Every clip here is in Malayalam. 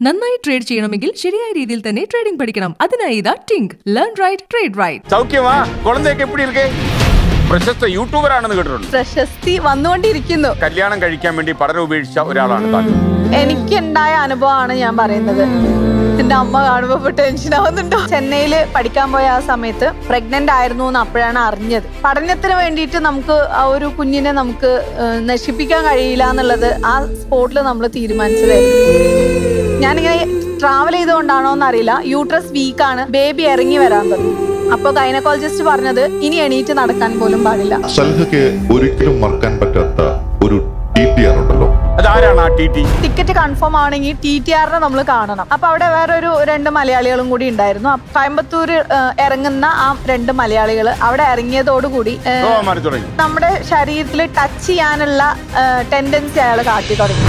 നന്നായി ട്രേഡ് ചെയ്യണമെങ്കിൽ ശരിയായ രീതിയിൽ തന്നെ ട്രേഡിംഗ് പഠിക്കണം. അതിനായി ഇതാ think learn right trade right. സൗഖ്യമാ? കുഴന്തയൊക്കെ എപ്പിടി ഇരിക്കേ? പ്രശസ്ത യൂട്യൂബർ ആണെന്ന് കേട്ടിട്ടുണ്ട്. പ്രശസ്തി വന്നുകൊണ്ടിരിക്കുന്നു. കല്യാണം കഴിക്കാൻ വേണ്ടി പഠനം ഉപേക്ഷിച്ച ഒരാളാണ് താൻ. എനിക്കുണ്ടായ അനുഭവമാണ് ഞാൻ പറയുന്നത്. എന്റെ അമ്മ കാണുമ്പോ ടെൻഷൻ ആവുന്നുണ്ടോ? ചെന്നൈയിൽ പഠിക്കാൻ പോയ ആ സമയത്ത് പ്രഗ്നന്റ് ആയിരുന്നു എന്ന് അപ്പോഴാണ് അറിഞ്ഞത്. പഠനത്തിന് വേണ്ടിയിട്ട് നമുക്ക് ആ ഒരു കുഞ്ഞിനെ നമുക്ക് നശിപ്പിക്കാൻ കഴിയില്ല എന്നുള്ളത് ആ സ്പോട്ടിൽ നമ്മൾ തീരുമാനിച്ചതായിരുന്നു. ഞാനിങ്ങനെ ട്രാവൽ ചെയ്തുകൊണ്ടാണോ എന്നറിയില്ല, യൂട്രസ് വീക്കാണ്, ബേബി ഇറങ്ങി വരാൻ തുടങ്ങി. അപ്പൊ ഗൈനക്കോളജിസ്റ്റ് പറഞ്ഞത് ഇനി എണീറ്റ് നടക്കാൻ പോലും പാടില്ല. സൽഹയ്ക്ക് ഒരിക്കലും മറക്കാൻ പറ്റാത്ത ഒരു TTR ഉണ്ടല്ലോ. ടിക്കറ്റ് കൺഫേം ആണെങ്കിൽ TTRനെ നമ്മൾ കാണണം. അപ്പൊ അവിടെ വേറൊരു 2 മലയാളികളും കൂടി ഉണ്ടായിരുന്നു. കോയമ്പത്തൂർ ഇറങ്ങുന്ന ആ 2 മലയാളികൾ അവിടെ ഇറങ്ങിയതോടുകൂടി നമ്മുടെ ശരീരത്തിൽ ടച്ച് ചെയ്യാനുള്ള ടെൻഡൻസി അയാൾ കാട്ടി തുടങ്ങി.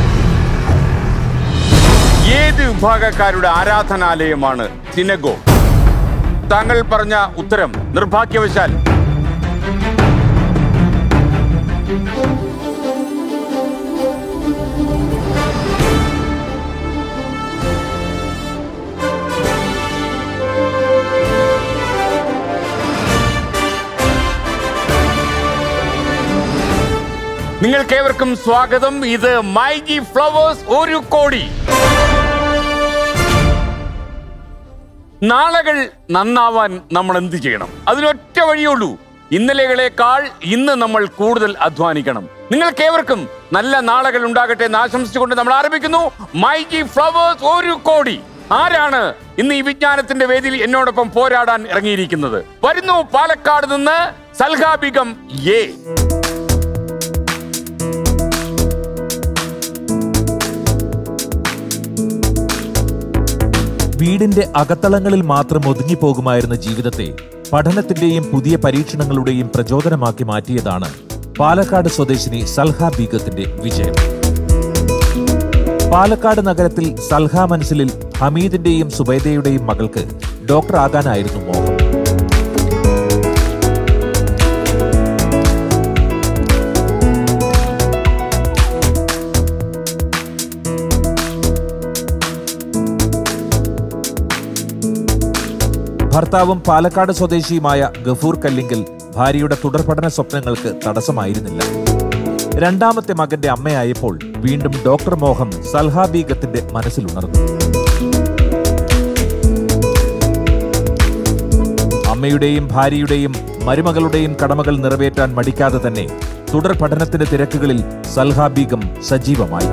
ഏത് വിഭാഗക്കാരുടെ ആരാധനാലയമാണ് സിനഗോഗ്? താങ്കൾ പറഞ്ഞ ഉത്തരം നിർഭാഗ്യവശാൽ നിങ്ങൾക്കേവർക്കും സ്വാഗതം. ഇത് മൈജി ഫ്ലവേഴ്സ് 1 കോടി. നാളകൾ നന്നാവാൻ നമ്മൾ എന്ത് ചെയ്യണം? അതിനൊറ്റ വഴിയുള്ളൂ. ഇന്നലെകളെക്കാൾ ഇന്ന് നമ്മൾ കൂടുതൽ അധ്വാനിക്കണം. നിങ്ങൾക്കേവർക്കും നല്ല നാളകൾ ഉണ്ടാകട്ടെ എന്ന് ആശംസിച്ചുകൊണ്ട് നമ്മൾ ആരംഭിക്കുന്നു മൈജി ഫ്ലവേഴ്സ് 1 കോടി. ആരാണ് ഇന്ന് ഈ വിജ്ഞാനത്തിന്റെ വേദിയിൽ എന്നോടൊപ്പം പോരാടാൻ ഇറങ്ങിയിരിക്കുന്നത്? വരുന്നു പാലക്കാട് നിന്ന് സൽഹ ബീഗം. വീടിന്റെ അകത്തളങ്ങളിൽ മാത്രം ഒതുങ്ങിപ്പോകുമായിരുന്ന ജീവിതത്തെ പഠനത്തിന്റെയും പുതിയ പരീക്ഷണങ്ങളുടെയും പ്രചോദനമാക്കി മാറ്റിയതാണ് പാലക്കാട് സ്വദേശിനി സൽഹ ബീഗത്തിന്റെ വിജയം. പാലക്കാട് നഗരത്തിൽ സൽഹ മനസ്സിലിൽ ഹമീദിന്റെയും സുബൈദയുടെയും മകൾക്ക് ഡോക്ടർ ആകാനായിരുന്നു മോഹം. ഭർത്താവും പാലക്കാട് സ്വദേശിയുമായ ഗഫൂർ കല്ലിങ്കൽ ഭാര്യയുടെ തുടർപഠന സ്വപ്നങ്ങൾക്ക് തടസ്സമായിരുന്നില്ല. 2ാമത്തെ മകന്റെ അമ്മയായപ്പോൾ വീണ്ടും ഡോക്ടർ മോഹം സൽഹ ബീഗത്തിന്റെ മനസ്സിലുണർന്നു. അമ്മയുടെയും ഭാര്യയുടെയും മരുമകളുടെയും കടമകൾ നിറവേറ്റാൻ മടിക്കാതെ തന്നെ തുടർ പഠനത്തിന്റെ തിരക്കുകളിൽ സൽഹ ബീഗം സജീവമായി.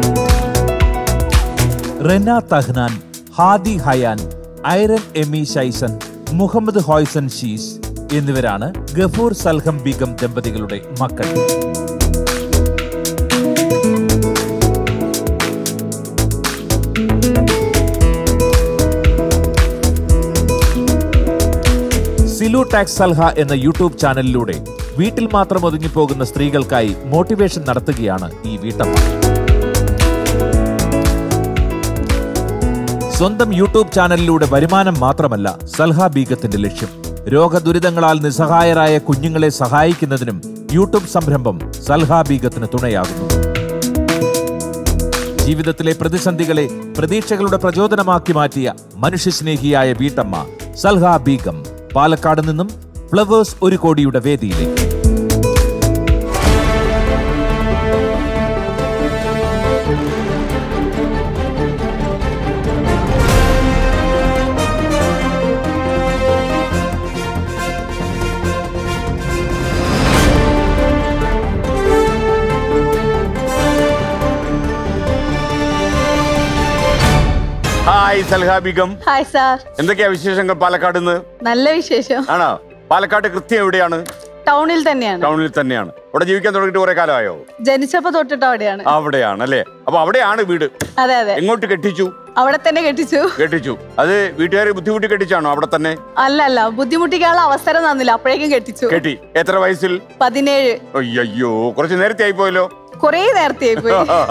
റെന തഹ്നാൻ, ഹാദി ഹയാൻ, ഐറൻ എമി ഷൈസൻ, മുഹമ്മദ് ഹോയ്സൻ ഷീസ് എന്നിവരാണ് ഗഫൂർ സൽഹം ബീഗം ദമ്പതികളുടെ മക്കൾ. സിലു ടാക്സ് സൽഹ എന്ന യൂട്യൂബ് ചാനലിലൂടെ വീട്ടിൽ മാത്രം ഒതുങ്ങിപ്പോകുന്ന സ്ത്രീകൾക്കായി മോട്ടിവേഷൻ നടത്തുകയാണ് ഈ വീട്ടമ്മ. സ്വന്തം യൂട്യൂബ് ചാനലിലൂടെ വരുമാനം മാത്രമല്ല സൽഹ ബീഗത്തിന്റെ ലക്ഷ്യം. രോഗദുരിതങ്ങളാൽ നിസ്സഹായരായ കുഞ്ഞുങ്ങളെ സഹായിക്കുന്നതിനും യൂട്യൂബ് സംരംഭം സൽഹ ബീഗത്തിന് തുണയാകുന്നു. ജീവിതത്തിലെ പ്രതിസന്ധികളെ പ്രതീക്ഷകളുടെ പ്രചോദനമാക്കി മാറ്റിയ മനുഷ്യസ്നേഹിയായ വീട്ടമ്മ സൽഹ ബീഗം പാലക്കാട് നിന്നും ഫ്ലവേഴ്സ് 1 കോടിയുടെ വേദിയിലേക്ക്. Hi Salha Begum. Hi sir. എന്തൊക്കെയാ വിശേഷങ്ങൾ പാലക്കാട് നിന്ന്? നല്ല വിശേഷം. ആണോ? പാലക്കാട് കൃത്യം എവിടെയാണ്? ടൗണിൽ തന്നെയാണ്. ടൗണിൽ തന്നെയാണ്. അവിടെ ജീവിക്കാൻ തുടങ്ങിയിട്ട് കുറെ കാലമായോ? ജനിച്ചപ്പോ തൊട്ടിട്ട് അവിടെയാണ്. അവിടെയാണ് അല്ലേ? അപ്പൊ അവിടെയാണ് വീട്? അതെ അതെ. എങ്ങോട്ട് കെട്ടിച്ചു? അവിടെ തന്നെ കെട്ടിച്ചു. അത് വീട്ടുകാരെ ബുദ്ധിമുട്ടി കെട്ടിച്ചാണോ അവിടെ തന്നെ? അല്ല, ബുദ്ധിമുട്ടിക്കാനുള്ള അവസരം തന്നില്ല, അപ്പോഴേക്കും കെട്ടിച്ചു. കെട്ടി. എത്ര വയസ്സിൽ? 17. അയ്യോ, കുറച്ച് നേരത്തെ ആയിപ്പോയല്ലോ. കൊറേ നേരത്തെ ആയിപ്പോയി.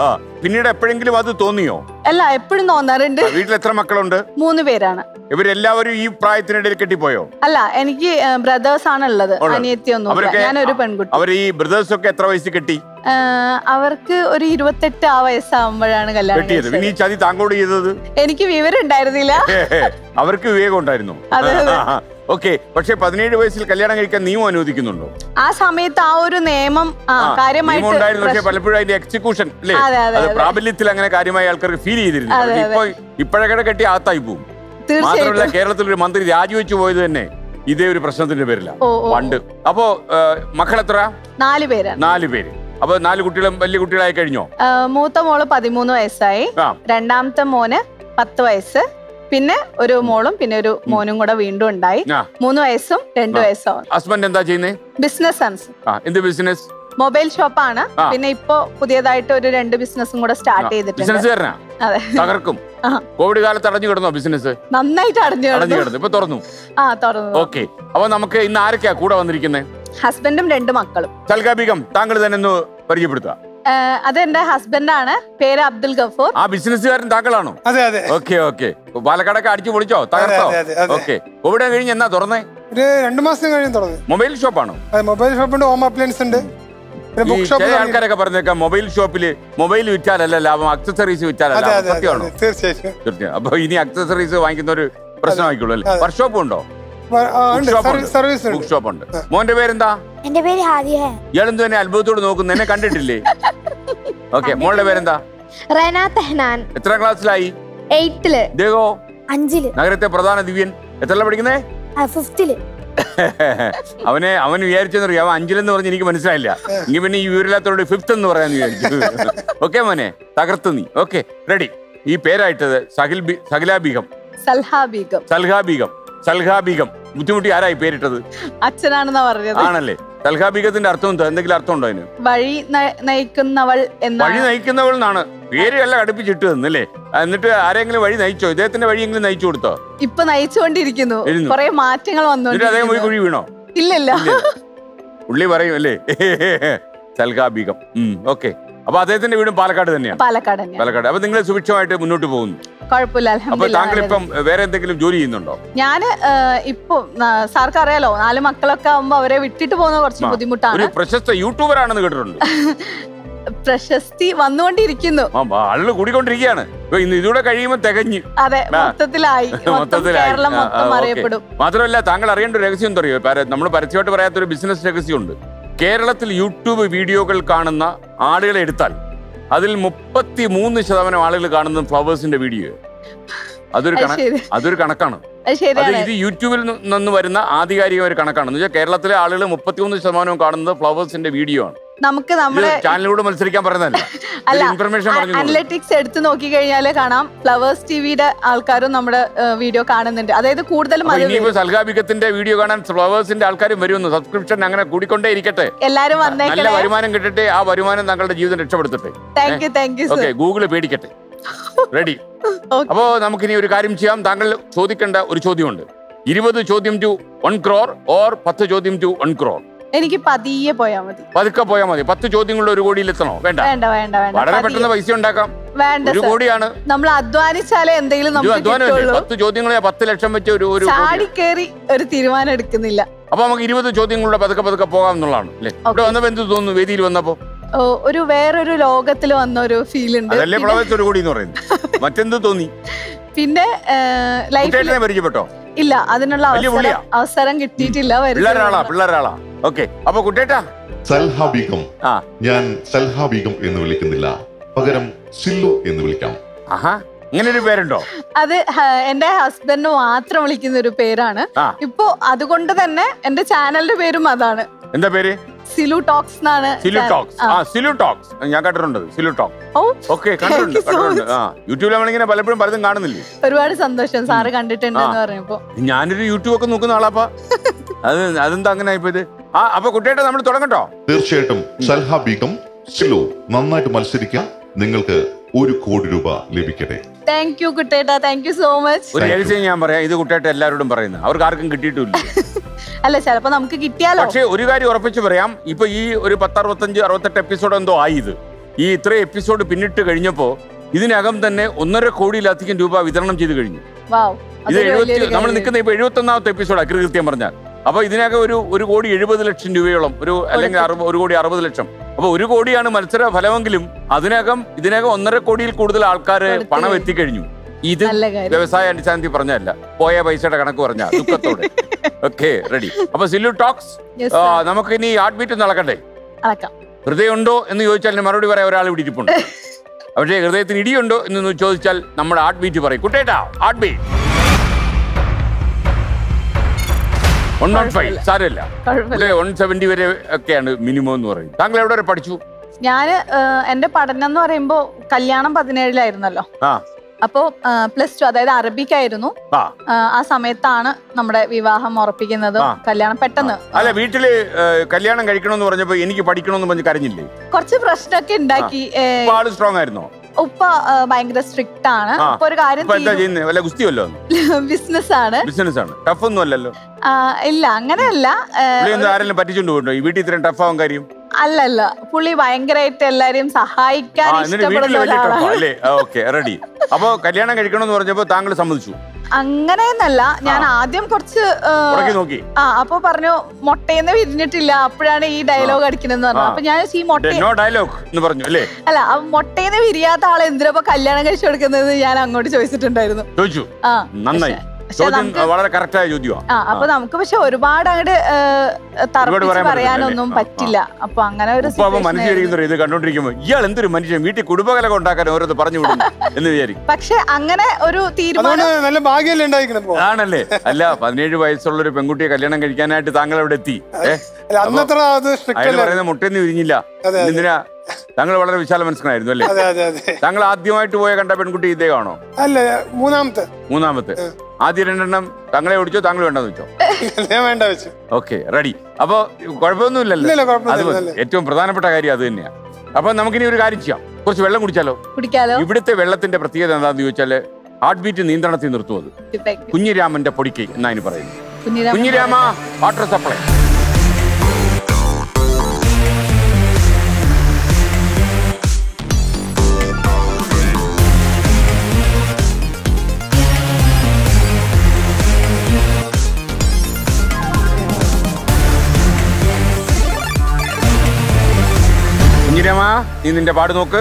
പിന്നീട് എപ്പോഴെങ്കിലും അത് തോന്നിയോ? അല്ല, എപ്പോഴും തോന്നാറുണ്ട്. വീട്ടിൽ എത്ര മക്കളുണ്ട്? 3 പേരാണ്. ഇവരെല്ലാവരും ഈ പ്രായത്തിനിടയിൽ കെട്ടിപ്പോയോ? അല്ല, എനിക്ക് ബ്രദേഴ്സ് ആണ് ഉള്ളത്, അനിയത്തിയൊന്നും. ഞാനൊരു പെൺകുട്ടി. അവർ ഈ ബ്രദേഴ്സ് ഒക്കെ എത്ര വയസ്സിൽ കെട്ടി? അവർക്ക് ഒരു 28 വയസ്സാകുമ്പോഴാണ് കല്യാണം കെട്ടിയത്. പിന്നെ ഈ ചതി താങ്കോട് ചെയ്തത്? എനിക്ക് വിവരം ഉണ്ടായിരുന്നില്ല. അവർക്ക് വിവേകം ഉണ്ടായിരുന്നു. ഓക്കെ. പക്ഷെ 17 വയസ്സിൽ കല്യാണം കഴിക്കാൻ നിയമം അനുവദിക്കുന്നുണ്ടോ? ആ സമയത്ത് ആ ഒരു നിയമം കാര്യമായിട്ട്, പക്ഷെ പലപ്പോഴും അതിന്റെ എക്സിക്യൂഷൻ അല്ലേ, അത് പ്രാബല്യത്തിൽ അങ്ങനെ കാര്യമായ ആൾക്കാർക്ക് ഫീൽ ചെയ്തിരുന്നു. ഇപ്പൊ ഇപ്പോഴൊക്കെ കെട്ടി ആത്തായി പോകും. മാത്രമല്ല, കേരളത്തിൽ ഒരു മന്ത്രി രാജിവെച്ചു പോയത് തന്നെ ഇതേ ഒരു പ്രശ്നത്തിന്റെ പേരില പണ്ട്. അപ്പോ മക്കൾ എത്ര? 4 പേരാണ്. 4 പേര്. അപ്പൊ 4 കുട്ടികളും വലിയ കുട്ടികളായി കഴിഞ്ഞോ? മൂത്ത മോള് 13 വയസ്സായി, രണ്ടാമത്തെ മോന് 10 വയസ്സ്, പിന്നെ ഒരു മോളും പിന്നെ ഒരു മോനും കൂടെ വീണ്ടും ഉണ്ടായി. 3 വയസ്സും 2 വയസ്സും. ഹസ്ബൻഡ് എന്താ ചെയ്യുന്നത്? ബിസിനസ് ആണ്. എന്ത് ബിസിനസ്? മൊബൈൽ ഷോപ്പാണ്. പിന്നെ ഇപ്പൊ പുതിയതായിട്ട് ഒരു 2 ബിസിനസ്സും കൂടെ സ്റ്റാർട്ട് ചെയ്തിട്ടുണ്ട്. അതെ, തകർക്കും. കോവിഡ് കാലത്ത് അടഞ്ഞു കിടന്നോ ബിസിനസ്? നന്നായിട്ട് അടഞ്ഞു കിടന്നു. ഇപ്പൊ തുറന്നു. ഓക്കെ. അപ്പൊ നമുക്ക് ഇന്ന് ആരൊക്കെയാ കൂടെ വന്നിരിക്കുന്നത്? ഹസ്ബൻഡും 2 മക്കളും. സൽഹാ ബീഗം, താങ്കൾ തന്നെ ഒന്ന് പരിചയപ്പെടുത്തുക. അതെന്റെ ഹസ്ബൻഡാണ്, പേര് അബ്ദുൽ ഗഫൂർ. ആ ബിസിനസ്സുകാരൻ താങ്കളാണോ? അതെ അതെ. Okay okay. പാലക്കാടൊക്കെ അടിച്ചു പൊളിച്ചോ, തകർത്തോ? ഓക്കെ. കോവിഡ് കഴിഞ്ഞ് എന്നാ തുറന്നേ? ഒരു 2 മാസം കഴിഞ്ഞ് തുറന്നു. മൊബൈൽ ഷോപ്പാണോ? മൊബൈൽ ഷോപ്പുണ്ട്, ഹോം അപ്ലയൻസ് ഉണ്ട്. ആൾക്കാരൊക്കെ പറഞ്ഞേക്കാം മൊബൈൽ ഷോപ്പില് മൊബൈൽ വിറ്റാലല്ല ലാഭം, അക്സസറീസ് വിറ്റാലല്ല. സത്യമാണോ? തീർച്ചയായും. അപ്പൊ ഇനി അക്സസറീസ് വാങ്ങിക്കുന്ന ഒരു പ്രശ്നമായിക്കുള്ളൂ അല്ലേ? വർക്ക്ഷോപ്പ് ഉണ്ടോ? ബുക്ക് ഷോപ്പ് ഉണ്ട്. മോന്റെ പേരെന്താ? എന്റെ പേര് ഹാദിയ. ഇയാളെന്ത് തന്നെ അത്ഭുതത്തോട് നോക്കുന്നു, എന്നെ കണ്ടിട്ടില്ലേ? ഓക്കെ. മോളുടെ പേരെന്താ? റന തെഹ്നാൻ. എത്രാം ക്ലാസ്സിലായി? 8th. ദേഹോ? 5th. നഗരത്തെ പ്രധാന ദിവ്യൻ എത്രല്ല പഠിക്കുന്നേ? 5th. അവൻ വിചാരിച്ചെന്നറിയാം, അവൻ 5ലെന്ന് പറഞ്ഞ് എനിക്ക് മനസ്സിലായില്ല. എങ്കിൽ പിന്നെ ഈ വിവരമില്ലാത്തോട് 5th എന്ന് പറയാന്ന് വിചാരിച്ചു. ഓക്കെ മോനെ, തകർത്തു നീ. Okay, ready. ഈ പേരായിട്ടത് സഹലാ ബീഗം. സൽഹാ ബീഗം. സൽഹാ ബീഗം. സൽഹാ ബീഗം. ബുദ്ധിമുട്ടി ആരായി പേരിട്ടത്? അച്ഛനാണെന്നാ പറഞ്ഞത്. ആണല്ലേ? സൽഹാ ബീഗത്തിന്റെ അർത്ഥം എന്താ? എന്തെങ്കിലും അർത്ഥം ഉണ്ടോ അതിന്? വഴി നയിക്കുന്നവൾ എന്ന. വഴി നയിക്കുന്നവൾ എന്നാണ് പേര്. എല്ലാം അടുപ്പിച്ചിട്ട് തന്നല്ലേ? എന്നിട്ട് ആരെങ്കിലും വഴി നയിച്ചോ? ഇദ്ദേഹത്തിന്റെ വഴിയെങ്കിലും നയിച്ചു കൊടുത്തോ? ഇപ്പൊ നയിച്ചുകൊണ്ടിരിക്കുന്നു. കുറെ മാറ്റങ്ങൾ വന്നു. അദ്ദേഹം പോയി കുഴി വീണോ? ഇല്ലല്ല, പുള്ളി പറയും അല്ലേ? സൽഹാ ബീഗം. ഓക്കെ. അപ്പൊ അദ്ദേഹത്തിന്റെ വീടും പാലക്കാട് തന്നെയാണ്. പാലക്കാട്. അപ്പൊ നിങ്ങൾ സുഭിക്ഷമായിട്ട് മുന്നോട്ട് പോകുന്നു? കുഴപ്പമില്ല. അപ്പൊ താങ്കൾ ഇപ്പം വേറെ എന്തെങ്കിലും ജോലി ചെയ്യുന്നുണ്ടോ? ഞാന് ഇപ്പൊ സാർക്ക് അറിയാലോ, 4 മക്കളൊക്കെ ആവുമ്പോ അവരെ വിട്ടിട്ട് പോകുന്നത് കുറച്ച് ബുദ്ധിമുട്ടാണ്. ഒരു പ്രശസ്ത യൂട്യൂബർ ആണെന്ന് കേട്ടിട്ടുണ്ട്. പ്രശസ്തി വന്നുകൊണ്ടിരിക്കുന്നു. ആളുകൾ കൂടിക്കൊണ്ടിരിക്കുകയാണ്. ഇതൂടെ കഴിയുമ്പോൾ തികഞ്ഞു. അതെ, മൊത്തത്തിലായി. കേരളം മൊത്തം അറിയപ്പെടും. മാത്രമല്ല, താങ്കൾ അറിയേണ്ട ഒരു രഹസ്യം എന്താ അറിയോ? നമ്മൾ പരസ്യമായിട്ട് പറയാത്തൊരു ബിസിനസ് രഹസ്യമുണ്ട്. കേരളത്തിൽ യൂട്യൂബ് വീഡിയോകൾ കാണുന്ന ആളുകളെ എടുത്താൽ അതിൽ 33% ആളുകൾ കാണുന്നത് ഫ്ലവേഴ്സിന്റെ വീഡിയോ. അതൊരു കണക്കാണ്. ഇത് യൂട്യൂബിൽ നിന്ന് വരുന്ന ആധികാരിക ഒരു കണക്കാണ്. എന്ന് വെച്ചാൽ കേരളത്തിലെ ആളുകൾ 33% കാണുന്നത് ഫ്ലവേഴ്സിന്റെ വീഡിയോ ആണ്. നമുക്ക് നമ്മുടെ ചാനലിലൂടെ മത്സരിക്കാൻ പറയുന്നതല്ല. ഇൻഫർമേഷൻ അനലിറ്റിക്സ് എടുത്ത് നോക്കി കഴിഞ്ഞാൽ കാണാം, ഫ്ലവേഴ്സ് ടിവിയുടെ ആൾക്കാരും നമ്മുടെ വീഡിയോ കാണുന്നുണ്ട്. അതായത് കൂടുതലും സൽഹാ ബീഗത്തിന്റെ വീഡിയോ കാണാൻ ഫ്ലവേഴ്സിന്റെ ആൾക്കാരും വരുന്നു. സബ്സ്ക്രിപ്ഷൻ അങ്ങനെ കൂടിക്കൊണ്ടേ ഇരിക്കട്ടെ. എല്ലാരും നല്ല വരുമാനം കിട്ടട്ടെ. ആ വരുമാനം താങ്കളുടെ ജീവിതം രക്ഷപ്പെടുത്തട്ടെ. ഓക്കെ, ഗൂഗിള് പേടിക്കട്ടെ. റെഡി? അപ്പോ നമുക്കിനി ഒരു കാര്യം ചെയ്യാം. താങ്കൾ ചോദിക്കേണ്ട ഒരു ചോദ്യമുണ്ട്. 20 ചോദ്യം ടു 1 crore ഓർ 10 ചോദ്യം ടു 1 crore. എനിക്ക് പതിയെ പോയാൽ മതി. പതുക്കെ പോയാൽ മതി. 10 ചോദ്യങ്ങളുടെ 1 കോടിയിൽ എത്തണോ? വേണ്ട. വളരെ പെട്ടെന്ന് പൈസ ഉണ്ടാക്കാം. 1 കോടിയാണ്. നമ്മൾ അധ്വാനിച്ചാലേ എന്തെങ്കിലും 10 ചോദ്യങ്ങളെ 10 ലക്ഷം വെച്ച് ഒരു തീരുമാനം എടുക്കുന്നില്ല. അപ്പൊ നമുക്ക് 20 ചോദ്യങ്ങളുടെ പതുക്കെ പോകാം എന്നുള്ളതാണ് അല്ലേ? ഇവിടെ വന്നപ്പോ എന്ത് തോന്നുന്നു? വേദിയിൽ വന്നപ്പോ വേറൊരു ലോകത്തിൽ വന്ന ഒരു ഫീൽ ഉണ്ട്. അതല്ലേ ഫ്ലവേഴ്സ് 1 കോടി എന്ന് പറയുന്നത്. മറ്റെന്ത് തോന്നി? പിന്നെ ലൈഫിനെ പരിചയപ്പെട്ടോ? ഇല്ല, അതിനുള്ള അവസരം കിട്ടിയിട്ടില്ല. പിള്ളേരാളാ. ഓക്കെ. അപ്പൊ കുട്ടേട്ടാ, സൽഹാ ബീഗം. ഞാൻ സൽഹാ ബീഗം എന്ന് വിളിക്കുന്നില്ല, പകരം സില്ലു എന്ന് വിളിക്കാം. അങ്ങനെ ഒരു പേരുണ്ടോ? അത് എന്റെ ഹസ്ബൻഡ് മാത്രം വിളിക്കുന്ന ഒരു പേരാണ്. ഇപ്പൊ അതുകൊണ്ട് തന്നെ എന്റെ ചാനലിന്റെ പേരും അതാണ്. എന്താ പേര്? സിലു ടോക്സ് എന്നാണ്. സിലു ടോക്സ് ഞാൻ കണ്ടിട്ടുണ്ട്. സിലു ടോക്സ്. ഓക്കെ, കണ്ടിട്ടുണ്ട്. യൂട്യൂബിൽ നമ്മളിങ്ങനെ പലപ്പോഴും പലതും കാണുന്നില്ലേ? ഒരുപാട് സന്തോഷം സാറ് കണ്ടിട്ടുണ്ടെന്ന് പറയുമ്പോ. ഞാനൊരു യൂട്യൂബ് ഒക്കെ നോക്കുന്ന ആളാപ്പാ. അതെന്താ അങ്ങനെ ആയിപ്പോയത്? അപ്പൊ കുട്ടിയായിട്ട് നമ്മൾ തുടങ്ങട്ടോ? തീർച്ചയായിട്ടും. സൽഹാ ബീഗം, സിലു നന്നായിട്ട് മത്സരിക്കാം. നിങ്ങൾക്ക് 1 കോടി രൂപ ലഭിക്കട്ടെ. താങ്ക് യു കുട്ടേട്ടാ, താങ്ക് യു സോ മച്ച്. ഒരു രഹസ്യം ഞാൻ പറയാം. ഇത് കുട്ടേട്ട എല്ലാവരോടും പറയുന്നത്, അവർക്ക് ആർക്കും കിട്ടിയിട്ടില്ല. അല്ല, ചിലപ്പോ നമുക്ക് കിട്ടിയാലോ. പക്ഷെ ഒരു കാര്യം ഉറപ്പിച്ച് പറയാം, ഇപ്പൊ ഈ ഒരു 10, 65, 68 എപ്പിസോഡ് എന്തോ ആയി. ഇത് ഈ ഇത്രയും എപ്പിസോഡ് പിന്നിട്ട് കഴിഞ്ഞപ്പോ ഇതിനകം തന്നെ 1.5 കോടിയിലധികം രൂപ വിതരണം ചെയ്ത് കഴിഞ്ഞു. ഇത് 70 നമ്മൾ നിൽക്കുന്ന ഇപ്പൊ 71ാമത്തെ എപ്പിസോഡാണ് കൃത്യം പറഞ്ഞാൽ. അപ്പൊ ഇതിനകം ഒരു 1,70,00,000 രൂപയോളം അല്ലെങ്കിൽ 1,60,00,000. അപ്പൊ 1 കോടിയാണ് മത്സര ഫലമെങ്കിലും ഇതിനകം 1.5 കോടിയിൽ കൂടുതൽ ആൾക്കാർ പണം എത്തിക്കഴിഞ്ഞു. ഇത് വ്യവസായ അടിസ്ഥാനത്തിൽ പറഞ്ഞല്ല, പോയ പൈസയുടെ കണക്ക് പറഞ്ഞ ദുഃഖത്തോടെ. Okay, ready. അപ്പൊ സില്ലു ടോക്സ്, നമുക്ക് ഇനി ഹാർട്ട് ബീറ്റ് നടക്കട്ടെ. ഹൃദയം ഉണ്ടോ എന്ന് ചോദിച്ചാൽ മറുപടി പറയാൻ ഒരാൾ ഇവിടെ ഇരിപ്പുണ്ട്. പക്ഷേ ഹൃദയത്തിന് ഇടിയുണ്ടോ എന്ന് ചോദിച്ചാൽ നമ്മുടെ ഹാർട്ട് ബീറ്റ് പറയും. കുട്ടേട്ടാ, ഹാർട്ട് ബീറ്റ് 105 സാരമില്ല, 170 വരെ ഒക്കെയാണ് മിനിമം എന്ന് പറയും. താങ്കൾ എവിടെ വരെ പഠിച്ചു? ഞാന് എന്റെ പഠനം എന്ന് പറയുമ്പോ കല്യാണം 17-ലായിരുന്നല്ലോ. അപ്പോ +2, അതായത് അറബിക്കായിരുന്നു. ആ സമയത്താണ് നമ്മുടെ വിവാഹം ഉറപ്പിക്കുന്നത്. കല്യാണം പെട്ടെന്ന്. അല്ല, വീട്ടില് കല്യാണം കഴിക്കണമെന്ന് പറഞ്ഞപ്പോ എനിക്ക് പഠിക്കണമെന്ന് പറഞ്ഞ് കരഞ്ഞില്ലേ? കുറച്ച് പ്രശ്നമൊക്കെ ഉണ്ടാക്കി. ആള് സ്ട്രോങ് ആയിരുന്നോ? ഉപ്പ ഭയങ്കര സ്ട്രിക്റ്റ് ആണ്. ഇപ്പൊ ഒരു കാര്യം ബിസിനസ് ആണ്. ടഫ് ഒന്നും അല്ലല്ലോ. ഇല്ല, അങ്ങനെയല്ല. ആരെങ്കിലും പറ്റിച്ചോണ്ട് പോകണ്ടോ ഈ വീട്ടിൽ ഇത്രയും ടഫ് ആവാൻ കാര്യം? അല്ലല്ല, പുള്ളി ഭയങ്കരമായിട്ട് എല്ലാരെയും സഹായിക്കാൻ ഇഷ്ടപ്പെടുന്ന ഒരാളാണ്. റെഡി. അപ്പൊ കല്യാണം കഴിക്കണമെന്ന് പറഞ്ഞപ്പോ താങ്കൾ സമ്മതിച്ചു? അങ്ങനെയെന്നല്ല, ഞാൻ ആദ്യം കുറച്ച് നോക്കി. അപ്പൊ പറഞ്ഞു മുട്ടയെന്ന് വിരിഞ്ഞിട്ടില്ല, അപ്പോഴാണ് ഈ ഡയലോഗ് അടിക്കണെന്ന് പറഞ്ഞു. അപ്പൊ ഞാൻ ഈ അല്ല, മുട്ടയെന്ന് വിരിയാത്ത ആളെ എന്തിനാ കല്യാണം കഴിച്ചു കൊടുക്കുന്നത് ഞാൻ അങ്ങോട്ട് ചോദിച്ചിട്ടുണ്ടായിരുന്നു. നന്നായി, വളരെ കറക്റ്റായ ചോദ്യമാണ്. അപ്പൊ നമുക്ക് പക്ഷെ ഒരുപാട് അങ്ങോട്ട് തറപ്പിച്ച് പറയാനൊന്നും പറ്റില്ല. അപ്പൊ അങ്ങനെ ഒരു ഇത് കണ്ടോണ്ടിരിക്കുമ്പോ ഇയാൾ എന്തൊരു മനുഷ്യൻ, വീട്ടിൽ കുടുംബകലകം ഉണ്ടാക്കാൻ ഓരോന്ന് പറഞ്ഞു വിടുന്നു എന്ന് വിചാരിക്കും. പക്ഷെ അങ്ങനെ ഒരു തീരുമാനം ആണല്ലേ? അല്ല, 17 വയസ്സുള്ള ഒരു പെൺകുട്ടിയെ കല്യാണം കഴിക്കാനായിട്ട് താങ്കൾ അവിടെ എത്തി. പറയുന്ന മുട്ടയെന്ന് വിരിഞ്ഞില്ല. എന്തിനാ? താങ്കൾ വളരെ വിശാല മനസ്സിലായിരുന്നു അല്ലേ? താങ്കൾ ആദ്യമായിട്ട് പോയ കണ്ട പെൺകുട്ടി ഇദ്ദേഹമാണോ? അല്ല, മൂന്നാമത്തെ. ആദ്യ 2 എണ്ണം താങ്കളെ ഓടിച്ചോ, താങ്കൾ വേണ്ടെന്ന് വെച്ചോ? വേണ്ട വെച്ചു. Okay, ready. അപ്പൊ കുഴപ്പമൊന്നുമില്ലല്ലോ. അത് ഏറ്റവും പ്രധാനപ്പെട്ട കാര്യം അത് തന്നെയാണ്. അപ്പൊ നമുക്കിനി ഒരു കാര്യം ചെയ്യാം, കുറച്ച് വെള്ളം കുടിച്ചാലോ? ഇവിടുത്തെ വെള്ളത്തിന്റെ പ്രത്യേകത എന്താണെന്ന് ചോദിച്ചാല് ഹാർട്ട് ബീറ്റ് നിയന്ത്രണത്തിൽ നിർത്തുന്നത് കുഞ്ഞിരാമന്റെ പൊടിക്കൈ എന്നാണ് പറയുന്നത്. Kunhirama water supply. കുഞ്ഞിരാമ, നീ നിന്റെ പാട് നോക്ക്.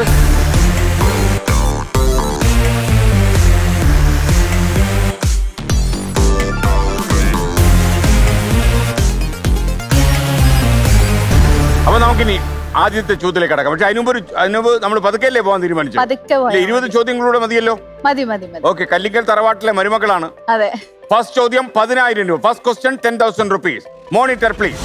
അപ്പൊ നമുക്കിനി ആദ്യത്തെ ചോദ്യത്തിലേക്ക് കടക്കാം. പക്ഷെ അതിനുമുമ്പ് നമ്മൾ പതുക്കെയല്ലേ പോകാൻ തീരുമാനിച്ചു? 20 ചോദ്യങ്ങളൂടെ മതിയല്ലോ? ഓക്കെ. കല്ലിക്കൽ തറവാട്ടിലെ മരുമക്കളാണ്. ഫസ്റ്റ് ചോദ്യം 10,000 രൂപ. First question 10,000 rupees. Monitor please.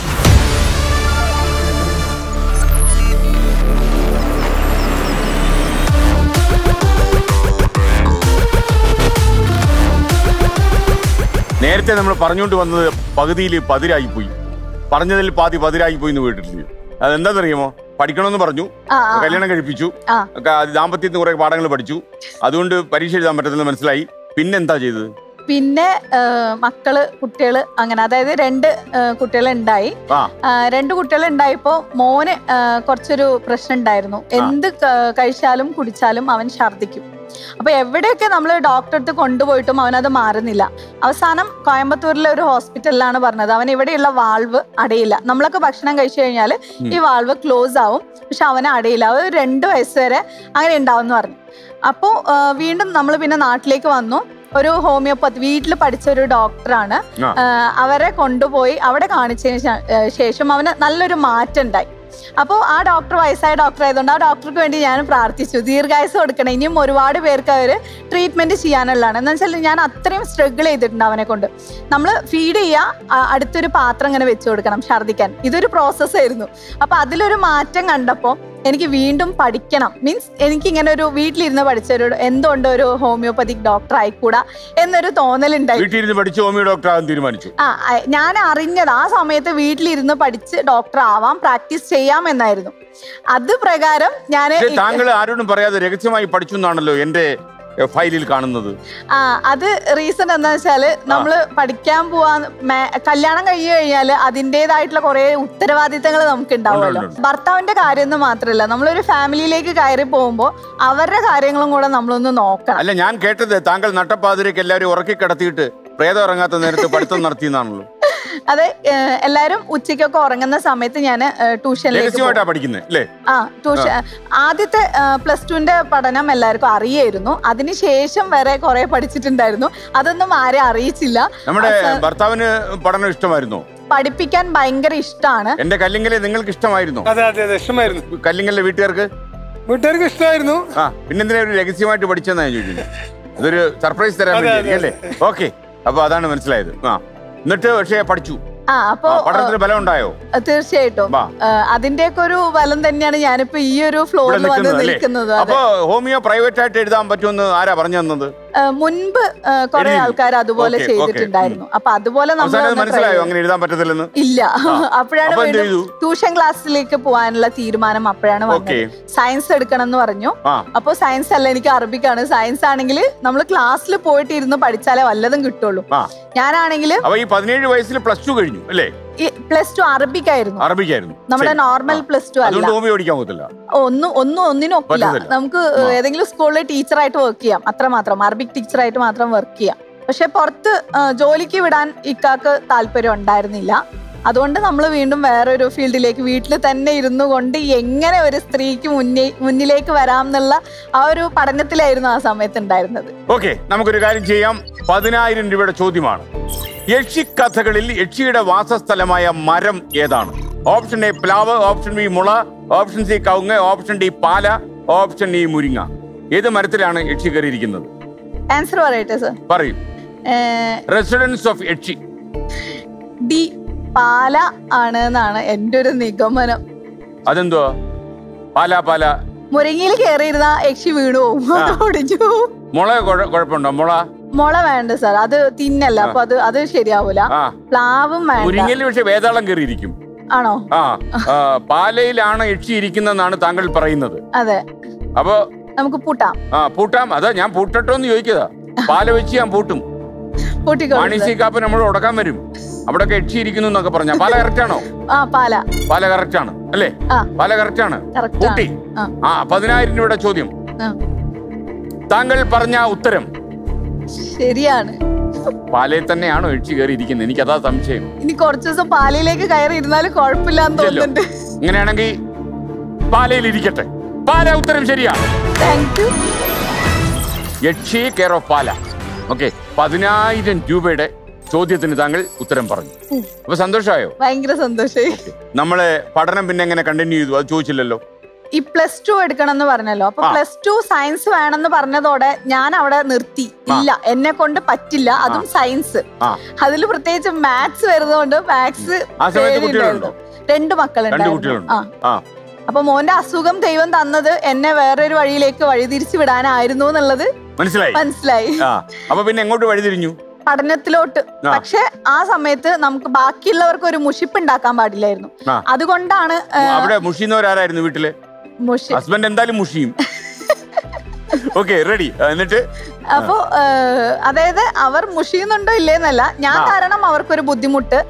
നേരത്തെ നമ്മൾ പറഞ്ഞുകൊണ്ട് വന്നത് പകുതിയിൽ പതിരായിപ്പോയി, പറഞ്ഞതിൽ പാതി പതിരായിപ്പോയി എന്ന് കേട്ടിട്ടില്ലേ? അതെന്താണെന്നറിയാമോ? പഠിക്കണമെന്ന് പറഞ്ഞു, കല്യാണം കഴിപ്പിച്ചു, ദാമ്പത്യത്തിന് കുറെ പാഠങ്ങൾ പഠിച്ചു, അതുകൊണ്ട് പരീക്ഷ എഴുതാൻ പറ്റത്തില്ല മനസ്സിലായി. പിന്നെന്താ ചെയ്തത്? പിന്നെ കുട്ടികള് അങ്ങനെ, അതായത് 2 കുട്ടികളുണ്ടായി. 2 കുട്ടികളുണ്ടായപ്പോ മോന് കുറച്ചൊരു പ്രശ്നം ഉണ്ടായിരുന്നു. എന്ത് കഴിച്ചാലും കുടിച്ചാലും അവൻ ഛർദ്ദിക്കും. അപ്പൊ എവിടെയൊക്കെ നമ്മൾ ഡോക്ടറെ അടുത്ത് കൊണ്ടുപോയിട്ടും അവനത് മാറുന്നില്ല. അവസാനം കോയമ്പത്തൂരിലെ ഒരു ഹോസ്പിറ്റലിലാണ് പറഞ്ഞത് അവൻ ഇവിടെയുള്ള വാൾവ് അടയില്ല. നമ്മളൊക്കെ ഭക്ഷണം കഴിച്ചു കഴിഞ്ഞാൽ ഈ വാൾവ് ക്ലോസ് ആവും, പക്ഷെ അവന് അടയില്ല. അവർ 2 വയസ്സ് വരെ അങ്ങനെ ഉണ്ടാവും പറഞ്ഞു. അപ്പോൾ വീണ്ടും നമ്മൾ പിന്നെ നാട്ടിലേക്ക് വന്നു. ഒരു ഹോമിയോപ്പതി വീട്ടിൽ പഠിച്ച ഒരു ഡോക്ടറാണ്. അവരെ കൊണ്ടുപോയി അവിടെ കാണിച്ചതിന് ശേഷം അവന് നല്ലൊരു മാറ്റം ഉണ്ടായി. അപ്പോൾ ആ ഡോക്ടർ വയസ്സായ ഡോക്ടർ ആയതുകൊണ്ട് ആ ഡോക്ടർക്ക് വേണ്ടി ഞാൻ പ്രാർത്ഥിച്ചു, ദീർഘായുസ് കൊടുക്കണം, ഇനിയും ഒരുപാട് പേർക്ക് അവർ ട്രീറ്റ്മെന്റ് ചെയ്യാനുള്ളതാണ്. എന്ന് വെച്ചാൽ ഞാൻ അത്രയും സ്ട്രഗിൾ ചെയ്തിട്ടുണ്ട് അവനെ കൊണ്ട്. നമ്മൾ ഫീഡ് ചെയ്യുക, അടുത്തൊരു പാത്രം ഇങ്ങനെ വെച്ചു കൊടുക്കണം ഛർദ്ദിക്കാൻ, ഇതൊരു പ്രോസസ്സായിരുന്നു. അപ്പൊ അതിലൊരു മാറ്റം കണ്ടപ്പോൾ എനിക്ക് വീണ്ടും പഠിക്കണം, മീൻസ് എനിക്ക് ഇങ്ങനെ ഒരു വീട്ടിലിരുന്ന് പഠിച്ച ഒരു എന്തുകൊണ്ട് ഒരു ഹോമിയോപ്പതിക് ഡോക്ടർ ആയിക്കൂടാ എന്നൊരു തോന്നലുണ്ടായി. ഞാൻ അറിഞ്ഞത് ആ സമയത്ത് വീട്ടിലിരുന്ന് പഠിച്ച് ഡോക്ടർ ആവാം, പ്രാക്ടീസ് ചെയ്യാം എന്നായിരുന്നു. അത് പ്രകാരം ഞാൻ താങ്കൾ ആരോടും പറയാതെ രഹസ്യമായി പഠിച്ചു എന്നാണല്ലോ എന്റെ ഫയലിൽ കാണുന്നത്? അത് റീസൺ എന്താ വെച്ചാല് നമ്മള് പഠിക്കാൻ പോവാൻ കല്യാണം കഴിഞ്ഞു കഴിഞ്ഞാല് അതിൻ്റെതായിട്ടുള്ള കുറെ ഉത്തരവാദിത്തങ്ങൾ നമുക്ക് ഉണ്ടാവുമല്ലോ. ഭർത്താവിന്റെ കാര്യം എന്ന് മാത്രമല്ല, നമ്മളൊരു ഫാമിലിയിലേക്ക് കയറി പോകുമ്പോ അവരുടെ കാര്യങ്ങളും കൂടെ നമ്മളൊന്ന് നോക്കണം. അല്ല, ഞാൻ കേട്ടത് താങ്കൾ നട്ടപ്പാതിരക്ക് എല്ലാവരും ഉറക്കി കിടത്തിയിട്ട് പ്രേതം ഇറങ്ങാത്ത നേരത്ത് പഠിത്തം നടത്തിയെന്നാണല്ലോ. അതെ, എല്ലാരും ഉച്ചയ്ക്കൊക്കെ ഉറങ്ങുന്ന സമയത്ത് ഞാൻ ട്യൂഷനിലേക്ക് പഠിക്കുന്നത് അല്ലേ? ട്യൂഷൻ ആദ്യത്തെ +2ന്റെ പഠനം എല്ലാവർക്കും അറിയായിരുന്നു. അതിനുശേഷം വരെ കുറെ പഠിച്ചിട്ടുണ്ടായിരുന്നു. അതൊന്നും ആരെ അറിയിച്ചില്ല. നമ്മുടെ ഭർത്താവിന് പഠനം ഇഷ്ടമായിരുന്നോ? പഠിപ്പിക്കാൻ ഭയങ്കര ഇഷ്ടമാണ്. എന്റെ കല്ലിങ്കലെ നിങ്ങൾക്ക് ഇഷ്ടമായിരുന്നു? അതെ അതെ അതെ, ഇഷ്ടമായിരുന്നു. കല്ലിങ്കലിന്റെ വീട്ടുകാർക്ക് ഇഷ്ടമായിരുന്നു. പിന്നെന്തിനാ ഒരു രഹസ്യമായിട്ട് പഠിച്ചെന്നാ ഞാൻ ചോദിക്കുന്നത്. അതൊരു സർപ്രൈസ് തരാൻ വേണ്ടി അല്ലേ? ഓക്കെ, അപ്പൊ അതാണ് മനസ്സിലായത്. എന്നിട്ട് പക്ഷേ പഠിച്ചു. അപ്പൊ പഠനത്തിന് ബലം ഉണ്ടായോ? തീർച്ചയായിട്ടും അതിന്റെയൊക്കെ ഒരു ബലം തന്നെയാണ് ഞാനിപ്പോ ഈ ഒരു ഫ്ലോറിൽ വന്ന് നിൽക്കുന്നത്. അപ്പൊ ഹോമിയോ പ്രൈവറ്റ് ആയിട്ട് എഴുതാൻ പറ്റുമെന്ന് ആരാ പറഞ്ഞു തന്നത്? മുൻപ് കുറെ ആൾക്കാർ അതുപോലെ ചെയ്തിട്ടുണ്ടായിരുന്നു. അപ്പൊ അതുപോലെ മനസ്സിലായോ അങ്ങനെ എഴുതാൻ പറ്റത്തില്ലെന്ന്? ഇല്ല. അപ്പോഴാണ് ട്യൂഷൻ ക്ലാസ്സിലേക്ക് പോകാനുള്ള തീരുമാനം അപ്പോഴാണ് വന്നത്. സയൻസ് എടുക്കണം എന്ന് പറഞ്ഞു. അപ്പൊ സയൻസ് അല്ല, എനിക്ക് അറബിക്കാണ്. സയൻസ് ആണെങ്കിൽ നമ്മൾ ക്ലാസ്സിൽ പോയിട്ട് ഇരുന്ന് പഠിച്ചാലേ വല്ലതും കിട്ടുള്ളൂ. ഞാനാണെങ്കിൽ 17 വയസ്സിൽ +2 കഴിഞ്ഞു അല്ലേ? +2 അറബിക്കായിരുന്നു. നമ്മുടെ നോർമൽ +2 അല്ല. ഒന്നിനും ഒക്കില്ല. നമുക്ക് ഏതെങ്കിലും സ്കൂളിൽ ടീച്ചറായിട്ട് വർക്ക് ചെയ്യാം, അത്രമാത്രം. അറബിക് ടീച്ചറായിട്ട് മാത്രം വർക്ക് ചെയ്യാം. പക്ഷെ പുറത്ത് ജോലിക്ക് വിടാൻ ഇക്കാക്ക് താല്പര്യം ഉണ്ടായിരുന്നില്ല. അതുകൊണ്ട് നമ്മൾ വീണ്ടും വേറൊരു ഫീൽഡിലേക്ക് വീട്ടിൽ തന്നെ ഇരുന്നു കൊണ്ട് എങ്ങനെ ഒരു സ്ത്രീക്ക് മുന്നിലേക്ക് വരാം എന്നുള്ള ആ ഒരു പഠനത്തിലായിരുന്നു ആ സമയത്ത് ഉണ്ടായിരുന്നത്. ഓക്കെ, നമുക്കൊരു കാര്യം ചെയ്യാം. 10,000 രൂപയുടെ ചോദ്യമാണ്. യക്ഷിക്കഥകളിൽ യക്ഷിയുടെ വാസസ്ഥലമായ മരം ഏതാണ്? ഓപ്ഷൻ എ പ്ലാവ്, ഓപ്ഷൻ ബി മുള, ഓപ്ഷൻ സി കവുങ്ങ്, ഓപ്ഷൻ ഡി പാല, ഓപ്ഷൻ ഇ മുരിങ്ങ. ഏത് മരത്തിലാണ് യക്ഷി കയറിയിരിക്കുന്നത്? ആൻസർ പറയട്ടെ സർ? പറയൂ. Residence of yakshi. ഡി പാല ആണ് എന്നാണ് എന്റെ ഒരു നിഗമനം. അതെന്തോ പാല? മുരിങ്ങയിൽ കയറിയിരുന്ന യക്ഷി വീണു പോകും. മുള കുഴപ്പമുണ്ടോ? മുള വേണ്ട സാർ, അത് തിന്നല്ല. അപ്പൊ അത് ശരിയാവൂല. പ്ലാവും വേണ്ട. മുരിങ്ങയിൽ പക്ഷെ വേതാളം കയറിയിരിക്കും. ആണോ? പാലയിലാണ് യക്ഷി ഇരിക്കുന്നതെന്നാണ് താങ്കൾ പറയുന്നത്. അതെ. അപ്പൊ നമുക്ക് പൂട്ടാം. പൂട്ടാം. അതാ ഞാൻ പൂട്ടട്ടോന്ന് ചോദിക്കതാ. പാല വെച്ച് ഞാൻ പൂട്ടും. മാണിസി കാപ്പ് നമ്മൾ ഉടക്കാൻ വരും. അവിടെ യക്ഷി ഇരിക്കുന്നു എന്നൊക്കെ പറഞ്ഞ പാല കറക്റ്റ് ആണോ? പാല കറക്റ്റ് ആണ് അല്ലേ? പാല കറക്റ്റ് ആണ്. പൂട്ടി. 10,000 രൂപയുടെ ചോദ്യം. താങ്കൾ പറഞ്ഞ ഉത്തരം ശരിയാണ്. പാലയിൽ തന്നെയാണോ യക്ഷി കയറി ഇരിക്കുന്നത്? എനിക്ക് അതാ സംശയം. ഇനി കുറച്ചു ദിവസം പാലയിലേക്ക് കയറി ഇരുന്നാലും കുഴപ്പമില്ലാന്ന് തോന്നുന്നുണ്ട്. ഇങ്ങനെയാണെങ്കിൽ പാലയിൽ ഇരിക്കട്ടെ. പാല ഉത്തരം ശരിയാണ്. യക്ഷി കെയർ ഓഫ് പാല. ഓക്കെ, 10,000 രൂപയുടെ ചോദ്യത്തിന് താങ്കൾ ഉത്തരം പറഞ്ഞു. അപ്പൊ സന്തോഷമായോ? ഭയങ്കര സന്തോഷമായി. നമ്മള് പഠനം പിന്നെ എങ്ങനെ കണ്ടിന്യൂ ചെയ്തു? അത് ചോദിച്ചില്ലല്ലോ. ഈ +2 എടുക്കണം എന്ന് പറഞ്ഞല്ലോ. അപ്പൊ +2 സയൻസ് വേണമെന്ന് പറഞ്ഞതോടെ ഞാൻ അവിടെ നിർത്തി. ഇല്ല, എന്നെ കൊണ്ട് പറ്റില്ല, അതും സയൻസ്. അതിൽ പ്രത്യേകിച്ച് മാത്സ് വരുന്നതുകൊണ്ട് മാത്സ്. 2 മക്കളുണ്ടായിരുന്നു. അപ്പൊ മോന്റെ അസുഖം ദൈവം തന്നത് എന്നെ വേറൊരു വഴിയിലേക്ക് വഴിതിരിച്ചു വിടാനായിരുന്നു എന്നുള്ളത് മനസ്സിലായി. അപ്പൊ പിന്നെ എങ്ങോട്ട് വഴിതിരിഞ്ഞു? പഠനത്തിലോട്ട്. പക്ഷെ ആ സമയത്ത് നമുക്ക് ബാക്കിയുള്ളവർക്ക് ഒരു മുഷിപ്പ് ഉണ്ടാക്കാൻ പാടില്ലായിരുന്നു. അതുകൊണ്ടാണ്. അവിടെ മുഷിയുന്നവരാരായിരുന്നു വീട്ടില്? ഹസ്ബൻഡ് എന്തായാലും മുഷിയും. Okay, ready. എന്നിട്ട് അപ്പൊ അതായത് അവർ മുഷിയുന്നുണ്ടോ ഇല്ലേന്നല്ല, ഞാൻ കാരണം അവർക്കൊരു ബുദ്ധിമുട്ട്.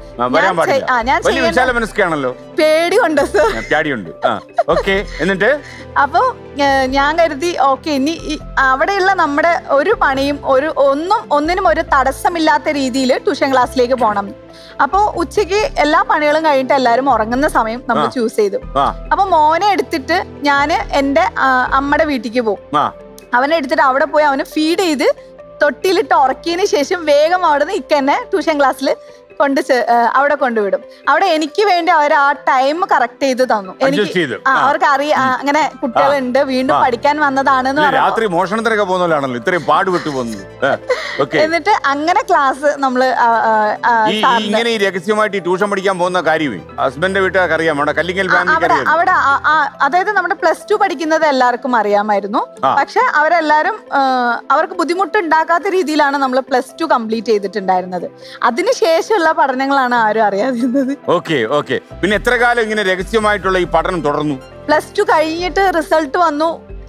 പേടിയുണ്ട് എന്നിട്ട് അപ്പൊ ഞാൻ കരുതി ഓക്കെ, ഇനി അവിടെയുള്ള നമ്മുടെ ഒരു പണിയും ഒന്നിനും ഒരു തടസ്സമില്ലാത്ത രീതിയിൽ ട്യൂഷൻ ക്ലാസ്സിലേക്ക് പോകണം. അപ്പൊ ഉച്ചയ്ക്ക് എല്ലാ പണികളും കഴിഞ്ഞിട്ട് എല്ലാരും ഉറങ്ങുന്ന സമയം നമ്മൾ ചൂസ് ചെയ്തു. അപ്പൊ മോനെ എടുത്തിട്ട് ഞാന് എന്റെ അമ്മയുടെ വീട്ടിലേക്ക് പോകും. അവനെ എടുത്തിട്ട് അവിടെ പോയി അവന് ഫീഡ് ചെയ്ത് തൊട്ടിയിലിട്ട് ഉറക്കിയതിന് ശേഷം വേഗം അവിടെ നിന്ന് എന്നെ ട്യൂഷൻ ക്ലാസ്സിൽ അവിടെ കൊണ്ടുവിടും. അവിടെ എനിക്ക് വേണ്ടി അവർ ആ ടൈം കറക്റ്റ് ചെയ്ത് തന്നു. എനിക്ക് അവർക്ക് അറിയാം അങ്ങനെ കുട്ടികളുണ്ട്, വീണ്ടും പഠിക്കാൻ വന്നതാണെന്ന് രാത്രി മോഷണത്തിനൊക്കെ പോകുന്നവരാണല്ലോ ഇത്രയും പാടുപെട്ട് പോകുന്നത്. എന്നിട്ട് അങ്ങനെ ക്ലാസ് നമ്മള് ഇങ്ങനെ രഹസ്യമായിട്ട് ട്യൂഷൻ പഠിക്കാൻ പോകുന്ന കാര്യമേ ഹസ്ബൻഡിന്റെ വീട്ടുകാർക്ക് അറിയാം. അവിടെ അതായത് നമ്മുടെ +2 പഠിക്കുന്നത് എല്ലാവർക്കും അറിയാമായിരുന്നു. പക്ഷെ അവരെല്ലാരും അവർക്ക് ബുദ്ധിമുട്ടുണ്ടാക്കാത്ത രീതിയിലാണ് നമ്മൾ +2 കംപ്ലീറ്റ് ചെയ്തിട്ടുണ്ടായിരുന്നത്. അതിനുശേഷമുള്ള പഠനങ്ങളാണ് ആരും അറിയാതിരുന്നത്. പിന്നെ എത്ര കാലം ഇങ്ങനെ രഹസ്യമായിട്ടുള്ള ഈ പഠനം തുടർന്നു? +2 കഴിഞ്ഞിട്ട് റിസൾട്ട് വന്നു.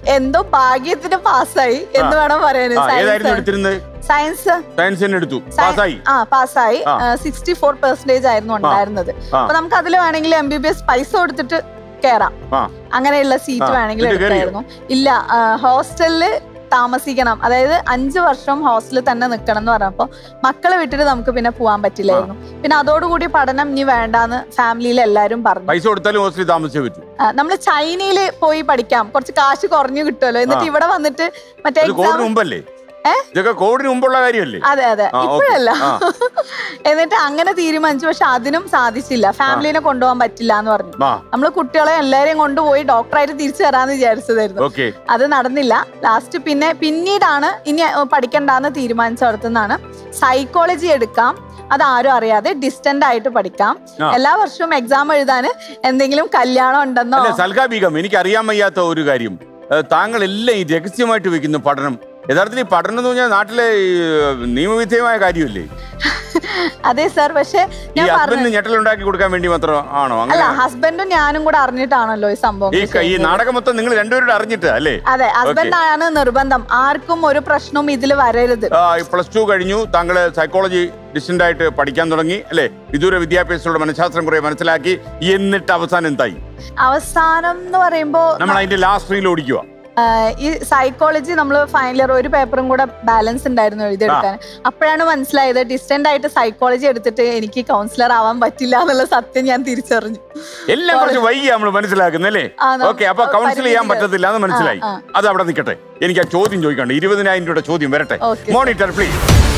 എന്തോ ഭാഗ്യത്തിന് പാസ്സായി എന്ന് വേണം പറയാൻ. സയൻസ് പാസ്സായി 64% ആയിരുന്നു ഉണ്ടായിരുന്നത്. അപ്പൊ നമുക്ക് അതിൽ വേണമെങ്കിൽ MBBS പൈസ കൊടുത്തിട്ട് കേറാം, അങ്ങനെയുള്ള സീറ്റ് വേണമെങ്കിൽ എടുക്കായിരുന്നു. ഇല്ല, ഹോസ്റ്റലില് താമസിക്കണം, അതായത് 5 വർഷം ഹോസ്റ്റലിൽ തന്നെ നിൽക്കണം എന്ന് പറഞ്ഞപ്പോ മക്കളെ വിട്ടിട്ട് നമുക്ക് പിന്നെ പോവാൻ പറ്റില്ലായിരുന്നു. പിന്നെ അതോടുകൂടി പഠനം ഇനി വേണ്ടാന്ന് ഫാമിലിയിൽ എല്ലാരും പറഞ്ഞു. പൈസ കൊടുത്താലും ഹോസ്റ്റലിൽ താമസിച്ചേ പറ്റൂ. നമ്മള് ചൈനയില് പോയി പഠിക്കാം, കുറച്ച് കാശ് കുറഞ്ഞു കിട്ടുമല്ലോ. എന്നിട്ട് ഇവിടെ വന്നിട്ട് മറ്റേ കോവിഡിന് മുമ്പുള്ള കാര്യമല്ലേ? അതെ അതെ, ഇപ്പോഴല്ല. എന്നിട്ട് അങ്ങനെ തീരുമാനിച്ചു. പക്ഷെ അതിനും സാധിച്ചില്ല, ഫാമിലിനെ കൊണ്ടുപോകാൻ പറ്റില്ല എന്ന് പറഞ്ഞു. നമ്മള് കുട്ടികളെ എല്ലാരെയും കൊണ്ടുപോയി ഡോക്ടറായിട്ട് തിരിച്ചു തരാന്ന് വിചാരിച്ചതായിരുന്നു. അത് നടന്നില്ല. ലാസ്റ്റ് പിന്നീടാണ് ഇനി പഠിക്കണ്ടെന്ന് തീരുമാനിച്ചെടുത്തുനിന്നാണ് സൈക്കോളജി എടുക്കാം, അതാരും അറിയാതെ ഡിസ്റ്റന്റ് ആയിട്ട് പഠിക്കാം, എല്ലാ വർഷവും എക്സാം എഴുതാൻ എന്തെങ്കിലും കല്യാണം ഉണ്ടെന്നോ. സൽഹാ ബീഗം, എനിക്ക് അറിയാൻ വയ്യാത്ത ഒരു കാര്യം, താങ്കൾ എല്ലാം ഈ രഹസ്യമായിട്ട് വെക്കുന്നു പഠനം. യഥാർത്ഥത്തിൽ പഠനം എന്ന് പറഞ്ഞാൽ നാട്ടിലെ നിയമവിധേയമായ കാര്യമല്ലേ? അതെ സാർ, പക്ഷെ ഞെട്ടലുണ്ടാക്കി കൊടുക്കാൻ വേണ്ടി മാത്രം ആണോ? അല്ല, ഹസ്ബൻഡും ഞാനും കൂടെ അറിഞ്ഞിട്ടാണല്ലോ ഈ സംഭവം. ഈ നാടകം മൊത്തം നിങ്ങൾ രണ്ടുപേരും അറിഞ്ഞിട്ട് അല്ലേ? അതെ, ഹസ്ബൻഡാണ് നിർബന്ധം, ആർക്കും ഒരു പ്രശ്നവും ഇതിൽ വരരുത്. +2 കഴിഞ്ഞു, താങ്കള് സൈക്കോളജി ഡിസ്റ്റന്റ് ആയിട്ട് പഠിക്കാൻ തുടങ്ങി അല്ലേ? വിദൂര വിദ്യാഭ്യാസത്തിലുള്ള മനഃശാസ്ത്രം കുറെ മനസ്സിലാക്കി. എന്നിട്ട് അവസാനം എന്തായി? അവസാനം എന്ന് പറയുമ്പോ നമ്മൾ അതിന്റെ ലാസ്റ്റ് റീൽ ഓടിക്കുക. ഈ സൈക്കോളജി നമ്മൾ ഫൈനൽ ഇയർ ഒരു പേപ്പറും കൂടെ ബാലൻസ് ഉണ്ടായിരുന്നു എഴുതിയെടുക്കാൻ. അപ്പോഴാണ് മനസ്സിലായത് ഡിസ്റ്റന്റ് ആയിട്ട് സൈക്കോളജി എടുത്തിട്ട് എനിക്ക് കൗൺസിലർ ആവാൻ പറ്റില്ല എന്നുള്ള സത്യം ഞാൻ തിരിച്ചറിഞ്ഞു. എല്ലാം കുറച്ച് വൈകി നമ്മൾ മനസ്സിലാക്കുന്നല്ലേ? ഓക്കെ, അപ്പൊ കൗൺസിൽ ചെയ്യാൻ പറ്റത്തില്ല എന്ന് മനസ്സിലായി. അത് അവിടെ നിൽക്കട്ടെ, എനിക്ക് ആ ചോദ്യം ചോദിക്കണ്ട. 20,000 രൂപയുടെ ചോദ്യം വരട്ടെ. Monitor please.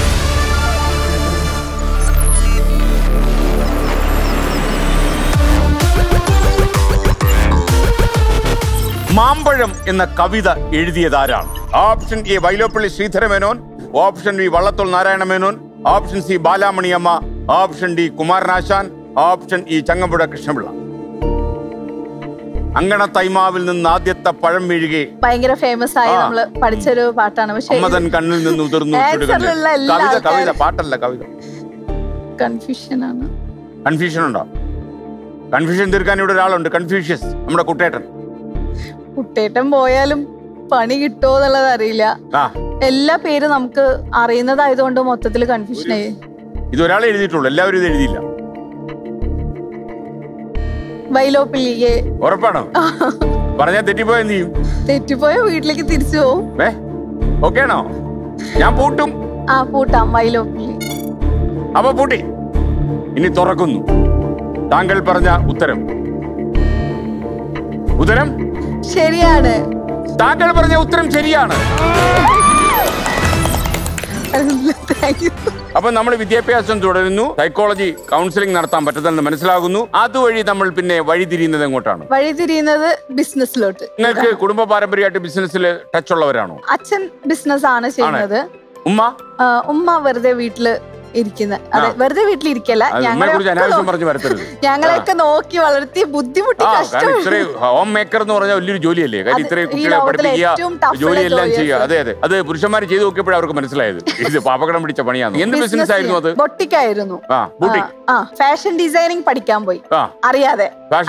മാമ്പഴം എന്ന കവിത എഴുതിയതാരാണ്? Option A Vyloppilli Sreedhara Menon, option B Vallathol Narayana Menon, option C Balamaniamma, option D Kumaranasan, option E Changampuzha Krishna Pillai. അങ്കണ തൈമാവിൽ നിന്ന് ആദ്യത്തെ പഴം വീഴുകെ ഭയങ്കര ഫേമസ് ആയി നമ്മള് പഠിച്ചൊരു പാട്ടാണ്. പക്ഷേ അമ്മതൻ കണ്ണിൽ നിന്ന് ഉതിർന്നു. കവിത പാട്ടല്ല, കവിത. കൺഫ്യൂഷൻ ഉണ്ടോ? കൺഫ്യൂഷൻ തീർക്കാൻ ഇവിടെ ഒരാളുണ്ട്, കൺഫ്യൂഷ്യസ്, നമ്മുടെ കുട്ടേട്ടൻ. കുട്ടേട്ടൻ പോയാലും പണി കിട്ടുമോ എന്നുള്ളത് അറിയില്ല. എല്ലാ പേരും നമുക്ക് അറിയുന്നതായതുകൊണ്ട് മൊത്തത്തിൽ കൺഫ്യൂഷൻ ആയി. ഇതൊരാളെ എഴുതിയിട്ടുള്ളൂ, എല്ലാവരും ഇത് എഴുതിയില്ല. വൈലോപ്പിള്ളിയെ ഉറപ്പാണോ? പറഞ്ഞാ തെറ്റിപ്പോയ എന്ത് ചെയ്യും? തെറ്റിപ്പോയ വീട്ടിലേക്ക് തിരിച്ചു പോവും. ഓക്കെ ആണോ? ഞാൻ പൂട്ടും. പൂട്ടാം. വൈലോപ്പിള്ളി. അപ്പൊ പൂട്ടി. ഇനി തുറക്കുന്നു. താങ്കൾ പറഞ്ഞ ഉത്തരം ശരിയാണ്. താങ്കൾ പറഞ്ഞ ഉത്തരം ശരിയാണ്. അപ്പൊ നമ്മൾ വിദ്യാഭ്യാസം തുടരുന്നു, സൈക്കോളജി കൗൺസിലിംഗ് നടത്താൻ പറ്റുന്നതെന്ന് മനസ്സിലാകുന്നു. അതുവഴി നമ്മൾ പിന്നെ വഴിതിരിയുന്നത് എങ്ങോട്ടാണ്? വഴിതിരിയുന്നത് ബിസിനസ്സിലോട്ട്. നിങ്ങൾക്ക് കുടുംബ പാരമ്പര്യമായിട്ട് ബിസിനസ്സിൽ ടച്ച് ഉള്ളവരാണോ? അച്ഛൻ ബിസിനസ് ആണ് ചെയ്യുന്നത്. ഉമ്മ വെറുതെ വീട്ടില് ഇരിക്കുന്ന. അതെ, വെറുതെ വീട്ടിലിരിക്കല്ല, ഞങ്ങളെയൊക്കെ നോക്കി വളർത്തി ബുദ്ധിമുട്ടി ഹോം മേക്കർ എന്ന് പറഞ്ഞാൽ വലിയൊരു ജോലിയല്ലേ? കാര്യം ഇത്രയും കുട്ടികളെ പഠിപ്പിക്കുക, ജോലിയെല്ലാം ചെയ്യുക. അതെ അതെ, അത് പുരുഷന്മാർ ചെയ്ത് നോക്കിയപ്പോഴും അവർക്ക് മനസ്സിലായത് ഇത് പാപകടം പിടിച്ച പണിയാണ്. എന്ത് ബിസിനസ് ആയിരുന്നു അത്? ബൊട്ടിക്കായിരുന്നു. ഫാഷൻ ഡിസൈനിങ് പഠിക്കാൻ പോയി അറിയാതെ.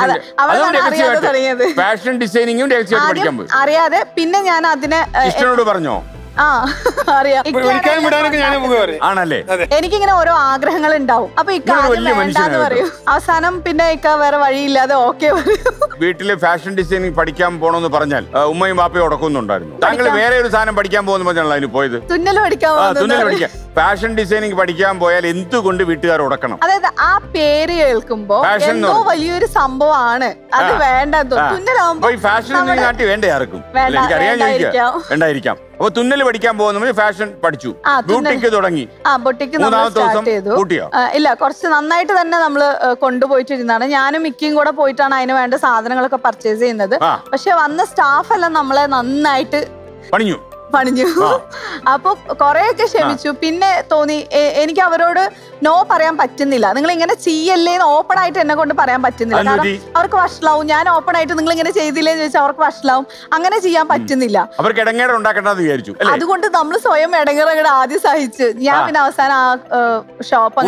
ഫാഷൻ ഡിസൈനിങ്ങും പഠിക്കാൻ പോയി അറിയാതെ. പിന്നെ ഞാൻ അതിനെ ഇഷ്ടനോട് പറഞ്ഞോ? ആണല്ലേ? എനിക്കിങ്ങനെ ഓരോ ആഗ്രഹങ്ങൾ ഉണ്ടാവും. അപ്പൊ ഇക്കാന്ന് പറയും. അവസാനം പിന്നെ ഇക്ക വേറെ വഴിയില്ലാതെ ഓക്കെ വീട്ടില് ഫാഷൻ ഡിസൈനിങ് പഠിക്കാൻ പോണെന്ന് പറഞ്ഞാൽ ഉമ്മയും ബാപ്പയും ഉടക്കുന്നുണ്ടായിരുന്നു. താങ്കൾ വേറെ ഒരു സാധനം പഠിക്കാൻ പോകുന്ന പറഞ്ഞാണല്ലോ അതിന് പോയത്. തുന്നൽ പഠിക്കാൻ. ഫാഷൻ ഡിസൈനിങ് പഠിക്കാൻ പോയാൽ എന്തുകൊണ്ട് വീട്ടുകാർ ഉടക്കണം? അതായത് ആ പേര് കേൾക്കുമ്പോ എന്തോ വലിയൊരു സംഭവമാണ്. അത് വേണ്ട. തുന്നലാവുമ്പോ ഫാഷൻ നാട്ടി വേണ്ടേ ആർക്കും? എനിക്കറിയാൻ വേണ്ടായിരിക്കാം. അപ്പൊ തുന്നൽ പഠിക്കാൻ പോകുന്ന ഫാഷൻ പഠിച്ചു, ബ്യൂട്ടിക്ക് തുടങ്ങി. മൂന്നാമത്തെ ദിവസം കൂട്ടിയോ? ഇല്ല, കുറച്ച് നന്നായിട്ട് തന്നെ നമ്മള് കൊണ്ടുപോയിട്ടിരുന്നാണ്. ഞാനും മിക്കയും കൂടെ പോയിട്ടാണ് അതിന് വേണ്ട സാധനങ്ങളൊക്കെ പർച്ചേസ് ചെയ്യുന്നത്. പക്ഷെ വന്ന സ്റ്റാഫ് എല്ലാം നമ്മളെ നന്നായിട്ട് പണിഞ്ഞു. അപ്പൊ കൊറേയൊക്കെ ക്ഷമിച്ചു. പിന്നെ തോന്നി എനിക്ക് അവരോട് നോ പറയാൻ പറ്റുന്നില്ല. നിങ്ങൾ ഇങ്ങനെ ചെയ്യല്ലേ ഓപ്പൺ ആയിട്ട് എന്നെ കൊണ്ട് പറയാൻ പറ്റുന്നില്ല. കാരണം അവർക്ക് വഷളാവും. ഞാൻ ഓപ്പൺ ആയിട്ട് നിങ്ങൾ ഇങ്ങനെ ചെയ്തില്ലേന്ന് ചോദിച്ചാൽ അവർക്ക് വഷളാവും. അങ്ങനെ ചെയ്യാൻ പറ്റുന്നില്ല. അതുകൊണ്ട് നമ്മൾ സ്വയം ഇടങ്ങേറങ്ങടെ ആദ്യം സഹിച്ച് ഞാൻ പിന്നെ അവസാനം ആ ഷോപ്പ്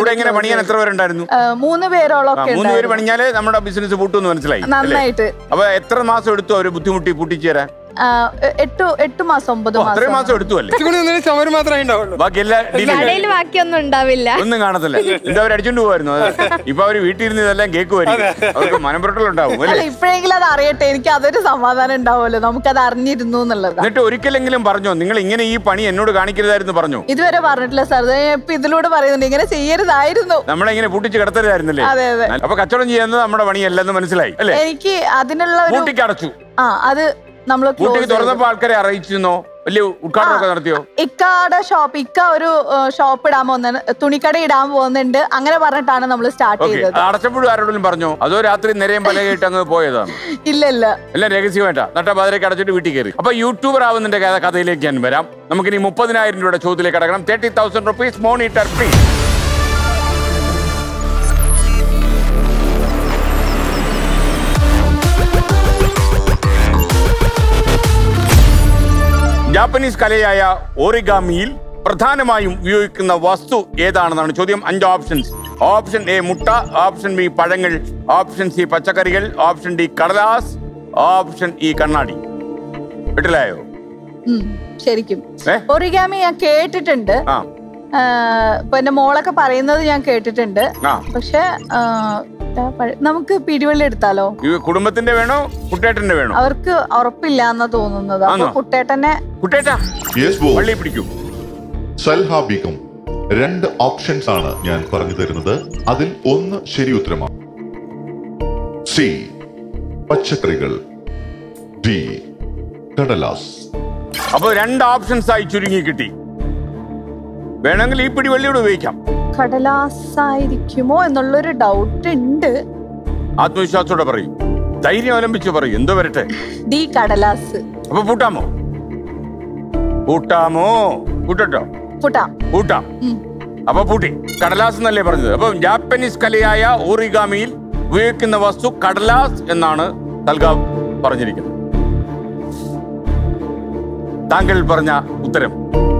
3 പേരോളൊക്കെ നന്നായിട്ട്. അപ്പൊ എത്ര മാസം എടുത്തു അവര് ബുദ്ധിമുട്ടി പൂട്ടിച്ചേരാൻ? 8 മാസം 9 അത്രയും മാസം മാസം എടുത്തു അല്ലേ? ചുമര് മാത്രമേ ഉണ്ടാവുള്ളൂ. ബാക്കി എല്ലാ കടയിൽ ബാക്കിയൊന്നും ഉണ്ടാവില്ല. ഒന്നും കാണത്തില്ല. എന്താ അവർ അടിച്ചോണ്ട് പോവായിരുന്നു? ഇപ്പൊ അവര് വീട്ടിൽ ഇരുന്ന് ഇതെല്ലാം കേൾക്കുമായിരിക്കും. അവർക്ക് മനംപുരട്ടലുണ്ടാവും അല്ല. ഇപ്പോഴെങ്കിലും അത് അറിയട്ടെ, എനിക്ക് അതൊരു സമാധാനം ഉണ്ടാവുമല്ലോ, നമുക്കത് അറിഞ്ഞിരുന്നു എന്നുള്ളത്. എന്നിട്ട് ഒരിക്കലെങ്കിലും പറഞ്ഞോ നിങ്ങൾ ഇങ്ങനെ ഈ പണി എന്നോട് കാണിക്കരുതായിരുന്നു പറഞ്ഞോ? ഇതുവരെ പറഞ്ഞിട്ടില്ല സാർ. ഇപ്പൊ ഇതിലൂടെ പറയുന്നുണ്ട് ഇങ്ങനെ ചെയ്യരുതായിരുന്നു, നമ്മളെ ഇങ്ങനെ പൂട്ടിച്ച് കിടത്തരുതായിരുന്നല്ലേ? അതെ അതെ. അപ്പൊ കച്ചവടം ചെയ്യുന്നത് നമ്മുടെ പണിയല്ലെന്ന് മനസ്സിലായി അല്ലേ? എനിക്ക് അതിനുള്ള ഒരു പൂട്ടിക്ക് അടച്ചു. അത് നമ്മള് പൂട്ടിക്ക് തുറന്നപ്പോ ആൾക്കാരെ അറിയിച്ചിരുന്നോ? വലിയ ഉദ്ഘാടനമൊക്കെ നടത്തിയോ? ഇക്കയുടെ ഷോപ്പ്, ഒരു ഷോപ്പ് ഇടാൻ പോകുന്ന, തുണിക്കട ഇടാൻ പോകുന്നുണ്ട്, അങ്ങനെ പറഞ്ഞിട്ടാണ് നമ്മൾ സ്റ്റാർട്ട് ചെയ്തത്. അടച്ചപ്പോഴും ആരോടും പറഞ്ഞോ? അതോ രാത്രി നിരയും പല കേട്ട് അങ്ങ് പോയതാണ്? ഇല്ല ഇല്ല, എല്ലാം രഹസ്യമായിട്ടാ. നട്ടപാതിരക്ക് അടച്ചിട്ട് വീട്ടിൽ കയറി. അപ്പൊ യൂട്യൂബർ ആവുന്നതിന്റെ കഥയിലേക്ക് ഞാൻ വരാം. നമുക്കിനി 30,000 രൂപയുടെ ചോദ്യത്തിലേക്ക് അടക്കണം. 30,000 rupees monitor please. ജാപ്പനീസ് കലയായ ഓറിഗാമിയിൽ പ്രധാനമായും ഉപയോഗിക്കുന്ന വസ്തു ഏതാണെന്നാണ് ചോദ്യം. 5 ഓപ്ഷൻസ്. ഓപ്ഷൻ എ മുട്ട, ഓപ്ഷൻ ബി പഴങ്ങൾ, ഓപ്ഷൻ സി പച്ചക്കറികൾ, ഓപ്ഷൻ ഡി കടലാസ്, ഓപ്ഷൻ ഇ കണ്ണാടി. വീട്ടിലായോ? ശരിക്കും ഒറിഗാമി ഞാൻ കേട്ടിട്ടുണ്ട്. ഇപ്പൊ എന്റെ മോളൊക്കെ പറയുന്നത് ഞാൻ കേട്ടിട്ടുണ്ട്. പക്ഷെ നമുക്ക് പിടിവള്ളി എടുത്താലോ? കുടുംബത്തിന്റെ വേണോ കുട്ടേട്ടന്റെ വേണോ? അവർക്ക് ഉറപ്പില്ല എന്നാ തോന്നുന്നത്. കുട്ടേട്ടനെ പള്ളി പിടിക്കൂ. സൽഹ ബീഗം 2 ഓപ്ഷൻസ് ആണ് ഞാൻ പറഞ്ഞു തരുന്നത്. അതിൽ ഒന്ന് ശരി ഉത്തരമാണ്. സി പച്ചക്കറികൾ, ഡി കടലാസ്. അപ്പൊ 2 ഓപ്ഷൻസ് ആയി ചുരുങ്ങി കിട്ടി. വേണമെങ്കിൽ ഈ പിടിവള്ളിയോട് ഉപയോഗിക്കാം. കടലാസ് ആയിരിക്കുമോ എന്നുള്ളൊരു ഡൗട്ട് ഉണ്ട്. ആത്മവിശ്വാസത്തോടെ പറയും, ധൈര്യം അവലംബിച്ച് പറയും. എന്തോ വരട്ടെ. ഡി കടലാസ്. അപ്പൊ പൂട്ടാമോ? പൂട്ടട്ടോ? പൂട്ടാം. അപ്പൊ പൂട്ടി. കടലാസ് എന്നല്ലേ പറഞ്ഞത്. അപ്പൊ ജാപ്പനീസ് കലയായ ഓറിഗാമിയിൽ ഉപയോഗിക്കുന്ന വസ്തു കടലാസ് എന്നാണ് സൽഹ പറഞ്ഞിരിക്കുന്നത്. താങ്കൾ പറഞ്ഞ ഉത്തരം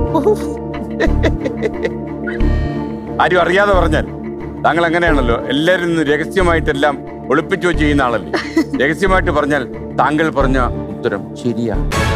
ആരും അറിയാതെ പറഞ്ഞാൽ താങ്കൾ അങ്ങനെയാണല്ലോ, എല്ലാവരും രഹസ്യമായിട്ടെല്ലാം ഒളിപ്പിച്ചു വെച്ച് ചെയ്യുന്ന ആളല്ലേ. രഹസ്യമായിട്ട് പറഞ്ഞാൽ താങ്കൾ പറഞ്ഞ ഉത്തരം ശരിയാ.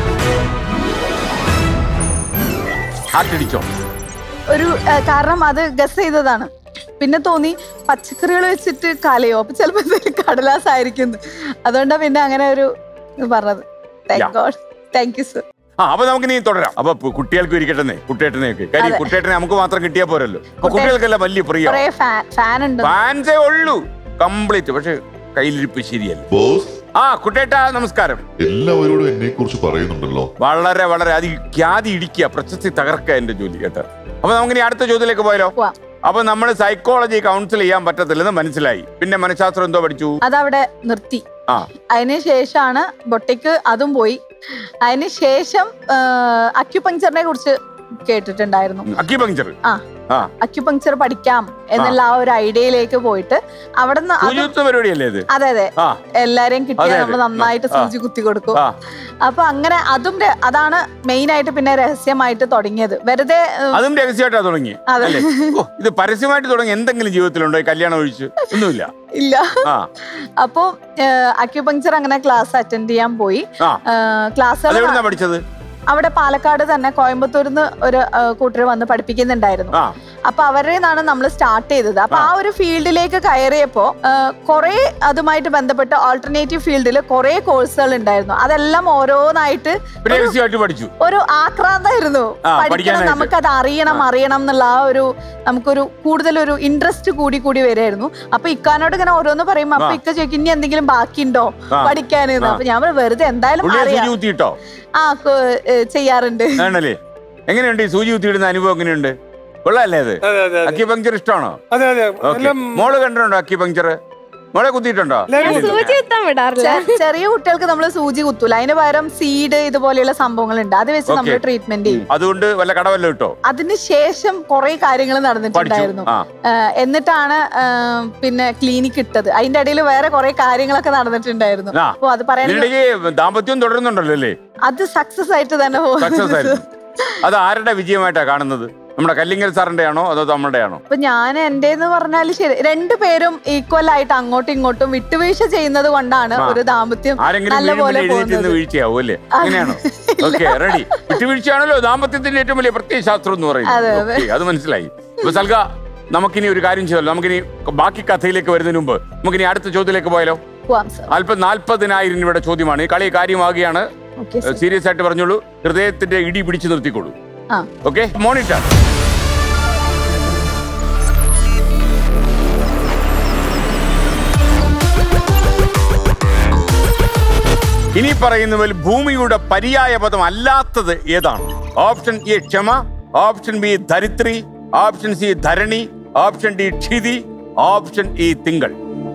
ഹാർട്ടടിച്ചോ? ഒരു കാരണം അത് ഗസ് ചെയ്തതാണ്. പിന്നെ തോന്നി പച്ചക്കറികൾ വെച്ചിട്ട് കലയോ, അപ്പൊ ചിലപ്പോ കടലാസ് ആയിരിക്കും. അതുകൊണ്ടാ പിന്നെ അങ്ങനെ ഒരു പറഞ്ഞത്. Thank you sir. അപ്പൊ നമുക്ക് നീ തുടരാം. അപ്പൊ കുട്ടികൾക്ക് ഇരിക്കട്ടെ, കുട്ടേട്ടനെയൊക്കെ. കാര്യം കുട്ടേട്ടനെ നമുക്ക് മാത്രം കിട്ടിയാ പോരല്ലോ. അപ്പൊ കുട്ടികൾക്കെല്ലാം വലിയ പ്രിയ ഫാൻസേ ഉള്ളൂ കംപ്ലീറ്റ്. പക്ഷെ കയ്യിലിരിപ്പ് ശരിയല്ല. കുട്ടേട്ട നമസ്കാരം. എല്ലാവരോടും എന്നെ കുറിച്ച് പറയുന്നുണ്ടല്ലോ. വളരെ വളരെ ഖ്യാതി ഇടിക്കുക, പ്രശസ്തി തകർക്കുക എന്റെ ജോലി കേട്ടോ. അപ്പൊ നമുക്ക് ഇനി അടുത്ത ചോദ്യത്തിലേക്ക് പോയാലോ? അപ്പൊ നമ്മൾ സൈക്കോളജി കൗൺസിൽ ചെയ്യാൻ പറ്റത്തില്ലെന്ന് മനസ്സിലായി. പിന്നെ മനഃശാസ്ത്രം എന്തോ പഠിച്ചു? അതവിടെ നിർത്തി. അതിനുശേഷമാണ് ബൊട്ടിക്ക്, അതും പോയി. അതിനുശേഷം അക്യുപങ്ചറിനെ കുറിച്ച് കേട്ടിട്ടുണ്ടായിരുന്നു. അക്യുപങ്ചർ പഠിക്കാം എന്നുള്ള ആ ഒരു ഐഡിയയിലേക്ക് പോയിട്ട് അവിടെ നിന്ന് അതെ അതെ എല്ലാരെയും കിട്ടിയാൽ നമ്മൾ നന്നായിട്ട് സൂചി കുത്തി കൊടുക്കും. അപ്പൊ അങ്ങനെ അതാണ് മെയിൻ ആയിട്ട് പിന്നെ രഹസ്യമായിട്ട് തുടങ്ങിയത്. വെറുതെ അതും രഹസ്യമായിട്ടാ തുടങ്ങി. ഇത് പരസ്യമായിട്ട് തുടങ്ങി എന്തെങ്കിലും ജീവിതത്തിലുണ്ടോ? കല്യാണം ഒഴിച്ച് ഒന്നുമില്ല. ഇല്ല. അപ്പൊ അക്യുപങ്ചർ അങ്ങനെ ക്ലാസ് അറ്റൻഡ് ചെയ്യാൻ പോയി. ക്ലാസ് പഠിച്ചത് അവിടെ പാലക്കാട് തന്നെ, കോയമ്പത്തൂരിന്ന് ഒരു കൂട്ടർ വന്ന് പഠിപ്പിക്കുന്നുണ്ടായിരുന്നു. അപ്പൊ അവരുടെ നിന്നാണ് നമ്മൾ സ്റ്റാർട്ട് ചെയ്തത്. അപ്പൊ ആ ഒരു ഫീൽഡിലേക്ക് കയറിയപ്പോ കുറെ അതുമായിട്ട് ബന്ധപ്പെട്ട് ഓൾട്ടർനേറ്റീവ് ഫീൽഡിൽ കുറെ കോഴ്സുകൾ ഉണ്ടായിരുന്നു. അതെല്ലാം ഓരോന്നായിട്ട് ഒരു ആക്രാന്തായിരുന്നു പഠിക്കണം. നമുക്കത് അറിയണം എന്നുള്ള ആ ഒരു നമുക്കൊരു കൂടുതലൊരു ഇൻട്രസ്റ്റ് കൂടി വരായിരുന്നു. അപ്പൊ ഇക്കാനോട് ഇങ്ങനെ ഓരോന്ന് പറയുമ്പോ അപ്പൊ ഇക്ക ചോദിക്കും ഇനി എന്തെങ്കിലും ബാക്കിയുണ്ടോ പഠിക്കാനെന്ന്. അപ്പൊ ഞാൻ വെറുതെ എന്തായാലും ചെയ്യാറുണ്ട്. എങ്ങനെയുണ്ട് ഈ സൂചി കുത്തിയിടുന്ന അനുഭവം? എങ്ങനെയുണ്ട്? കൊള്ളാല്ലേ അത്? അക്യുപങ്ചർ ഇഷ്ടമാണോ? മോള് കണ്ടിട്ടുണ്ടോ അക്യുപങ്ചർ? മോളെ കുത്തിയിട്ടുണ്ടോ? ചെറിയ കുട്ടികൾക്ക് നമ്മൾ സൂചി കുത്തൂല, അതിന് പകരം സീഡ് ഇതുപോലെയുള്ള സംഭവങ്ങളുണ്ട്, അത് വെച്ച് നമ്മൾ ട്രീറ്റ്മെന്റ് ചെയ്യും. അതുകൊണ്ട് വല്ല കടവല്ലോ കിട്ടോ? അതിനുശേഷം കുറെ കാര്യങ്ങൾ നടന്നിട്ടുണ്ടായിരുന്നു. എന്നിട്ടാണ് പിന്നെ ക്ലിനിക് ഇട്ടത്. അതിന്റെ ഇടയിൽ വേറെ കുറെ കാര്യങ്ങളൊക്കെ നടന്നിട്ടുണ്ടായിരുന്നു. അപ്പൊ അത് പറയാൻ ദാമ്പത്യം തുടരുന്നുണ്ടല്ലോ അല്ലേ? അത് സക്സസ് ആയിട്ട് തന്നെ പോകും. അത് ആരുടെ വിജയമായിട്ടാ കാണുന്നത്? നമ്മുടെ കല്ലിങ്ങൽ സാറിന്റെ ആണോ അതോ നമ്മളുടെ ആണോ? അപ്പൊ ഞാൻ എന്റേന്ന് പറഞ്ഞാല് ശരി, രണ്ടുപേരും ഈക്വൽ ആയിട്ട് അങ്ങോട്ടും ഇങ്ങോട്ടും വിട്ടുവീഴ്ച ചെയ്യുന്നത് കൊണ്ടാണ് ഒരു ദാമ്പത്യം നല്ലപോലെ വീഴ്ചയാവും അല്ലേ? അങ്ങനെയാണോ? Okay, ready. വിട്ടുവീഴ്ചയാണല്ലോ ദാമ്പത്യത്തിന്റെ ഏറ്റവും വലിയ പ്രത്യയ ശാസ്ത്രം എന്ന് പറയുന്നത്. അത് മനസ്സിലായി. അപ്പൊ സൽഗ, നമുക്കിനി ഒരു കാര്യം ചെയ്തല്ലോ, നമുക്കിനി ബാക്കി കഥയിലേക്ക് വരുന്നതിന് മുമ്പ് നമുക്കിനി അടുത്ത ചോദ്യത്തിലേക്ക് പോയാലോ? 40,000 രൂപയുടെ ചോദ്യമാണ്. ഈ കളി കാര്യമാകുകയാണ്. സീരിയസ് ആയിട്ട് പറഞ്ഞോളൂ, ഹൃദയത്തിന്റെ ഇടി പിടിച്ചു നിർത്തിക്കോളൂ. Okay, monitor. ഇനി പറയുന്നതിൽ ഭൂമിയുടെ പര്യായ പദം അല്ലാത്തത് ഏതാണ്? ഓപ്ഷൻ എ ക്ഷമ, ഓപ്ഷൻ ബി ധരിത്രി, ഓപ്ഷൻ സി ധരണി, ഓപ്ഷൻ ഡി ക്ഷിതി, ഓപ്ഷൻ ഇ തിങ്കൾ.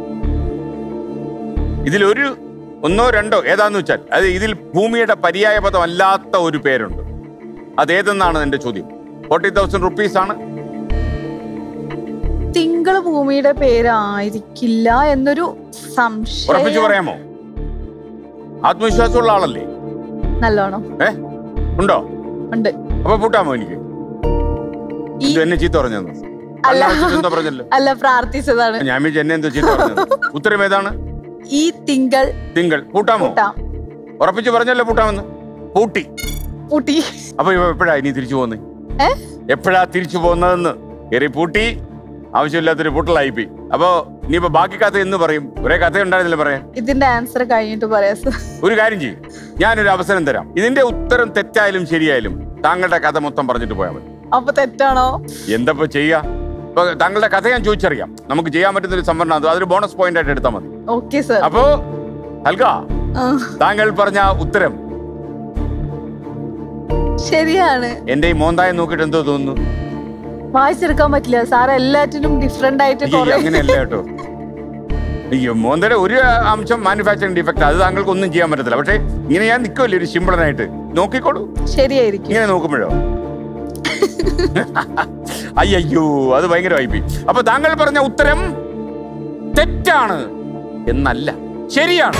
ഇതിലൊരു ഒന്നോ രണ്ടോ ഏതാന്ന് വെച്ചാൽ അത് ഇതിൽ ഭൂമിയുടെ പര്യായ പദം അല്ലാത്ത ഒരു പേരുണ്ട്. അതേതെന്നാണ് എന്റെ ചോദ്യം. 40,000 റുപ്പീസ് ആണ്. തിങ്കൾ ഭൂമിയുടെ പേരായിരിക്കില്ല എന്നൊരു സംശയം. ഉറപ്പിച്ചു പറയാമോ? ആത്മവിശ്വാസമുള്ള ആളല്ലേ? നല്ലോണം. ഉണ്ടോ? ഉണ്ട്. അപ്പൊ പൂട്ടാമോ എനിക്ക്? എന്നെ ചീത്ത പറഞ്ഞോ? പറഞ്ഞല്ലോ. അല്ല, പ്രാർത്ഥിച്ചതാണ്. ഞാൻ എന്നെ എന്തോ ചീത്ത പറഞ്ഞത്. ഉത്തരം ഏതാണ്? ഈ തിങ്കൾ. തിങ്കൾ. പൂട്ടാമോ? ഉറപ്പിച്ചു പറഞ്ഞല്ലോ പൂട്ടാമെന്ന്. പൂട്ടി. പൂട്ടി. അപ്പൊ എപ്പോഴാ ഇനി തിരിച്ചു പോകുന്നത്? എപ്പോഴാ തിരിച്ചു പോകുന്നതെന്ന് കയറി പൂട്ടി. ആവശ്യമില്ലാത്തൊരു പൂട്ടലായിപ്പോയി. അപ്പൊ ഇനിയിപ്പോ ബാക്കി കഥ എന്ന് പറയും? ഒരേ കഥ ഉണ്ടായിരുന്നില്ല പറയാൻ. ഇതിന്റെ ആൻസർ കഴിഞ്ഞിട്ട് പറയാം. ഒരു കാര്യം ചെയ്യും, ഞാനൊരു അവസരം തരാം. ഇതിന്റെ ഉത്തരം തെറ്റായാലും ശരിയായാലും താങ്കളുടെ കഥ മൊത്തം പറഞ്ഞിട്ട് പോയാൽ മതി. അപ്പൊ തെറ്റാണോ? എന്തപ്പോ ചെയ്യാ? താങ്കളുടെ കഥ ഞാൻ ചോദിച്ചറിയാം. നമുക്ക് ചെയ്യാൻ പറ്റുന്ന ഒരു സംവരണം, അതൊരു ബോണസ് പോയിന്റ് ആയിട്ട് എടുത്താൽ മതി. Okay sir. അപ്പോ ഹൽക, താങ്കൾ പറഞ്ഞ ഉത്തരം ശരിയാണ്. എന്റെ ഈ മോന്തായം നോക്കിട്ട് എന്തോ തോന്നുന്നു? വായിച്ചെടുക്കാൻ പറ്റില്ല സാർ, എല്ലാറ്റിനും ഡിഫറെന്റ് ആയിട്ട്. അങ്ങനെയല്ല കേട്ടോ. അയ്യോ, മോന്തയുടെ ഒരു അംശം മാനുഫാക്ചറിംഗ് ഡിഫക്ട്, അത് താങ്കൾക്ക് ഒന്നും ചെയ്യാൻ പറ്റത്തില്ല. പക്ഷെ ഇങ്ങനെ ഞാൻ നിൽക്കുമല്ലേ ഒരു സിമ്പിളനായിട്ട്, നോക്കിക്കോളൂ. ശരിയായിരിക്കും. ഇങ്ങനെ നോക്കുമ്പോഴോ? അയ്യോ, അത് ഭയങ്കര വായിപ്പി. അപ്പൊ താങ്കൾ പറഞ്ഞ ഉത്തരം തെറ്റാണ് എന്നല്ല, ശരിയാണ്.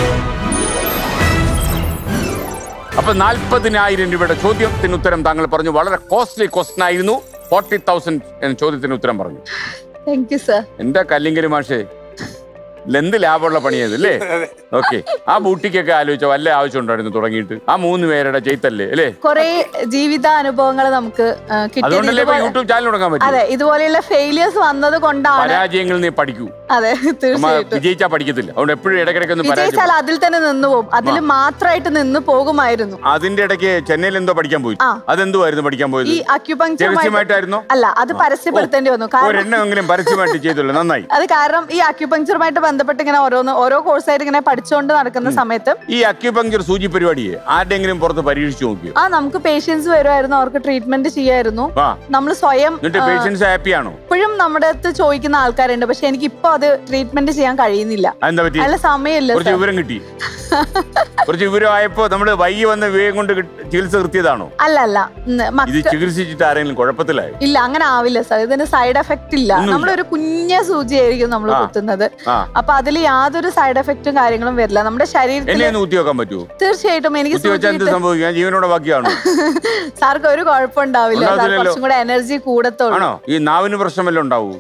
അപ്പൊ 40,000 രൂപയുടെ ചോദ്യത്തിന് ഉത്തരം താങ്കൾ പറഞ്ഞു. വളരെ കോസ്റ്റ്ലി ക്വസ്റ്റൻ ആയിരുന്നു. 40,000 എന്ന ചോദ്യത്തിന് ഉത്തരം പറഞ്ഞു. Thank you sir. എന്റെ കല്ലിങ്കരി മാഷേ, എന്ത് ലാഭമുള്ള പണിയത് അല്ലേ? ഓക്കെ, ആ ബൂട്ടിക്കൊക്കെ ആലോചിച്ച വല്ല ആവശ്യം ഉണ്ടായിരുന്നു തുടങ്ങിയിട്ട്? ആ 3 പേരുടെ ചെയ്തല്ലേ അല്ലേ? കുറെ ജീവിത അനുഭവങ്ങൾ നമുക്ക് അതുകൊണ്ടല്ലേ യൂട്യൂബ് ചാനൽ തുടങ്ങാൻ പറ്റും. അതെ, ഇതുപോലെയുള്ള ഫെയിലിയേഴ്സ് വന്നത് കൊണ്ടാണ്. പരാജയങ്ങൾ നീ പഠിക്കൂ. അതെ, തീർച്ചയായിട്ടും. വിജയിച്ചാ പഠിക്കത്തില്ല. അതുകൊണ്ട് എപ്പോഴും ഇടയ്ക്കിടയ്ക്ക് വിജയിച്ചാൽ അതിൽ തന്നെ നിന്ന് പോകും. അതിൽ മാത്രമായിട്ട് നിന്ന് പോകുമായിരുന്നു. അതിന്റെ ഇടയ്ക്ക് ചെന്നൈയിൽ എന്തോ പഠിക്കാൻ പോയി. അതെന്തുവായിരുന്നു പഠിക്കാൻ പോയത്? ഈ അക്യുപങ്ചറുമായിട്ടായിരുന്നു. അല്ല, അത് പരസ്യപ്പെടുത്തേണ്ടി വന്നു. ഒരെണ്ണമെങ്കിലും പരസ്യമായിട്ട് ചെയ്തുള്ളൂ. നന്നായി. അത് കാരണം ഈ അക്യുപങ്ചറുമായിട്ട് ബന്ധപ്പെട്ട് ഇങ്ങനെ ഓരോ കോഴ്സായിട്ട് ഇങ്ങനെ പഠിച്ചുകൊണ്ട് നടക്കുന്ന സമയത്ത് ഈ അക്യുപങ്ചർ സൂചി പരിപാടിയെ ആരുടെങ്കിലും പുറത്ത് പരീക്ഷിച്ചു നോക്കിയോ? നമുക്ക് പേഷ്യൻസ് വരുമായിരുന്നു, അവർക്ക് ട്രീറ്റ്മെന്റ് ചെയ്യായിരുന്നു. നമ്മൾ സ്വയം പേഷ്യൻസ് ഹാപ്പിയാണോ? ഇപ്പോഴും നമ്മുടെ അടുത്ത് ചോദിക്കുന്ന ആൾക്കാരുണ്ട്. പക്ഷെ എനിക്ക് ഇപ്പൊ അത് ട്രീറ്റ്മെന്റ് ചെയ്യാൻ കഴിയുന്നില്ല. അതിനുള്ള സമയമില്ല. കുറച്ച് വിവരം കിട്ടി. കുറച്ച് വിവരമായപ്പോ നമ്മള് വൈകി വന്ന വിവേകം കൊണ്ട് ചികിത്സ നിർത്തിയതാണോ? അല്ല, ഇത് ചികിത്സിച്ചിട്ട് ആരെങ്കിലും കുഴപ്പത്തിലായി? ഇല്ല, അങ്ങനെ ആവില്ല സാർ. ഇതിന് സൈഡ് എഫക്ട് ഇല്ല. നമ്മളൊരു കുഞ്ഞ സൂചിയായിരിക്കും നമ്മൾ കുത്തുന്നത്. അപ്പൊ അതിൽ യാതൊരു സൈഡ് എഫക്റ്റും കാര്യങ്ങളും വരില്ല. നമ്മുടെ ശരീരത്തിൽ ഊത്തിവെക്കാൻ പറ്റുമോ? തീർച്ചയായിട്ടും. എനിക്ക് ജീവനോടെ ബാക്കിയാണോ? സാർക്ക് ഒരു കുഴപ്പമുണ്ടാവില്ല. കുറച്ചും കൂടെ എനർജി കൂടത്തുള്ളൂ. ഈ നാവിന് പ്രശ്നമല്ലോ ഉണ്ടാവൂ?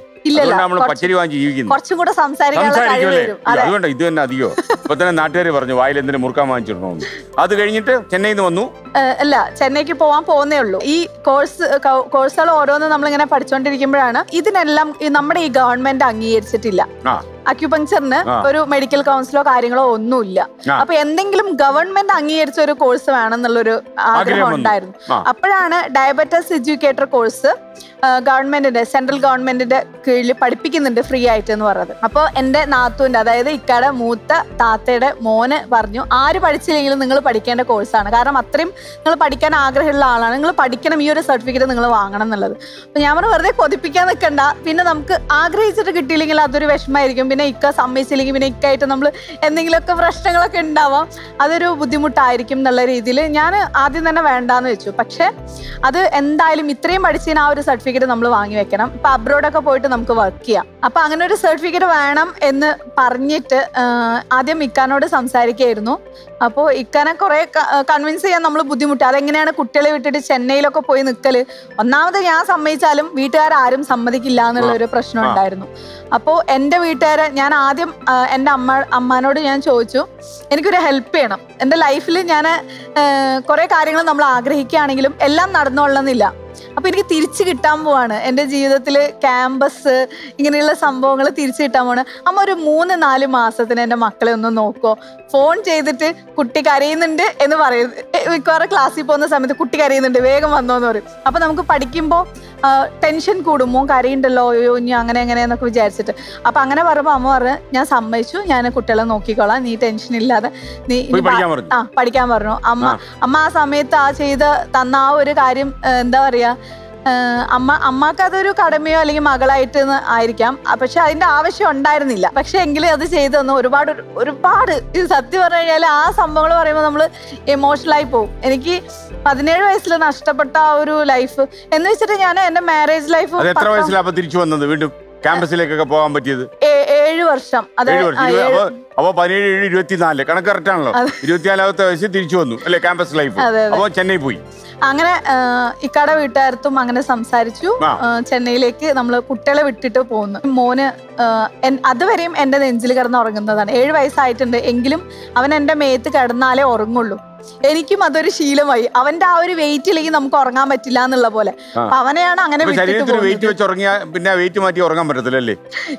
കുറച്ചും കൂടെ അതുകൊണ്ട് ഇത് തന്നെ അധികോ. ഇപ്പൊ തന്നെ നാട്ടുകാർ പറഞ്ഞു വായിൽ എന്തിനു മുറുക്കാൻ വാങ്ങിച്ചിടണമെന്ന്. അത് കഴിഞ്ഞിട്ട് ചെന്നൈയിൽ നിന്ന് വന്നു. അല്ല, ചെന്നൈക്ക് പോകുന്നേ ഉള്ളൂ. ഈ കോഴ്സുകൾ ഓരോന്നും നമ്മളിങ്ങനെ പഠിച്ചുകൊണ്ടിരിക്കുമ്പോഴാണ് ഇതിനെല്ലാം നമ്മുടെ ഈ ഗവൺമെന്റ് അംഗീകരിച്ചിട്ടില്ല. അക്യുപങ്ചറിന് ഒരു മെഡിക്കൽ കൗൺസിലോ കാര്യങ്ങളോ ഒന്നുമില്ല. അപ്പൊ എന്തെങ്കിലും ഗവൺമെന്റ് അംഗീകരിച്ച ഒരു കോഴ്സ് വേണമെന്നുള്ളൊരു ആഗ്രഹം ഉണ്ടായിരുന്നു. അപ്പോഴാണ് ഡയബറ്റസ് എഡ്യൂക്കേറ്റർ കോഴ്സ് ഗവൺമെന്റിന്റെ സെൻട്രൽ ഗവൺമെന്റിന്റെ കീഴിൽ പഠിപ്പിക്കുന്നുണ്ട് ഫ്രീ ആയിട്ട് എന്ന് പറഞ്ഞത്. അപ്പൊ എന്റെ നാത്തൂന്റെ, അതായത് ഇക്കയുടെ മൂത്ത താത്തയുടെ മോന് പറഞ്ഞു, ആര് പഠിച്ചില്ലെങ്കിലും നിങ്ങൾ പഠിക്കേണ്ട കോഴ്സാണ്. കാരണം അത്രയും നിങ്ങൾ പഠിക്കാൻ ആഗ്രഹമുള്ള ആളാണ്, നിങ്ങൾ പഠിക്കണം, ഈ ഒരു സർട്ടിഫിക്കറ്റ് നിങ്ങൾ വാങ്ങണം എന്നുള്ളത്. അപ്പൊ ഞാൻ പറഞ്ഞു വെറുതെ കൊതിപ്പിക്കാൻ നിൽക്കണ്ട. പിന്നെ നമുക്ക് ആഗ്രഹിച്ചിട്ട് കിട്ടിയില്ലെങ്കിൽ അതൊരു വിഷമമായിരിക്കും. പിന്നെ ഇക്ക സമ്മതിച്ചില്ലെങ്കിൽ പിന്നെ ഇക്കായിട്ട് നമ്മൾ എന്തെങ്കിലുമൊക്കെ പ്രശ്നങ്ങളൊക്കെ ഉണ്ടാവാം, അതൊരു ബുദ്ധിമുട്ടായിരിക്കും എന്നുള്ള രീതിയിൽ ഞാൻ ആദ്യം തന്നെ വേണ്ടാന്ന് വെച്ചു. പക്ഷെ അത് എന്തായാലും ഇത്രയും പഠിച്ചതിന് ആ ഒരു സർട്ടിഫിക്കറ്റ് നമ്മൾ വാങ്ങി വെക്കണം. ഇപ്പൊ അബ്രോഡൊക്കെ പോയിട്ട് നമുക്ക് നമുക്ക് വർക്ക് ചെയ്യാം. അപ്പൊ അങ്ങനെ ഒരു സർട്ടിഫിക്കറ്റ് വേണം എന്ന് പറഞ്ഞിട്ട് ആദ്യം ഇക്കാനോട് സംസാരിക്കുകയായിരുന്നു. അപ്പോൾ ഇക്കാനെ കുറെ കൺവിൻസ് ചെയ്യാൻ നമ്മൾ ബുദ്ധിമുട്ട്. അതെങ്ങനെയാണ് കുട്ടികളെ വിട്ടിട്ട് ചെന്നൈയിലൊക്കെ പോയി നിൽക്കല്? ഒന്നാമത് ഞാൻ സമ്മതിച്ചാലും വീട്ടുകാരും സമ്മതിക്കില്ല എന്നുള്ള ഒരു പ്രശ്നം ഉണ്ടായിരുന്നു. അപ്പോൾ എൻ്റെ വീട്ടുകാരെ ഞാൻ ആദ്യം എൻ്റെ അമ്മാനോട് ഞാൻ ചോദിച്ചു, എനിക്കൊരു ഹെൽപ്പ് ചെയ്യണം. എൻ്റെ ലൈഫിൽ ഞാൻ കുറെ കാര്യങ്ങൾ നമ്മൾ ആഗ്രഹിക്കുകയാണെങ്കിലും എല്ലാം നടന്നോളണമെന്നില്ല. അപ്പൊ എനിക്ക് തിരിച്ചു കിട്ടാൻ പോവാണ്. എൻ്റെ ജീവിതത്തിൽ ക്യാമ്പസ് ഇങ്ങനെയുള്ള സംഭവങ്ങൾ തിരിച്ചു കിട്ടാൻ പോവാണ്. അമ്മ ഒരു 3-4 മാസത്തിന് എൻ്റെ മക്കളെ ഒന്ന് നോക്കോ, ഫോൺ ചെയ്തിട്ട് കുട്ടി കരയുന്നുണ്ട് എന്ന് പറയുന്നത്. മിക്കവാറും ക്ലാസ്സിൽ പോകുന്ന സമയത്ത് കുട്ടി കരയുന്നുണ്ട് വേഗം വന്നോന്ന് പറയും. അപ്പൊ നമുക്ക് പഠിക്കുമ്പോൾ ടെൻഷൻ കൂടും, മോൻ കരയുണ്ടല്ലോ, അയ്യോ ഇനി അങ്ങനെ എങ്ങനെയെന്നൊക്കെ വിചാരിച്ചിട്ട്. അപ്പൊ അങ്ങനെ പറയുമ്പോൾ അമ്മ പറഞ്ഞു, ഞാൻ സമ്മതിച്ചു, ഞാൻ കുട്ടികളെ നോക്കിക്കോളാം, നീ ടെൻഷൻ ഇല്ലാതെ നീ പഠിക്കാൻ പറഞ്ഞു. അമ്മ ആ സമയത്ത് ചെയ്ത് തന്ന ആ ഒരു കാര്യം എന്താ പറയാ, അമ്മക്ക് അതൊരു കടമയോ അല്ലെങ്കിൽ മകളായിട്ട് ആയിരിക്കാം, പക്ഷെ അതിന്റെ ആവശ്യം ഉണ്ടായിരുന്നില്ല. പക്ഷെ എങ്കിലും അത് ചെയ്തു തന്നു. ഒരുപാട് ഇത് സത്യം പറഞ്ഞു കഴിഞ്ഞാൽ ആ സംഭവങ്ങൾ പറയുമ്പോൾ നമ്മൾ എമോഷണലായി പോകും. എനിക്ക് 17 വയസ്സിൽ നഷ്ടപ്പെട്ട ആ ഒരു ലൈഫ് എന്ന് വെച്ചിട്ട് ഞാൻ എന്റെ മാരേജ് ലൈഫ് എത്ര വയസ്സിലാണ് തിരിച്ചു വന്നത് വീണ്ടും ക്യാമ്പസിലേക്കൊക്കെ പോകാൻ പറ്റിയത്? 7 വർഷം. അപ്പൊ 17, 24 കണക്ക് കറക്റ്റ് ആണല്ലോ. 24ാമത്തെ വയസ്സിൽ തിരിച്ചു വന്നു അല്ലെ ക്യാമ്പസ് ലൈഫ്. അപ്പൊ ചെന്നൈ പോയി. അങ്ങനെ ഇക്കാടെ വീട്ടുകാരത്തും അങ്ങനെ സംസാരിച്ചു. ചെന്നൈയിലേക്ക് നമ്മൾ കുട്ടികളെ വിട്ടിട്ട് പോകുന്നു. മോന് അതുവരെയും എന്റെ നെഞ്ചിൽ കിടന്ന് ഉറങ്ങുന്നതാണ്. 7 വയസ്സായിട്ടുണ്ട് എങ്കിലും അവൻ എന്റെ മേത്ത് കിടന്നാലേ ഉറങ്ങുള്ളൂ. എനിക്കും അതൊരു ശീലമായി. അവന്റെ ആ ഒരു വെയിറ്റ് ഇല്ലെങ്കിൽ നമുക്ക് ഉറങ്ങാൻ പറ്റില്ല എന്നുള്ള പോലെ. അപ്പൊ അവനെയാണ് അങ്ങനെ വെയിറ്റ് വെച്ച് ഉറങ്ങിയാ പിന്നെ വെയിറ്റ് മാറ്റി ഉറങ്ങാൻ പറ്റത്തില്ലല്ലേ?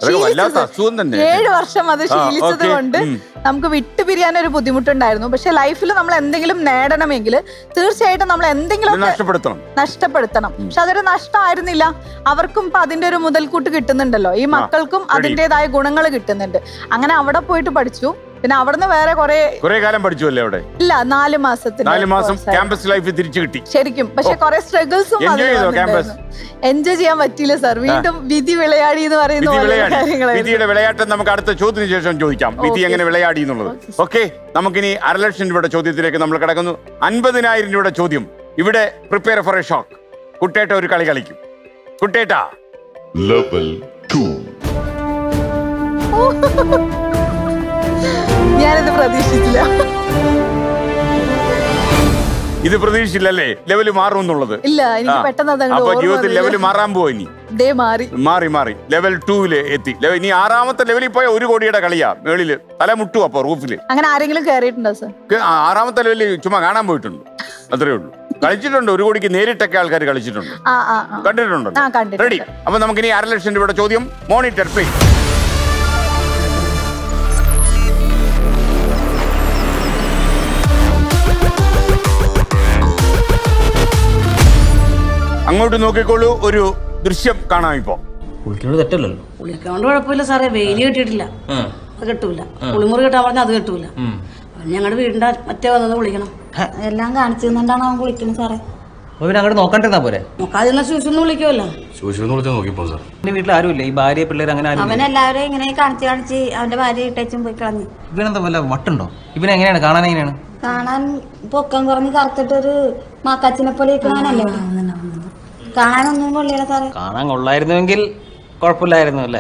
7 വർഷം അത് ശീലിച്ചത് കൊണ്ട് നമുക്ക് വിട്ടുപിരിയാൻ ഒരു ബുദ്ധിമുട്ടുണ്ടായിരുന്നു. പക്ഷെ ലൈഫിൽ നമ്മൾ എന്തെങ്കിലും നേടണമെങ്കിൽ തീർച്ചയായിട്ടും നമ്മൾ എന്തെങ്കിലും നഷ്ടപ്പെടുത്തണം. പക്ഷെ അതൊരു നഷ്ടമായിരുന്നില്ല. അവർക്കും ഇപ്പൊ അതിന്റെ ഒരു മുതൽക്കൂട്ട് കിട്ടുന്നുണ്ടല്ലോ. ഈ മക്കൾക്കും അതിൻ്റെതായ ഗുണങ്ങൾ കിട്ടുന്നുണ്ട്. അങ്ങനെ അവിടെ പോയിട്ട് പഠിച്ചു. പിന്നെ അവിടുന്ന് വേറെ കുറെ കാലം പഠിച്ചു അല്ലേ അവിടെ? ഇല്ല, 4 മാസം ക്യാമ്പസ് ലൈഫ് തിരിച്ചു കിട്ടി ശരിക്കും. പക്ഷെ കുറെ സ്ട്രഗിൾസും എൻജോയ് ചെയ്യാൻ പറ്റിയില്ല സാർ. വീണ്ടും വിധി വിളയാടി എന്ന് പറയുന്ന വിധിയുടെ വിളയാട്ടം നമുക്ക് അടുത്ത ചോദ്യത്തിന് ശേഷം ചോദിക്കാം. വിധി എങ്ങനെ വിളയാടി എന്നുള്ളത്. ഓക്കെ, നമുക്കിനി 1.5 ലക്ഷം രൂപയുടെ ചോദ്യത്തിലേക്ക് നമ്മൾ കിടക്കുന്നു. 50,000 രൂപയുടെ ചോദ്യം. ഇവിടെ പ്രിപ്പയർ ഫോർ എ ഷോക്ക്. കുട്ടേട്ട ഒരു കളി കളിക്കും. കുട്ടേട്ട ലെവൽ 2. ഞാനിത് പ്രതീക്ഷിച്ചില്ല. ഇത് പ്രതീക്ഷിച്ചില്ലല്ലേ ലെവല് മാറും എന്നുള്ളത്? ഇല്ല, എനിക്ക് പെട്ടെന്ന് അപ്പൊ ജീവിതത്തിൽ ലെവല് മാറാൻ പോയി. മാറി ലെവൽ 2 എത്തി. ഇനി 6ാമത്തെ ലെവലിൽ പോയ 1 കോടിയുടെ കളിയാ. മേളില് തല മുട്ടു. അപ്പൊ റൂഫില് അങ്ങനെ ആരെങ്കിലും കയറിയിട്ടുണ്ടോ സർ? 6ാമത്തെ ലെവലിൽ ചുമ്മാ കാണാൻ പോയിട്ടുണ്ട്, അത്രേ ഉള്ളൂ. കളിച്ചിട്ടുണ്ട്. 1 കോടിക്ക് നേരിട്ടൊക്കെ ആൾക്കാർ കളിച്ചിട്ടുണ്ട്, കണ്ടിട്ടുണ്ടോ? റെഡി? അപ്പൊ നമുക്കിനി 1.5 ലക്ഷം രൂപയുടെ ചോദ്യം. മോണിറ്റർ പേ. അങ്ങോട്ട് നോക്കിക്കോളൂ. ഒരു ദൃശ്യം കാണാം. ഇപ്പൊ കുളിക്കുന്നത് തെറ്റല്ലല്ലോ. കുളിക്കാണ്ട് കുഴപ്പമില്ല സാറേ, വെയില് കിട്ടിയിട്ടില്ല, അത് കിട്ടൂല. കുളിമുറി കിട്ടാൻ പറഞ്ഞാൽ അത് കിട്ടൂല. ഞങ്ങളുടെ വീടിന്റെ മറ്റേ വന്നത് കുളിക്കണം. എല്ലാം കാണിച്ചു തന്നിട്ടാണ് അവൻ കുളിക്കുന്നത് സാറേ. അങ്ങോട്ട് നോക്കണ്ടിരുന്നാ പോരെ? നോക്കാതിരുന്ന ശൂശൊന്നും വിളിക്കുമല്ലോ. വീട്ടിൽ ആരുമില്ല, ഈ ഭാര്യ പിള്ളേർ അങ്ങനെ? അവനെല്ലാവരും ഇങ്ങനെ കാണിച്ച് അവന്റെ ഭാര്യ ഇട്ടേച്ചും പോയി കളഞ്ഞു. ഇവനെന്താ വല്ല വട്ടുണ്ടോ? ഇവനെങ്ങനെയാണ് കാണാൻ? എങ്ങനെയാണ് കാണാൻ? പൊക്കം കുറഞ്ഞ് കറുത്തിട്ടൊരു മാക്കാച്ചിനെ പോലെ ഇരിക്കണല്ലേ. കാണാനൊന്നും കൊള്ളില്ല സാറേ. കാണാൻ കൊള്ളായിരുന്നുവെങ്കിൽ കുഴപ്പമില്ലായിരുന്നു അല്ലേ?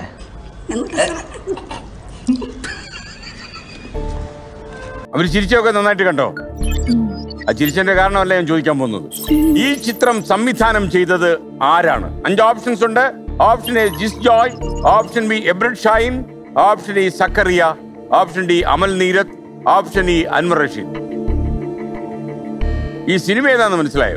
അവര് ചിരിച്ചൊക്കെ നന്നായിട്ട് കണ്ടോ? ആ ചിരിച്ചതിന്റെ കാരണമല്ല ഞാൻ ചോദിക്കാൻ പോകുന്നത്. ഈ ചിത്രം സംവിധാനം ചെയ്തത് ആരാണ്? 5 ഓപ്ഷൻസ് ഉണ്ട്. Option A Jis Joy, option B Abrid Shine, option E Zakariya, option D Amal Neerad, option E Anwar Rasheed. ഈ സിനിമ ഏതാന്ന് മനസ്സിലായോ?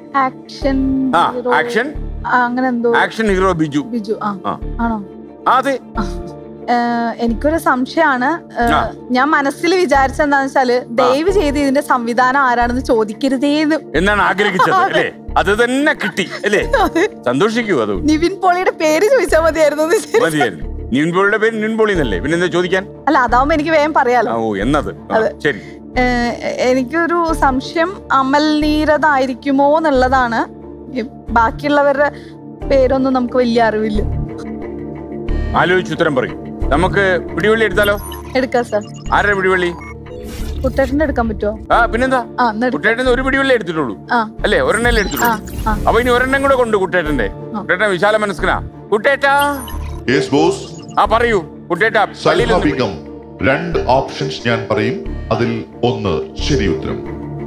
Action hero Biju. ആണോ? അതെ. എനിക്കൊരു സംശയമാണ്. ഞാൻ മനസ്സിൽ വിചാരിച്ചെന്താന്ന് വെച്ചാല്, ദയവ് ചെയ്ത് ഇതിന്റെ സംവിധാനം ആരാണെന്ന് ചോദിക്കരുതേന്ന് എന്നാണ് ആഗ്രഹിച്ചത് അല്ലേ? അത് തന്നെ കിട്ടി അല്ലേ? സന്തോഷിക്കൂ. അത് നിവിൻ പോളിയുടെ പേര് ചോദിച്ചാൽ മതിയായിരുന്നു. നിവിൻ പോളിയുടെ പേര് നിവിൻ പോളി എന്നല്ലേ? പിന്നെ എന്താ ചോദിക്കാൻ? അല്ല, അതാവുമ്പോ എനിക്ക് വേഗം പറയാലോ. ഓ, എന്നത് ശരി. എനിക്കൊരു സംശയം അമൽ നീരത് ആയിരിക്കുമോ എന്നുള്ളതാണ്. ബാക്കിയുള്ളവരുടെ പേരൊന്നും നമുക്ക് വലിയ അറിവില്ല. ആലോചിച്ച് ഉത്തരം പറയും. നമുക്ക് പിടിവള്ളി എടുത്താലോ? എടുക്കാം സാർ. ആരുടെ പിടിവള്ളി? കുട്ടേട്ടന്റെ എടുക്കാൻ പറ്റുമോ? പിന്നെന്താ, കുട്ടേട്ടന് ഒരു പിടിവള്ളി എടുത്തിട്ടുള്ളൂ അല്ലേ? ഒരെണ്ണല്ലേ എടുത്തിട്ടുള്ളൂ. അപ്പൊ ഇനി ഒരെണ്ണം കൂടെ കൊണ്ട് കുട്ടേട്ടന്റെ. കുട്ടേട്ടൻ വിശാല മനസ്കനാ. കുട്ടേട്ടാ യെസ് ബോസ്. പറയൂ കുട്ടേട്ടാ. സൽഹ ബീഗം, 2 ഓപ്ഷൻസ് ഞാൻ പറയും, അതിൽ ഒന്ന് ശരി ഉത്തരം.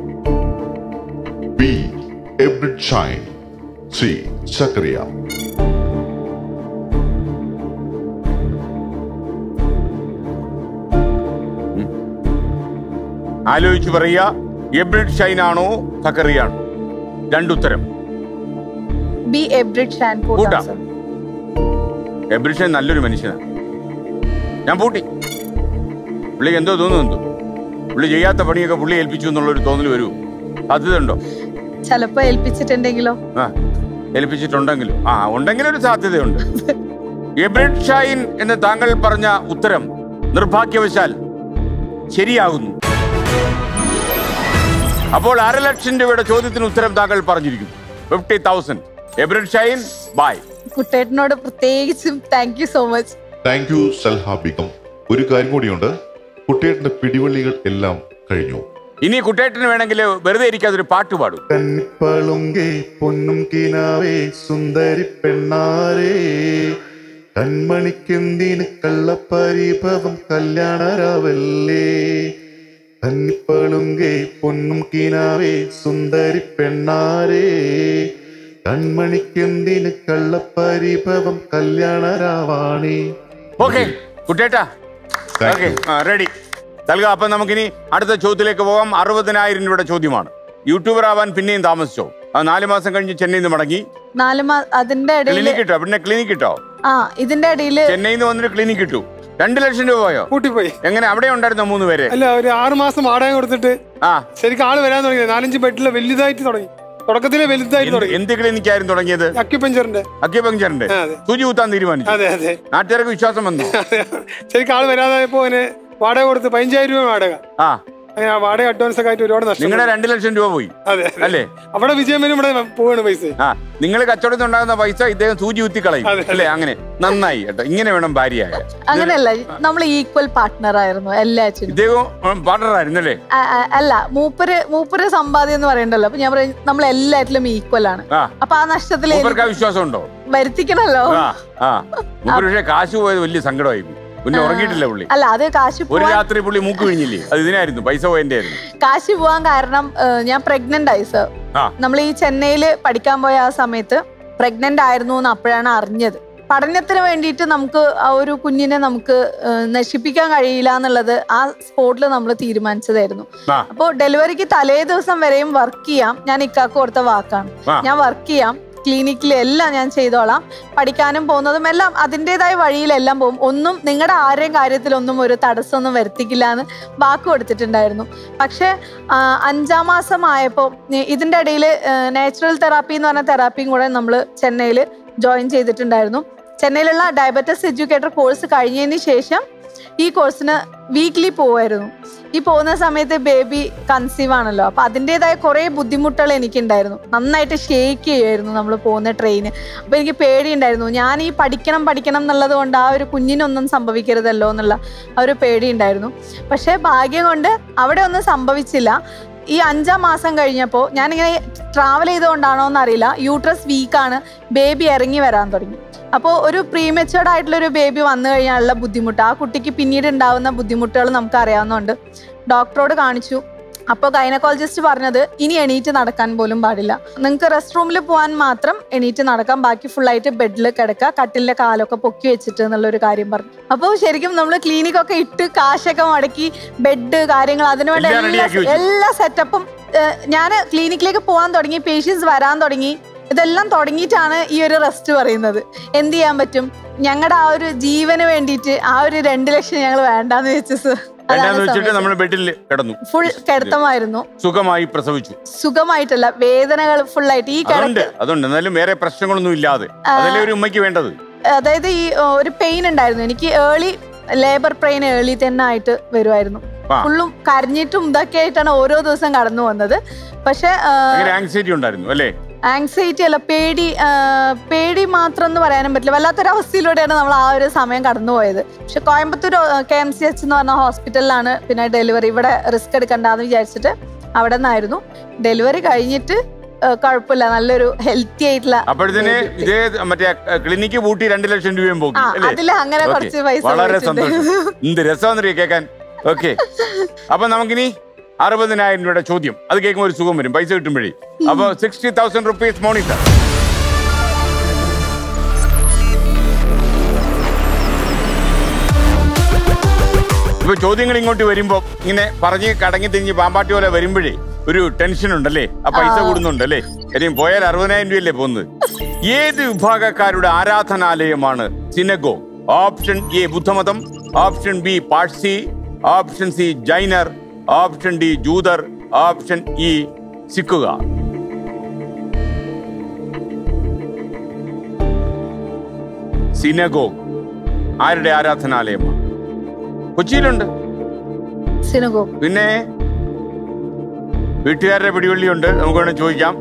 B Abrid Shine, C Zakariya. ആലോചിച്ച് പറയുക. എബ്രിഡ് ഷൈൻ ആണോ സക്കറിയാണോ? 2 ഉത്തരം. ബി എബ്രിഡ് ഷൈൻ. എബ്രിഡ് ഷൈൻ നല്ലൊരു മനുഷ്യനാണ്. ഞാൻ പൂട്ടി. പുള്ളിക്ക് എന്തോ തോന്നുന്നു. പുള്ളി ചെയ്യാത്ത പണിയൊക്കെ പുള്ളി ഏൽപ്പിച്ചു എന്നുള്ളൊരു തോന്നൽ വരൂ. സാധ്യത ഉണ്ടോ? ചിലപ്പോ ഏൽപ്പിച്ചിട്ടുണ്ടെങ്കിലോ? ഏൽപ്പിച്ചിട്ടുണ്ടെങ്കിലും ഉണ്ടെങ്കിലും ഒരു സാധ്യതയുണ്ട്. എബ്രിഡ് ഷൈൻ എന്ന് താങ്കൾ പറഞ്ഞ ഉത്തരം നിർഭാഗ്യവശാൽ ശരിയാകുന്നു. അപ്പോൾ 1.5 ലക്ഷം രൂപയുടെ ചോദ്യത്തിന് ഉത്തരം താങ്കൾ പറഞ്ഞിരിക്കുന്നു. 50,000. എബ്രിഡ് ഷൈൻ, ബൈ. കുട്ടേട്ടനോട് പ്രത്യേകിച്ചും thank you so much. Thank you Salha Begum. ഒരു കാര്യം കൂടിയുണ്ട്, കുട്ടേട്ടന്റെ പിടിവള്ളികൾ എല്ലാം കഴിഞ്ഞു. ഇനി കുട്ടേട്ടന് വേണമെങ്കിൽ വെറുതെ ഇരിക്കാതെ ഒരു പാട്ട് പാടും. പൊന്നും കിനാവേ സുന്ദരി പെണ്ണാരേ, കൺമണിക്കെന്തിന് കള്ളപ്പരിഭവം കല്യാണരാവല്ലേ. കന്നിപ്പളുങ്കേ പൊന്നും കിനാവേ സുന്ദരി പെണ്ണാരേ, കൺമണിക്കെന്തിന് കള്ളപ്പരിഭവം കല്യാണരാവാണേ. Okay കുട്ടേട്ടാ, ready. തൽക. അപ്പൊ നമുക്കിനി അടുത്ത ചോദ്യത്തിലേക്ക് പോകാം. 60,000 രൂപയുടെ ചോദ്യമാണ്. യൂട്യൂബർ ആവാൻ പിന്നെയും താമസിച്ചോ? 4 മാസം കഴിഞ്ഞ് ചെന്നൈയിൽ നിന്ന് മടങ്ങി. 4 മാസം അതിന്റെ ക്ലിനിക് കിട്ടോ? പിന്നെ ക്ലിനിക് കിട്ടോ? ഇതിന്റെ ഇടയില് ചെന്നൈയിൽ നിന്ന് വന്നിട്ട് ക്ലിനിക് കിട്ടു. 2 ലക്ഷം രൂപ പോയോ? കൂട്ടിപ്പോയി. എങ്ങനെ? അവിടെ ഉണ്ടായിരുന്നോ 3 പേര്? അല്ല, ഒരു 6 മാസം വാടക കൊടുത്തിട്ട് ശരിക്കും ആള് വരാൻ തുടങ്ങി. 4-5 ബെഡില് വലുതായിട്ട് തുടങ്ങി. തുടക്കത്തിലെ വലുതായിട്ട് തുടങ്ങി. എന്ത് ക്ലിനിക്കായിരുന്നു തുടങ്ങിയത്? അക്യുപഞ്ചറിന്റെ സൂചി കുത്താൻ തീരുമാനിച്ചു. അതെ അതെ. നാട്ടുകാർക്ക് വിശ്വാസം വന്നു. ശരിക്കും ആള് വരാതായപ്പോ വാടക കൊടുത്ത് 15,000 രൂപ വാടക. വാടക അഡ്വാൻസ് ഒക്കെ ആയിട്ട് ഒരുപാട് നഷ്ടം. നിങ്ങളുടെ 2 ലക്ഷം രൂപ പോയി. അതെ അല്ലേ? അവിടെ വിജയമേനും ഇവിടെ പോവാണ് പൈസ. നിങ്ങൾ കച്ചവടത്തിൽ ഉണ്ടാകുന്ന പൈസ ഇദ്ദേഹം സൂചി കുത്തി കളയും അല്ലേ? അങ്ങനെ നന്നായി കേട്ടോ. ഇങ്ങനെ വേണം ഭാര്യയായ. അങ്ങനെയല്ല, നമ്മൾ ഈക്വൽ പാർട്ട്ണർ ആയിരുന്നു എല്ലാറ്റിനും. ഇദ്ദേഹം പാർട്ണർ ആയിരുന്നു അല്ലേ? അല്ല, മൂപ്പര് സമ്പാദ്യം എന്ന് പറയണ്ടല്ലോ. അപ്പൊ ഞാൻ പറയും നമ്മൾ എല്ലാറ്റിലും ഈക്വൽ ആണ്. അപ്പൊ ആ നഷ്ടത്തിൽ വിശ്വാസം ഉണ്ടോ? വരുത്തിക്കണല്ലോ. പക്ഷേ കാശ് പോയത് വലിയ സങ്കടമായി. പിന്നെ ഉറങ്ങിയിട്ടില്ല പുള്ളി. അല്ല, അത് കാശ് ഒരു രാത്രി പുള്ളി മൂക്ക് കഴിഞ്ഞില്ലേ? അത് ഇതിനായിരുന്നു, പൈസ പോയതിന്റെ ആയിരുന്നു. കാശ് പോവാൻ കാരണം ഞാൻ പ്രഗ്നന്റ് ആയി സർ. നമ്മൾ ഈ ചെന്നൈയില് പഠിക്കാൻ പോയ ആ സമയത്ത് പ്രഗ്നന്റ് ആയിരുന്നു എന്ന് അപ്പോഴാണ് അറിഞ്ഞത്. പഠനത്തിന് വേണ്ടിയിട്ട് നമുക്ക് ആ ഒരു കുഞ്ഞിനെ നമുക്ക് നശിപ്പിക്കാൻ കഴിയില്ല എന്നുള്ളത് ആ സ്പോട്ടിൽ നമ്മൾ തീരുമാനിച്ചതായിരുന്നു. അപ്പോൾ ഡെലിവറിക്ക് തലേ ദിവസം വരെയും വർക്ക് ചെയ്യാം. ഞാൻ ഇക്കാക്ക് കൊടുത്ത വാക്കാണ്. ഞാൻ വർക്ക് ചെയ്യാം, ക്ലിനിക്കിൽ എല്ലാം ഞാൻ ചെയ്തോളാം, പഠിക്കാനും പോകുന്നതും എല്ലാം അതിൻ്റെതായ വഴിയിലെല്ലാം പോകും, ഒന്നും നിങ്ങളുടെ ആരുടെയും കാര്യത്തിലൊന്നും ഒരു തടസ്സമൊന്നും വരുത്തിക്കില്ല എന്ന് വാക്ക് കൊടുത്തിട്ടുണ്ടായിരുന്നു. പക്ഷേ 5-ാം മാസം ആയപ്പോൾ ഇതിൻ്റെ ഇടയിൽ നാച്ചുറൽ തെറാപ്പി എന്ന് പറഞ്ഞ തെറാപ്പിയും കൂടെ നമ്മൾ ചെന്നൈയിൽ ജോയിൻ ചെയ്തിട്ടുണ്ടായിരുന്നു. ചെന്നൈയിലുള്ള ഡയബറ്റിസ് എഡ്യൂക്കേറ്റർ കോഴ്സ് കഴിഞ്ഞതിന് ശേഷം ഈ കോഴ്സിന് വീക്ക്ലി പോവായിരുന്നു. ഈ പോകുന്ന സമയത്ത് ബേബി കൺസീവ് ആണല്ലോ, അപ്പൊ അതിൻ്റെതായ കുറേ ബുദ്ധിമുട്ടുകൾ എനിക്കുണ്ടായിരുന്നു. നന്നായിട്ട് ഷേക്ക് ചെയ്യുമായിരുന്നു നമ്മൾ പോകുന്ന ട്രെയിന്. അപ്പൊ എനിക്ക് പേടിയുണ്ടായിരുന്നു. ഞാൻ ഈ പഠിക്കണം എന്നുള്ളത് കൊണ്ട് ആ ഒരു കുഞ്ഞിനൊന്നും സംഭവിക്കരുതല്ലോ എന്നുള്ള ആ ഒരു പേടിയുണ്ടായിരുന്നു. പക്ഷെ ഭാഗ്യം കൊണ്ട് അവിടെ ഒന്നും സംഭവിച്ചില്ല. ഈ 5-ാം മാസം കഴിഞ്ഞപ്പോൾ ഞാനിങ്ങനെ ട്രാവൽ ചെയ്തുകൊണ്ടാണോ എന്നറിയില്ല, യൂട്രസ് വീക്കാണ്, ബേബി ഇറങ്ങി വരാൻ തുടങ്ങി. അപ്പോൾ ഒരു പ്രീമെച്ചുവർഡ് ആയിട്ടുള്ളൊരു ബേബി വന്നു കഴിഞ്ഞാലുള്ള ബുദ്ധിമുട്ട്, ആ കുട്ടിക്ക് പിന്നീട് ഉണ്ടാകുന്ന ബുദ്ധിമുട്ടുകൾ നമുക്ക് അറിയാവുന്നതുകൊണ്ട് ഡോക്ടറോട് കാണിച്ചു. അപ്പോൾ ഗൈനക്കോളജിസ്റ്റ് പറഞ്ഞത് ഇനി എണീറ്റ് നടക്കാൻ പോലും പാടില്ല, നിങ്ങൾക്ക് റെസ്റ്റ് റൂമിൽ പോകാൻ മാത്രം എണീറ്റ് നടക്കാം, ബാക്കി ഫുള്ളായിട്ട് ബെഡിൽ കിടക്കുക, കട്ടിലിൻ്റെ കാലൊക്കെ പൊക്കി വെച്ചിട്ട് എന്നുള്ളൊരു കാര്യം പറഞ്ഞു. അപ്പോൾ ശരിക്കും നമ്മൾ ക്ലിനിക്കൊക്കെ ഇട്ട് കാശൊക്കെ മുടക്കി ബെഡ് കാര്യങ്ങൾ അതിനുവേണ്ടി എല്ലാ സെറ്റപ്പും ഞാൻ ക്ലിനിക്കിലേക്ക് പോകാൻ തുടങ്ങി, പേഷ്യൻസ് വരാൻ തുടങ്ങി. ഇതെല്ലാം തുടങ്ങിയിട്ടാണ് ഈ ഒരു റെസ്റ്റ് പറയുന്നത്. എന്ത് ചെയ്യാൻ പറ്റും? ഞങ്ങളുടെ ആ ഒരു ജീവന് വേണ്ടിയിട്ട് ആ ഒരു 2 ലക്ഷം ഞങ്ങൾ വേണ്ടാന്ന് വെച്ചു. ഫുൾ കിടത്തമായിരുന്നു. സുഖമായി പ്രസവിച്ചു. സുഖമായിട്ടല്ല, വേദനകൾ ഫുള്ളായിട്ട്. ഈ അതുകൊണ്ട് എന്നാലും വേറെ പ്രശ്നങ്ങളൊന്നും ഇല്ലാതെ ഒരു ഉമ്മയ്ക്ക് വേണ്ടത്. അതായത് ഈ ഒരു പെയിൻ ഉണ്ടായിരുന്നു എനിക്ക്. ഏർലി ലേബർ പെയിൻ ഏർലി തന്നെ ആയിട്ട് വരുമായിരുന്നു. ഫുള്ളും കരഞ്ഞിട്ടും ഇതൊക്കെ ആയിട്ടാണ് ഓരോ ദിവസം കടന്നു വന്നത്. പക്ഷെ ആങ്സൈറ്റി ഉണ്ടായിരുന്നു അല്ലേ? ആങ്സൈറ്റി അല്ല, പേടി മാത്രം എന്ന് പറയാനും പറ്റില്ല. വല്ലാത്തൊരവസ്ഥയിലൂടെയാണ് നമ്മൾ ആ ഒരു സമയം കടന്നുപോയത്. പക്ഷെ കോയമ്പത്തൂർ KMCH എന്ന് പറഞ്ഞ ഹോസ്പിറ്റലിലാണ് പിന്നെ ഡെലിവറി. ഇവിടെ റിസ്ക് എടുക്കണ്ടെന്ന് വിചാരിച്ചിട്ട് അവിടെ നിന്നായിരുന്നു. ഡെലിവറി കഴിഞ്ഞിട്ട് കുഴപ്പമില്ല, നല്ലൊരു ഹെൽത്തി ആയിട്ടുള്ള. അപ്പോഴത്തേന് ഇതേ മറ്റേ ക്ലിനിക്ക് പൂട്ടി 2 ലക്ഷം രൂപയും പോകും. അതില് അങ്ങനെ കുറച്ച് പൈസ. വളരെ സന്തോഷം. എന്ത് രസമാണെന്നറിയോ കേൾക്കാൻ. ഓക്കെ, അപ്പൊ നമുക്കിനി 60,000 രൂപയുടെ ചോദ്യം. അത് കേൾക്കുമ്പോൾ ഒരു സുഖം വരും, പൈസ കിട്ടുമ്പോഴേ. അപ്പൊ 60,000 rupees മോണിറ്റർ. ഇപ്പൊ ചോദ്യങ്ങൾ ഇങ്ങോട്ട് വരുമ്പോ ഇങ്ങനെ പറഞ്ഞ് കടങ്ങി തിരിഞ്ഞ് പാമ്പാട്ടി പോലെ വരുമ്പോഴേ ഒരു ടെൻഷൻ ഉണ്ടല്ലേ, ആ പൈസ കൂടുന്നുണ്ടല്ലേ. കാര്യം പോയാൽ 60,000 രൂപയല്ലേ പോകുന്നത്. ഏത് വിഭാഗക്കാരുടെ ആരാധനാലയമാണ് സിനഗോഗ്? ഓപ്ഷൻ എ ബുദ്ധമതം, option B Parsi, option C ജൈനർ, ഓപ്ഷൻ ഡി ജൂതർ, ഓപ്ഷൻ ഇ സിക്കുകാർ. സിനഗോഗ് ആരുടെ ആരാധനാലയമാണ്? കൊച്ചിയിലുണ്ട് സിനഗോഗ്. പിന്നെ വീട്ടുകാരുടെ പിടിവള്ളിയുണ്ട്, നമുക്ക് വേണം ചോദിക്കാം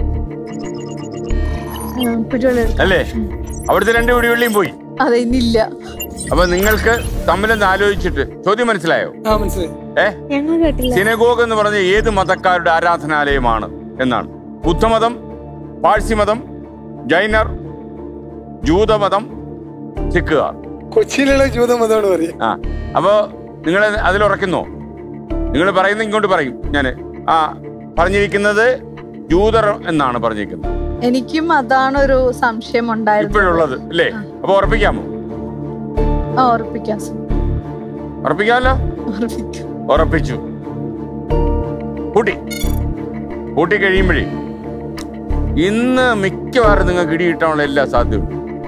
അല്ലേ. അവിടുത്തെ 2 പിടിവള്ളിയും പോയി. അതെ, ഇന്നില്ല. അപ്പൊ നിങ്ങൾക്ക് തമ്മിലൊന്ന് ആലോചിച്ചിട്ട് ചോദ്യം മനസ്സിലായോ? സിനഗോഗ് എന്ന് പറഞ്ഞ ഏത് മതക്കാരുടെ ആരാധനാലയമാണ് എന്നാണ്? ബുദ്ധമതം, പാഴ്സി മതം, ജൈനർ, ജൂതമതം, സിക്കുകാർ. കൊച്ചിയിലുള്ള ജൂതമതമാണ് പറയുക. അപ്പൊ നിങ്ങൾ അതിലുറക്കുന്നോ? നിങ്ങൾ പറയുന്നത് ഇങ്ങോട്ട് പറയും. ഞാന് പറഞ്ഞിരിക്കുന്നത് ജൂതർ എന്നാണ് പറഞ്ഞിരിക്കുന്നത്. എനിക്കും അതാണ് ഒരു സംശയം ഉണ്ടായിരുന്നത് ഇപ്പോഴുള്ളത് അല്ലേ. അപ്പൊ ഉറപ്പിക്കാമോ? ഉറപ്പിക്കാമല്ലോ. ഉറപ്പിച്ചു. കൂട്ടി കഴിയുമ്പോഴേ ഇന്ന് മിക്കവാറും നിങ്ങൾക്ക് ഇടി കിട്ടാനുള്ള എല്ലാ സാധ്യതയും.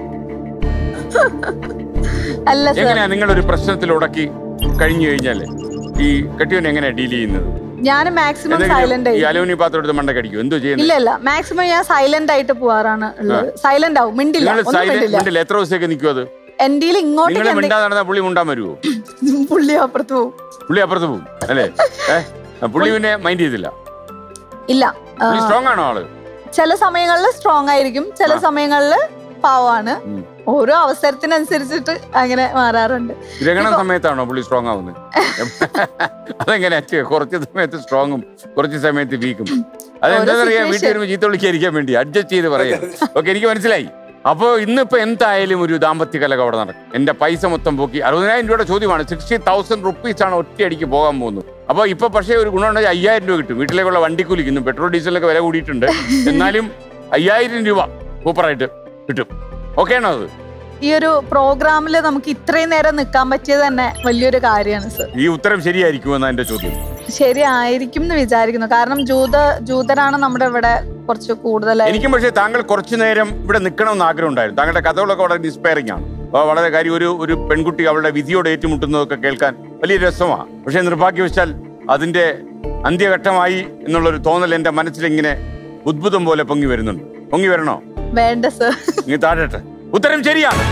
എങ്ങനെയാ നിങ്ങളൊരു പ്രശ്നത്തിൽ ഉടക്കി കഴിഞ്ഞു കഴിഞ്ഞാല് ഈ കെട്ടിയോനെ എങ്ങനെയാ ഡീൽ ചെയ്യുന്നത്? ഞാൻ മാക്സിമം സൈലന്റ് ഈ അലൂമിനിയം പാത്രം എടുത്ത് മണ്ട കടിക്കും. എന്തോ ചെയ്യുന്നത്? ഇല്ല, മാക്സിമം ഞാൻ സൈലന്റ് ആയിട്ട് പോവാറാണ് ഉള്ളത്. സൈലന്റ് ആവും, മിണ്ടില്ല. എത്ര ദിവസത്തേക്ക് നിൽക്കും അത്? എന്റെ ഇങ്ങോട്ട് നടന്ന പുള്ളി മുണ്ടാൻ വരുമോ? പുള്ളി അപ്പുറത്ത് പോകും അല്ലേ? പുള്ളി പിന്നെ മൈൻഡ് ചെയ്തില്ല. ഇല്ല, സ്ട്രോങ് ആണോ ആള്? ചില സമയങ്ങളിൽ സ്ട്രോങ് ആയിരിക്കും, ചില സമയങ്ങളിൽ പാവാണ്. ഓരോ അവസരത്തിനനുസരിച്ചിട്ട് അങ്ങനെ മാറാറുണ്ട്. ഗ്രഹണ സമയത്താണോ പുള്ളി സ്ട്രോങ് ആവുന്നത്? അതെങ്ങനെ? കുറച്ച് സമയത്ത് സ്ട്രോങ്ങും കുറച്ച് സമയത്ത് വീക്കും. അതെന്താ പറയാ, വീട്ടിൽ വരുമ്പോൾ ചീത്ത വിളിക്കാതിരിക്കാൻ വേണ്ടി അഡ്ജസ്റ്റ് ചെയ്ത് പറയാം. ഓക്കെ, എനിക്ക് മനസ്സിലായി. അപ്പോ ഇന്നിപ്പോ എന്തായാലും ഒരു ദാമ്പത്യ കലക അവിടെ നടക്കും. എന്റെ പൈസ മൊത്തം പോക്കി. 60,000 രൂപയുടെ ചോദ്യമാണ്. 60,000 rupees ആണ് ഒറ്റയടിക്ക് പോകാൻ പോകുന്നത്. അപ്പൊ ഇപ്പൊ പക്ഷേ ഒരു ഗുണമുണ്ടെങ്കിൽ 5,000 രൂപ കിട്ടും. വീട്ടിലേക്കുള്ള വണ്ടിക്കൂലിക്ക് ഇന്നും പെട്രോൾ ഡീസലൊക്കെ വില കൂടിയിട്ടുണ്ട്. എന്നാലും 5,000 രൂപ സൂപ്പറായിട്ട് കിട്ടും. ഓക്കെ ആണോ? അത് ഈ ഒരു പ്രോഗ്രാമില് നമുക്ക് ഇത്രയും നേരം നിൽക്കാൻ പറ്റിയത് തന്നെ വലിയൊരു കാര്യമാണ് സർ. ഈ ഉത്തരം ശരിയായിരിക്കും എന്നാ എന്റെ ചോദ്യം. ശരിയായിരിക്കും എന്ന് വിചാരിക്കുന്നു. കാരണം ജൂതരാണ് നമ്മുടെ ഇവിടെ കുറച്ച് കൂടുതലായി. എനിക്കും പക്ഷേ താങ്കൾ കുറച്ചു നേരം ഇവിടെ നിൽക്കണമെന്ന് ആഗ്രഹം ഉണ്ടായിരുന്നു. താങ്കളുടെ കഥകളൊക്കെ വളരെ ഇൻസ്പയറിംഗ് ആണ്. വളരെ കാര്യം, ഒരു പെൺകുട്ടി അവളുടെ വിധിയോട് ഏറ്റുമുട്ടുന്നതൊക്കെ കേൾക്കാൻ വലിയ രസമാണ്. പക്ഷെ നിർഭാഗ്യവശാൽ അതിന്റെ അന്ത്യഘട്ടമായി എന്നുള്ളൊരു തോന്നൽ എന്റെ മനസ്സിലിങ്ങനെ ഉദ്ഭുതം പോലെ പൊങ്ങി വരുന്നുണ്ട്. പൊങ്ങി വരണോ? വേണ്ട സർ, നീ താഴട്ടെ. ഉത്തരം ശരിയാണ്.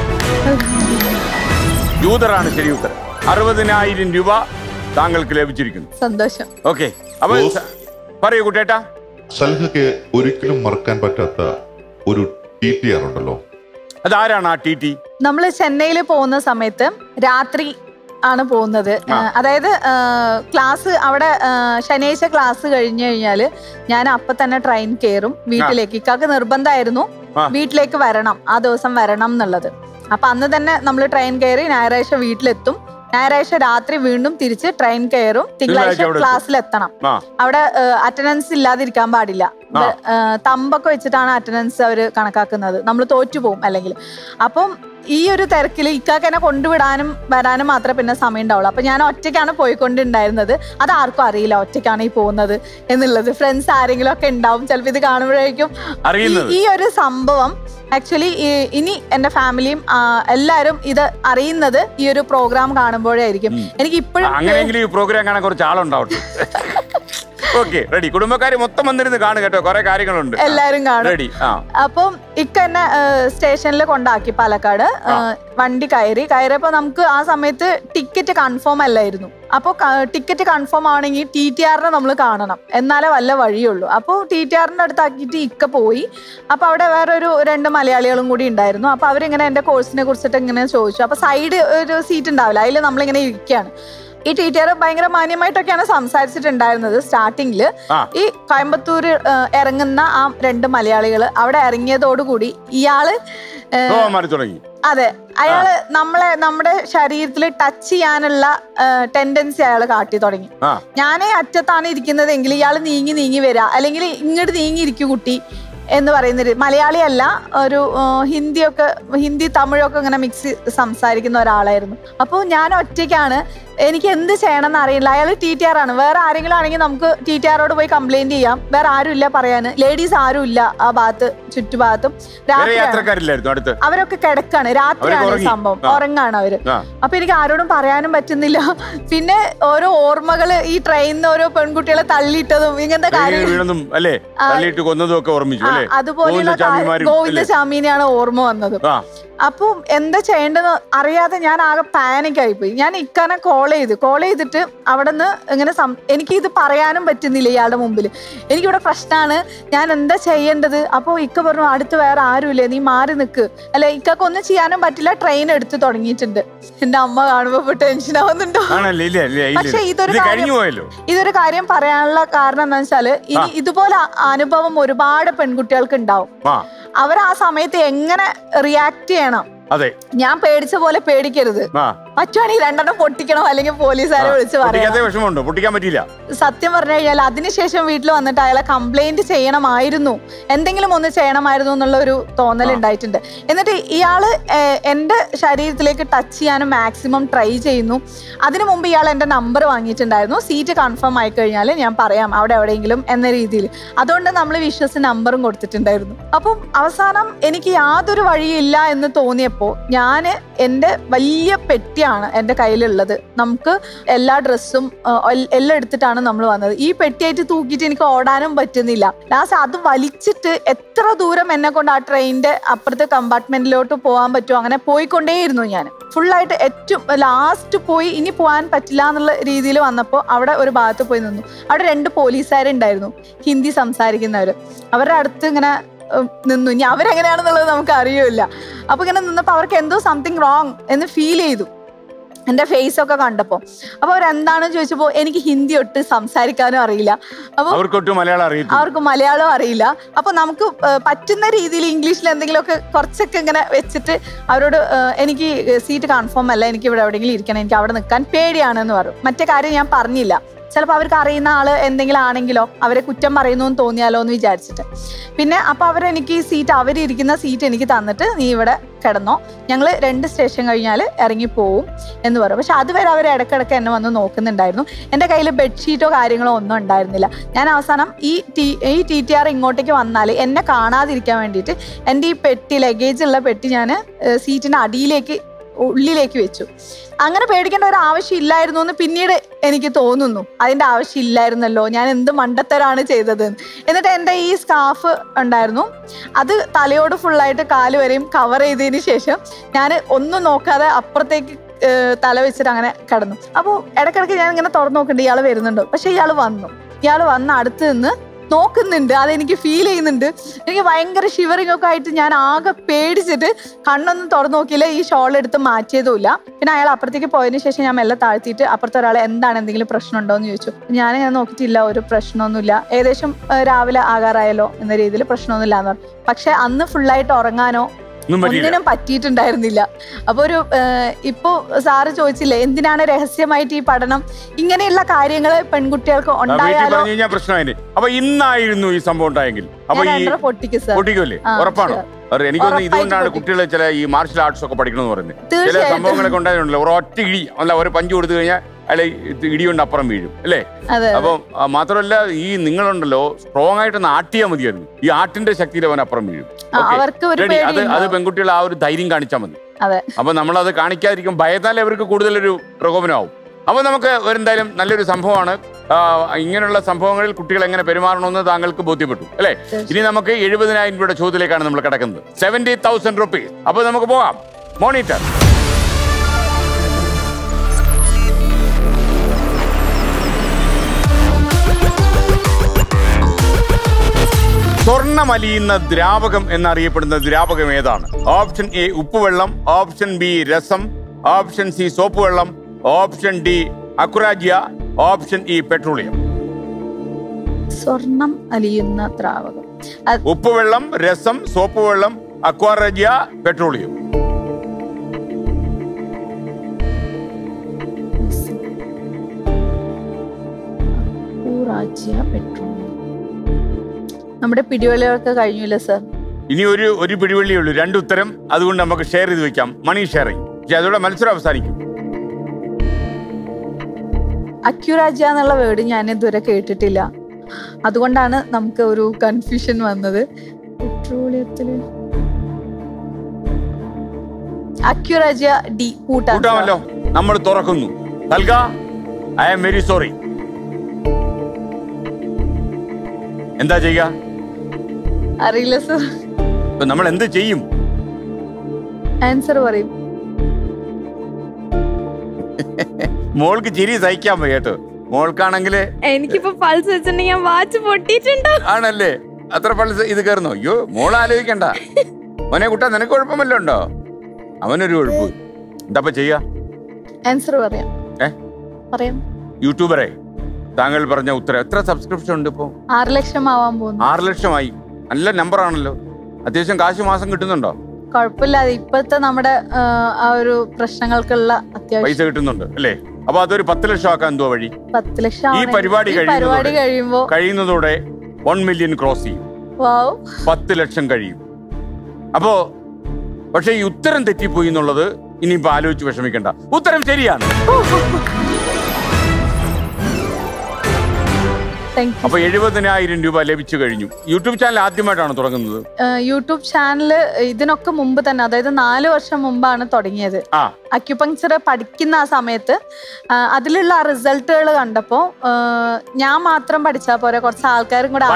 ജൂതറാണ് ശരി ഉത്തരം. 60,000 രൂപ താങ്കൾക്ക് ലഭിച്ചിരിക്കുന്നു. സന്തോഷം. ഓക്കെ, അപ്പൊ പറയൂ കുട്ടേട്ടാ. സൽഹയ്ക്ക് ഒരിക്കലും മറക്കാൻ പറ്റാത്ത ഒരു TTR ഉണ്ടല്ലോ, അതാരാണ് ആ TT? നമ്മള് ചെന്നൈയിൽ പോകുന്ന സമയത്ത് രാത്രി ആണ് പോകുന്നത്. അതായത് ക്ലാസ് അവിടെ ശനിയാഴ്ച ക്ലാസ് കഴിഞ്ഞു കഴിഞ്ഞാല് ഞാൻ അപ്പൊ തന്നെ ട്രെയിൻ കയറും വീട്ടിലേക്ക്. ഇക്കാക്ക് നിർബന്ധമായിരുന്നു വീട്ടിലേക്ക് വരണം, ആ ദിവസം വരണം എന്നുള്ളത്. അപ്പൊ അന്ന് തന്നെ നമ്മൾ ട്രെയിൻ കയറി ഞായറാഴ്ച വീട്ടിലെത്തും. ഞായറാഴ്ച രാത്രി വീണ്ടും തിരിച്ച് ട്രെയിൻ കയറും. തിങ്കളാഴ്ച ക്ലാസ്സിലെത്തണം. അവിടെ അറ്റൻഡൻസ് ഇല്ലാതിരിക്കാൻ പാടില്ല. തമ്പൊക്കെ വെച്ചിട്ടാണ് അറ്റൻഡൻസ് അവർ കണക്കാക്കുന്നത്. നമ്മൾ തോറ്റുപോകും അല്ലെങ്കിൽ. അപ്പം ഈ ഒരു തിരക്കിൽ ഇക്കാക്ക് എന്നെ കൊണ്ടുവിടാനും വരാനും മാത്രമേ പിന്നെ സമയം ഉണ്ടാവുള്ളൂ. അപ്പൊ ഞാൻ ഒറ്റയ്ക്കാണ് പോയിക്കൊണ്ടുണ്ടായിരുന്നത്. അത് ആർക്കും അറിയില്ല ഒറ്റയ്ക്കാണ് ഈ പോകുന്നത് എന്നുള്ളത്. ഫ്രണ്ട്സ് ആരെങ്കിലും ഒക്കെ ഉണ്ടാവും ചിലപ്പോൾ ഇത് കാണുമ്പോഴേക്കും. ഈ ഒരു സംഭവം ആക്ച്വലി ഇനി എന്റെ ഫാമിലിയും എല്ലാരും ഇത് അറിയുന്നത് ഈ ഒരു പ്രോഗ്രാം കാണുമ്പോഴായിരിക്കും. എനിക്ക് ഇപ്പോഴും അങ്ങനെയെങ്കിലും ഈ പ്രോഗ്രാം കാണാൻ കുറച്ച് ആളുണ്ടാവട്ടെ. Okay, ready. കുടുംബക്കാര് മൊത്തം വന്നിരുന്ന് കാണും കേട്ടോ, കുറെ കാര്യങ്ങളുണ്ട്. എല്ലാരും കാണും. റെഡി. അപ്പം ഇക്ക എന്നെ സ്റ്റേഷനിൽ കൊണ്ടാക്കി പാലക്കാട്. വണ്ടി കയറിയപ്പോ നമുക്ക് ആ സമയത്ത് ടിക്കറ്റ് കൺഫേം അല്ലായിരുന്നു. അപ്പോൾ ടിക്കറ്റ് കൺഫേം ആണെങ്കിൽ TTRനെ നമ്മൾ കാണണം, എന്നാലേ വല്ല വഴിയുള്ളൂ. അപ്പോൾ TTRന്റെ അടുത്താക്കിയിട്ട് ഇക്ക പോയി. അപ്പൊ അവിടെ വേറെ 2 മലയാളികളും കൂടി ഉണ്ടായിരുന്നു. അപ്പൊ അവരിങ്ങനെ എന്റെ കോഴ്സിനെ കുറിച്ചിട്ട് ഇങ്ങനെ ചോദിച്ചു. അപ്പൊ സൈഡ് ഒരു സീറ്റ് ഉണ്ടാവില്ല, അതിൽ നമ്മളിങ്ങനെ ഇരിക്കുകയാണ്. ഈ ടീച്ചർ ഭയങ്കര മാന്യമായിട്ടൊക്കെയാണ് സംസാരിച്ചിട്ടുണ്ടായിരുന്നത് സ്റ്റാർട്ടിങ്ങില്. ഈ കോയമ്പത്തൂര് ഇറങ്ങുന്ന ആ 2 മലയാളികൾ അവിടെ ഇറങ്ങിയതോടുകൂടി ഇയാള് അതെ അയാള് നമ്മുടെ ശരീരത്തിൽ ടച്ച് ചെയ്യാനുള്ള ടെൻഡൻസി അയാൾ കാട്ടി തുടങ്ങി. ഞാനേ അറ്റത്താണ് ഇരിക്കുന്നതെങ്കിൽ ഇയാൾ നീങ്ങി വരാ, അല്ലെങ്കിൽ ഇങ്ങോട്ട് നീങ്ങിയിരിക്കും കുട്ടി എന്ന് പറയുന്നത്. മലയാളിയല്ല, ഒരു ഹിന്ദി തമിഴൊക്കെ ഇങ്ങനെ മിക്സ് സംസാരിക്കുന്ന ഒരാളായിരുന്നു. അപ്പോൾ ഞാൻ ഒറ്റയ്ക്കാണ്, എനിക്ക് എന്ത് ചെയ്യണം എന്ന് അറിയില്ല. അയാൾ TTR ആണ്. വേറെ ആരെങ്കിലും ആണെങ്കിൽ നമുക്ക് TTRോട് പോയി കംപ്ലൈന്റ് ചെയ്യാം, വേറെ ആരും ഇല്ല പറയാന്. ലേഡീസ് ആരും ഇല്ല ആ ഭാഗത്ത്, ചുറ്റുഭാഗത്തും. അവരൊക്കെ കിടക്കാണ്, രാത്രിയാണ് സംഭവം, ഉറങ്ങാണ് അവര്. അപ്പൊ എനിക്ക് ആരോടും പറയാനും പറ്റുന്നില്ല. പിന്നെ ഓരോ ഓർമ്മകള്, ഈ ട്രെയിനിന്ന് ഓരോ പെൺകുട്ടികളെ തള്ളിയിട്ടതും ഇങ്ങനത്തെ കാര്യം, അതുപോലെയുള്ള ഗോവിന്ദചാമിനെയാണ് ഓർമ്മ വന്നത്. അപ്പം എന്താ ചെയ്യേണ്ടതെന്ന് അറിയാതെ ഞാൻ ആകെ പാനിക് ആയിപ്പോയി. ഞാൻ ഇക്കാനെ കോൾ ചെയ്തിട്ട് അവിടെ നിന്ന് ഇങ്ങനെ എനിക്ക് ഇത് പറയാനും പറ്റുന്നില്ല ഇയാളുടെ മുമ്പിൽ. എനിക്കിവിടെ പ്രശ്നമാണ്, ഞാൻ എന്താ ചെയ്യേണ്ടത്? അപ്പോൾ ഇക്ക പറഞ്ഞു, അടുത്ത് വേറെ ആരുമില്ലേ, നീ മാറി നിൽക്ക്. അല്ല, ഇക്കൊന്നും ചെയ്യാനും പറ്റില്ല, ട്രെയിൻ എടുത്ത് തുടങ്ങിയിട്ടുണ്ട്. എന്റെ അമ്മ കാണുമ്പോ ടെൻഷൻ ആവുന്നുണ്ടോ? പക്ഷെ ഇതൊരു കാര്യം പറയാനുള്ള കാരണം എന്താ വെച്ചാല്, ഇനി ഇതുപോലെ അനുഭവം ഒരുപാട് പെൺകുട്ടികൾക്ക് ഉണ്ടാവും. അവർ ആ സമയത്ത് എങ്ങനെ റിയാക്ട് ചെയ്യണം? ഞാൻ പേടിച്ച പോലെ പേടിക്കരുത്. പറ്റുവാണെങ്കിൽ 2 പൊട്ടിക്കണം, അല്ലെങ്കിൽ പോലീസുകാരെ വിളിച്ച് പറയാം. സത്യം പറഞ്ഞു കഴിഞ്ഞാൽ അതിനുശേഷം വീട്ടിൽ വന്നിട്ട് അയാളെ കംപ്ലൈന്റ് ചെയ്യണമായിരുന്നു, എന്തെങ്കിലും ഒന്ന് ചെയ്യണമായിരുന്നു എന്നുള്ള ഒരു തോന്നൽ ഉണ്ടായിട്ടുണ്ട്. എന്നിട്ട് ഇയാള് എന്റെ ശരീരത്തിലേക്ക് ടച്ച് ചെയ്യാനും മാക്സിമം ട്രൈ ചെയ്യുന്നു. അതിനു മുമ്പ് ഇയാൾ എന്റെ നമ്പർ വാങ്ങിയിട്ടുണ്ടായിരുന്നു. സീറ്റ് കൺഫേം ആയി കഴിഞ്ഞാൽ ഞാൻ പറയാം അവിടെ എവിടെയെങ്കിലും എന്ന രീതിയിൽ. അതുകൊണ്ട് നമ്മൾ വിശ്വസിച്ച് നമ്പറും കൊടുത്തിട്ടുണ്ടായിരുന്നു. അപ്പം അവസാനം എനിക്ക് യാതൊരു വഴിയില്ല എന്ന് തോന്നിയപ്പോൾ ഞാന് എന്റെ വലിയ പെട്ടിയാണ് എൻ്റെ കയ്യിലുള്ളത്. നമുക്ക് എല്ലാ ഡ്രസ്സും എല്ലാം എടുത്തിട്ടാണ് നമ്മൾ വന്നത്. ഈ പെട്ടിയായിട്ട് തൂക്കിയിട്ട് എനിക്ക് ഓടാനും പറ്റുന്നില്ല. ലാസ്റ്റ് അത് വലിച്ചിട്ട് എത്ര ദൂരം എന്നെ കൊണ്ട് ആ ട്രെയിനിന്റെ അപ്പുറത്തെ കമ്പാർട്ട്മെന്റിലോട്ട് പോകാൻ പറ്റുമോ അങ്ങനെ പോയിക്കൊണ്ടേയിരുന്നു. ഞാൻ ഫുള്ളായിട്ട് ഏറ്റവും ലാസ്റ്റ് പോയി ഇനി പോകാൻ പറ്റില്ല എന്നുള്ള രീതിയിൽ വന്നപ്പോൾ അവിടെ ഒരു ഭാഗത്ത് പോയി നിന്നു. അവിടെ 2 പോലീസുകാരുണ്ടായിരുന്നു, ഹിന്ദി സംസാരിക്കുന്നവര്. അവരുടെ അടുത്ത് ഇങ്ങനെ നിന്നു. ഇനി അവരെങ്ങനെയാണെന്നുള്ളത് നമുക്ക് അറിയില്ല. അപ്പൊ ഇങ്ങനെ നിന്നപ്പോൾ അവർക്ക് എന്തോ സംതിങ് റോങ് എന്ന് ഫീൽ ചെയ്തു എൻ്റെ ഫേസ് ഒക്കെ കണ്ടപ്പോൾ. അപ്പോൾ അവരെന്താണെന്ന് ചോദിച്ചപ്പോൾ എനിക്ക് ഹിന്ദി ഒട്ട് സംസാരിക്കാനും അറിയില്ല. അപ്പോൾ അവർക്ക് മലയാളം അറിയില്ല. അപ്പോൾ നമുക്ക് പറ്റുന്ന രീതിയിൽ ഇംഗ്ലീഷിൽ എന്തെങ്കിലുമൊക്കെ കുറച്ചൊക്കെ ഇങ്ങനെ വെച്ചിട്ട് അവരോട് എനിക്ക് സീറ്റ് കൺഫേം അല്ല, എനിക്ക് ഇവിടെ എവിടെയെങ്കിലും ഇരിക്കണം, എനിക്ക് അവിടെ നിൽക്കാൻ പേടിയാണെന്ന് പറഞ്ഞു. മറ്റേ കാര്യം ഞാൻ പറഞ്ഞില്ല. ചിലപ്പോൾ അവർക്ക് അറിയുന്ന ആള് എന്തെങ്കിലും ആണെങ്കിലോ അവരെ കുറ്റം പറയുന്നു എന്ന് തോന്നിയാലോ എന്ന് വിചാരിച്ചിട്ട്. പിന്നെ അപ്പൊ അവരെനിക്ക് ഈ സീറ്റ്, അവരിയ്ക്കുന്ന സീറ്റ് എനിക്ക് തന്നിട്ട് നീ ഇവിടെ കിടന്നോ, ഞങ്ങൾ 2 സ്റ്റേഷൻ കഴിഞ്ഞാൽ ഇറങ്ങി പോവും എന്ന് പറയും. പക്ഷെ അതുവരെ അവർ ഇടയ്ക്കിടയ്ക്ക് എന്നെ വന്ന് നോക്കുന്നുണ്ടായിരുന്നു. എൻ്റെ കയ്യിൽ ബെഡ്ഷീറ്റോ കാര്യങ്ങളോ ഒന്നും ഉണ്ടായിരുന്നില്ല. ഞാൻ അവസാനം ഈ TTR ഇങ്ങോട്ടേക്ക് വന്നാൽ എന്നെ കാണാതിരിക്കാൻ വേണ്ടിയിട്ട് എൻ്റെ ഈ പെട്ടി, ലഗേജ് ഉള്ള പെട്ടി ഞാൻ സീറ്റിൻ്റെ ഉള്ളിലേക്ക് വെച്ചു. അങ്ങനെ പേടിക്കേണ്ട ഒരു ആവശ്യം ഇല്ലായിരുന്നു എന്ന് പിന്നീട് എനിക്ക് തോന്നുന്നു. അതിന്റെ ആവശ്യം ഇല്ലായിരുന്നല്ലോ, ഞാൻ എന്ത് മണ്ടത്തരാണ് ചെയ്തത്. എന്നിട്ട് എൻ്റെ ഈ സ്കാർഫ് ഉണ്ടായിരുന്നു, അത് തലയോട് ഫുള്ളായിട്ട് കാല് വരെയും കവർ ചെയ്തതിന് ശേഷം ഞാൻ ഒന്നും നോക്കാതെ അപ്പുറത്തേക്ക് തല വെച്ചിട്ട് അങ്ങനെ കിടന്നു. അപ്പോൾ ഇടയ്ക്കിടയ്ക്ക് ഞാൻ ഇങ്ങനെ തുറന്നു നോക്കുന്നുണ്ട് ഇയാൾ വരുന്നുണ്ടോ. പക്ഷെ ഇയാൾ വന്ന് അടുത്ത് നിന്ന് നോക്കുന്നുണ്ട്. അതെനിക്ക് ഫീൽ ചെയ്യുന്നുണ്ട്. എനിക്ക് ഭയങ്കര ഷിവറിംഗ് ഒക്കെ ആയിട്ട് ഞാൻ ആകെ പേടിച്ചിട്ട് കണ്ണൊന്നും തുറന്നു നോക്കിയില്ല. ഈ ഷോൾ എടുത്ത് മാറ്റിയതുമില്ല. പിന്നെ അയാൾ അപ്പുറത്തേക്ക് പോയതിനു ശേഷം ഞാൻ മെല്ലെ താഴ്ത്തിയിട്ട് അപ്പുറത്തെ ഒരാളെ എന്തെങ്കിലും പ്രശ്നം ഉണ്ടോ എന്ന് ചോദിച്ചു. ഞാൻ നോക്കിയിട്ടില്ല, ഒരു പ്രശ്നമൊന്നുമില്ല, ഏകദേശം രാവിലെ ആകാറായല്ലോ എന്ന രീതിയിൽ പ്രശ്നമൊന്നുമില്ല എന്ന് പറഞ്ഞു. പക്ഷെ അന്ന് ഫുള്ളായിട്ട് ഉറങ്ങാനോ ഒന്നിനും പറ്റിയിട്ടുണ്ടായിരുന്നില്ല. അപ്പൊ ഇപ്പൊ സാറ് ചോദിച്ചില്ലേ എന്തിനാണ് രഹസ്യമായിട്ട് ഈ പഠനം, ഇങ്ങനെയുള്ള കാര്യങ്ങൾ പെൺകുട്ടികൾക്ക് ഉണ്ടായാലോ പ്രശ്നമായി. അപ്പൊ ഇന്നായിരുന്നു ഈ സംഭവം ഉണ്ടായെങ്കിൽ പൊട്ടിക്കുമല്ലേ? ഉറപ്പാണോ? എനിക്കൊന്ന് ഇതുകൊണ്ടാണ് കുട്ടികളെ ചില ഈ മാർഷൽ ആർട്സ് ഒക്കെ പഠിക്കണമെന്ന് പറയുന്നത്. ചില സംഭവങ്ങളൊക്കെ ഉണ്ടായിട്ടുണ്ടല്ലോ, ഒരൊറ്റ ഇടി അല്ല, ഒരു പഞ്ച് കൊടുത്തു കഴിഞ്ഞാൽ അല്ലെ ഇടികൊണ്ട് അപ്പുറം വീഴും അല്ലേ? അപ്പം മാത്രമല്ല ഈ നിങ്ങളുണ്ടല്ലോ സ്ട്രോങ് ആയിട്ട് ആട്ടിയാൽ മതിയായിരുന്നു. ഈ ആട്ടിന്റെ ശക്തിയിൽ അവൻ അപ്പുറം വീഴും. അത് പെൺകുട്ടികൾ ആ ഒരു ധൈര്യം കാണിച്ചാൽ മതി. അപ്പൊ നമ്മളത് കാണിക്കാതിരിക്കും, ഭയത്താൽ അവർക്ക് കൂടുതലൊരു പ്രകോപനമാവും. അപ്പൊ നമുക്ക് എന്തായാലും നല്ലൊരു സംഭവമാണ്. ഇങ്ങനെയുള്ള സംഭവങ്ങളിൽ കുട്ടികൾ എങ്ങനെ പെരുമാറണമെന്ന് താങ്കൾക്ക് ബോധ്യപ്പെട്ടു അല്ലെ? ഇനി നമുക്ക് 70,000 രൂപയുടെ ചോദ്യത്തിലേക്കാണ് നമ്മൾ കിടക്കുന്നത്. 70,000 rupees. അപ്പൊ നമുക്ക് പോകാം. മോണിറ്റർ സ്വർണ്ണമലിയുന്ന ദ്രാവകം എന്നറിയപ്പെടുന്ന ദ്രാവകം ഏതാണ്? ഓപ്ഷൻ എ ഉപ്പുവെള്ളം, ഓപ്ഷൻ ബി രസം, ഓപ്ഷൻ സി സോപ്പ് വെള്ളം, option D aqua regia, option E petroleum. സ്വർണം അലിയുന്ന ദ്രാവകം. ഉപ്പുവെള്ളം, രസം, സോപ്പ് വെള്ളം, അക്വാരാജിയ, പെട്രോളിയം. പെട്രോളിയം. നമ്മുടെ പിടിവലികളൊക്കെ കഴിഞ്ഞില്ല സർ. ഇനി ഒരു പിടിവള്ളിയേ ഉള്ളൂ. 2 ഉത്തരം. അതുകൊണ്ട് നമുക്ക് ഷെയർ ചെയ്ത് വെക്കാം. Money sharing. പക്ഷെ അതോടെ മത്സരം അവസാനിക്കും. അക്യുറാജിയ എന്നുള്ള വേർഡ് ഞാൻ ഇതുവരെ കേട്ടിട്ടില്ല. അതുകൊണ്ടാണ് നമുക്ക് ഒരു കൺഫ്യൂഷൻ വന്നത്. പെട്രോളിയത്തില് അക്യുറാജിയ ഡി കൂട്ടാമല്ലോ. നമ്മൾ തുറക്കുന്നു. നൽക, ഐ ആം വെരി സോറി. എന്താ ചെയ്യുക? അറിയില്ല സർ. നമ്മൾ എന്ത് ചെയ്യും? ആൻസർ പറയും. മോൾക്ക് ചിരി സഹിക്കാൻ പോയി കേട്ടോ. മോൾക്കാണെങ്കില് എനിക്കിപ്പോ പൾസ് വെച്ചിട്ടുണ്ടെങ്കിൽ ഞാൻ വാച്ച് പൊട്ടിയിട്ടുണ്ട്. ആണല്ലേ? അത്ര പൾസ് ഇത് കയറുന്നോ? അയ്യോ, മോൾ ആലോചിക്കണ്ട. മോനെ കുട്ടാ, നിനക്ക് കുഴപ്പമല്ലോ ഉണ്ടോ? അവനൊരു കുഴപ്പം. എന്താ ചെയ്യാ? ആൻസർ പറയാം. പറയാം. യൂട്യൂബറെ, താങ്കൾ പറഞ്ഞ ഉത്തരം. എത്ര സബ്സ്ക്രിപ്ഷൻ ഉണ്ട് ഇപ്പോ? 6 ലക്ഷം ആവാൻ പോകുന്നു. 6 ലക്ഷമായി. നല്ല നമ്പർ ആണല്ലോ. അത്യാവശ്യം കാശ് മാസം കിട്ടുന്നുണ്ടോ? കുഴപ്പമില്ലാതെ ഇപ്പോഴത്തെ നമ്മുടെ ആ ഒരു പ്രശ്നങ്ങൾക്കുള്ള അത്യാവശ്യം പൈസ കിട്ടുന്നുണ്ട് അല്ലേ? അപ്പൊ അതൊരു 10 ലക്ഷം ആക്കാൻ എന്തോ വഴി? 10 ലക്ഷം ഈ പരിപാടി കഴിയുന്നതോടെ 1 മില്യൺ ക്രോസ് ചെയ്യും. 10 ലക്ഷം കഴിയും. അപ്പോ പക്ഷെ ഈ ഉത്തരം തെറ്റിപ്പോയി എന്നുള്ളത് ഇനിയിപ്പോ ആലോചിച്ച് വിഷമിക്കണ്ട. ഉത്തരം ശരിയാണ്. അപ്പൊ 70,000 രൂപ ലഭിച്ചു കഴിഞ്ഞു. യൂട്യൂബ് ചാനൽ ആദ്യമായിട്ടാണ് തുടങ്ങുന്നത്? യൂട്യൂബ് ചാനൽ ഇതിനൊക്കെ മുമ്പ് തന്നെ, അതായത് 4 വർഷം മുമ്പാണ് തുടങ്ങിയത്. അക്യുപങ്ചർ പഠിക്കുന്ന ആ സമയത്ത് അതിലുള്ള റിസൾട്ടുകൾ കണ്ടപ്പോ ഞാൻ മാത്രം പഠിച്ചാൽ പോരെ, കുറച്ച് ആൾക്കാരും കൂടെ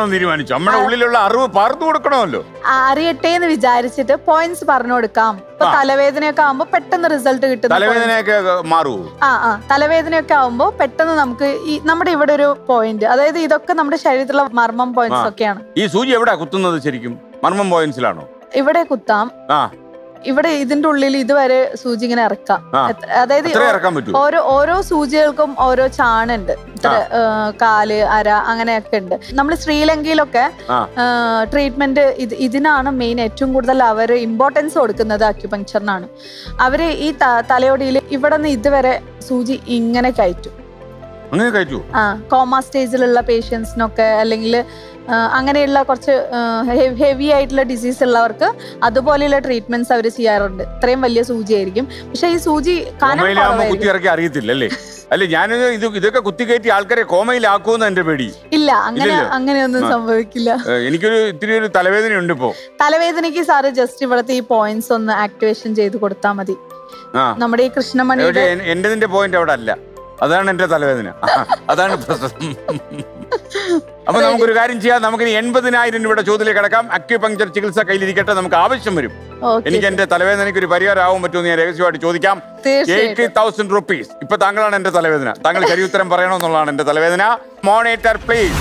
അറിയട്ടെ എന്ന് വിചാരിച്ചിട്ട് പോയിന്റ്സ് പറഞ്ഞു കൊടുക്കാം. ഇപ്പൊ തലവേദനയൊക്കെ ആവുമ്പോ പെട്ടെന്ന് റിസൾട്ട് കിട്ടും. തലവേദനയൊക്കെ ആവുമ്പോ പെട്ടെന്ന് നമുക്ക് ഈ നമ്മുടെ ഇവിടെ ഒരു പോയിന്റ്, അതായത് ഇതൊക്കെ നമ്മുടെ ശരീരത്തിലുള്ള മർമ്മം പോയിന്റ്സ് ഒക്കെയാണ്. ഈ സൂചി എവിടെ കുത്തുന്നത്? ശരിക്കും മർമ്മം പോയിന്റ്സിലാണോ? ഇവിടെ കുത്താം. ഇവിടെ ഇതിന്റെ ഉള്ളിൽ ഇതുവരെ സൂചി ഇങ്ങനെ ഇറക്കാം. അതായത് ഓരോ സൂചികൾക്കും ഓരോ ചാണുണ്ട്. ഇത്ര കാല്, അര, അങ്ങനെയൊക്കെ ഉണ്ട്. നമ്മൾ ശ്രീലങ്കയിലൊക്കെ ട്രീറ്റ്മെന്റ് ഇതിനാണ് മെയിൻ. ഏറ്റവും കൂടുതൽ അവര് ഇമ്പോർട്ടൻസ് കൊടുക്കുന്നത് അക്യുപങ്ചറിനാണ്. അവര് ഈ തലയോടിയിൽ ഇവിടെ നിന്ന് ഇതുവരെ സൂചി ഇങ്ങനെ കയറ്റും. കോമ സ്റ്റേജിലുള്ള പേഷ്യൻസിനൊക്കെ, അല്ലെങ്കിൽ അങ്ങനെയുള്ള കുറച്ച് ഹെവി ആയിട്ടുള്ള ഡിസീസ് ഉള്ളവർക്ക് അതുപോലെയുള്ള ട്രീറ്റ്മെന്റ്സ് അവർ ചെയ്യാറുണ്ട്. ഇത്രയും വലിയ സൂചി ആയിരിക്കും. പക്ഷെ ഈ സൂചി അറിയത്തില്ലല്ലേ? അല്ലെ, ഞാൻ ഇതൊക്കെ കുത്തിക്കയറ്റി ആൾക്കാരെ കോമയിലാക്കുമെന്ന് എന്റെ പേടി. ഇല്ല, അങ്ങനെയൊന്നും സംഭവിക്കില്ല. എനിക്കൊരു ഇത്തിരി ഒരു തലവേദന ഉണ്ട് ഇപ്പോ. തലവേദനയ്ക്ക് സാറ് ജസ്റ്റ് ഇവിടുത്തെ ഈ പോയിന്റ്സ് ഒന്ന് ആക്ടിവേഷൻ ചെയ്ത് കൊടുത്താൽ മതി. നമ്മുടെ ഈ കൃഷ്ണമണിയുടെ എന്റെതിന്റെ പോയിന്റ് അവിടെ അല്ല. അതാണ് എന്റെ തലവേദന. അതാണ് പ്രശ്നം. അപ്പൊ നമുക്കൊരു കാര്യം ചെയ്യാം. നമുക്ക് 80,000 രൂപയുടെ ചോദ്യത്തിലേക്ക് കിടക്കാം. അക്യുപങ്ചർ ചികിത്സ കയ്യിലിരിക്കട്ടെ, നമുക്ക് ആവശ്യം വരും. എനിക്ക് എന്റെ തലവേദനയ്ക്ക് ഒരു പരിഹാരമാവും പറ്റുമെന്ന് ഞാൻ രഹസ്യമായിട്ട് ചോദിക്കാം. 80,000 റുപ്പീസ്. ഇപ്പൊ താങ്കളാണ് എന്റെ തലവേദന. താങ്കൾ ശരി ഉത്തരം പറയണമെന്നുള്ളതാണ് എന്റെ തലവേദന. Monitor please.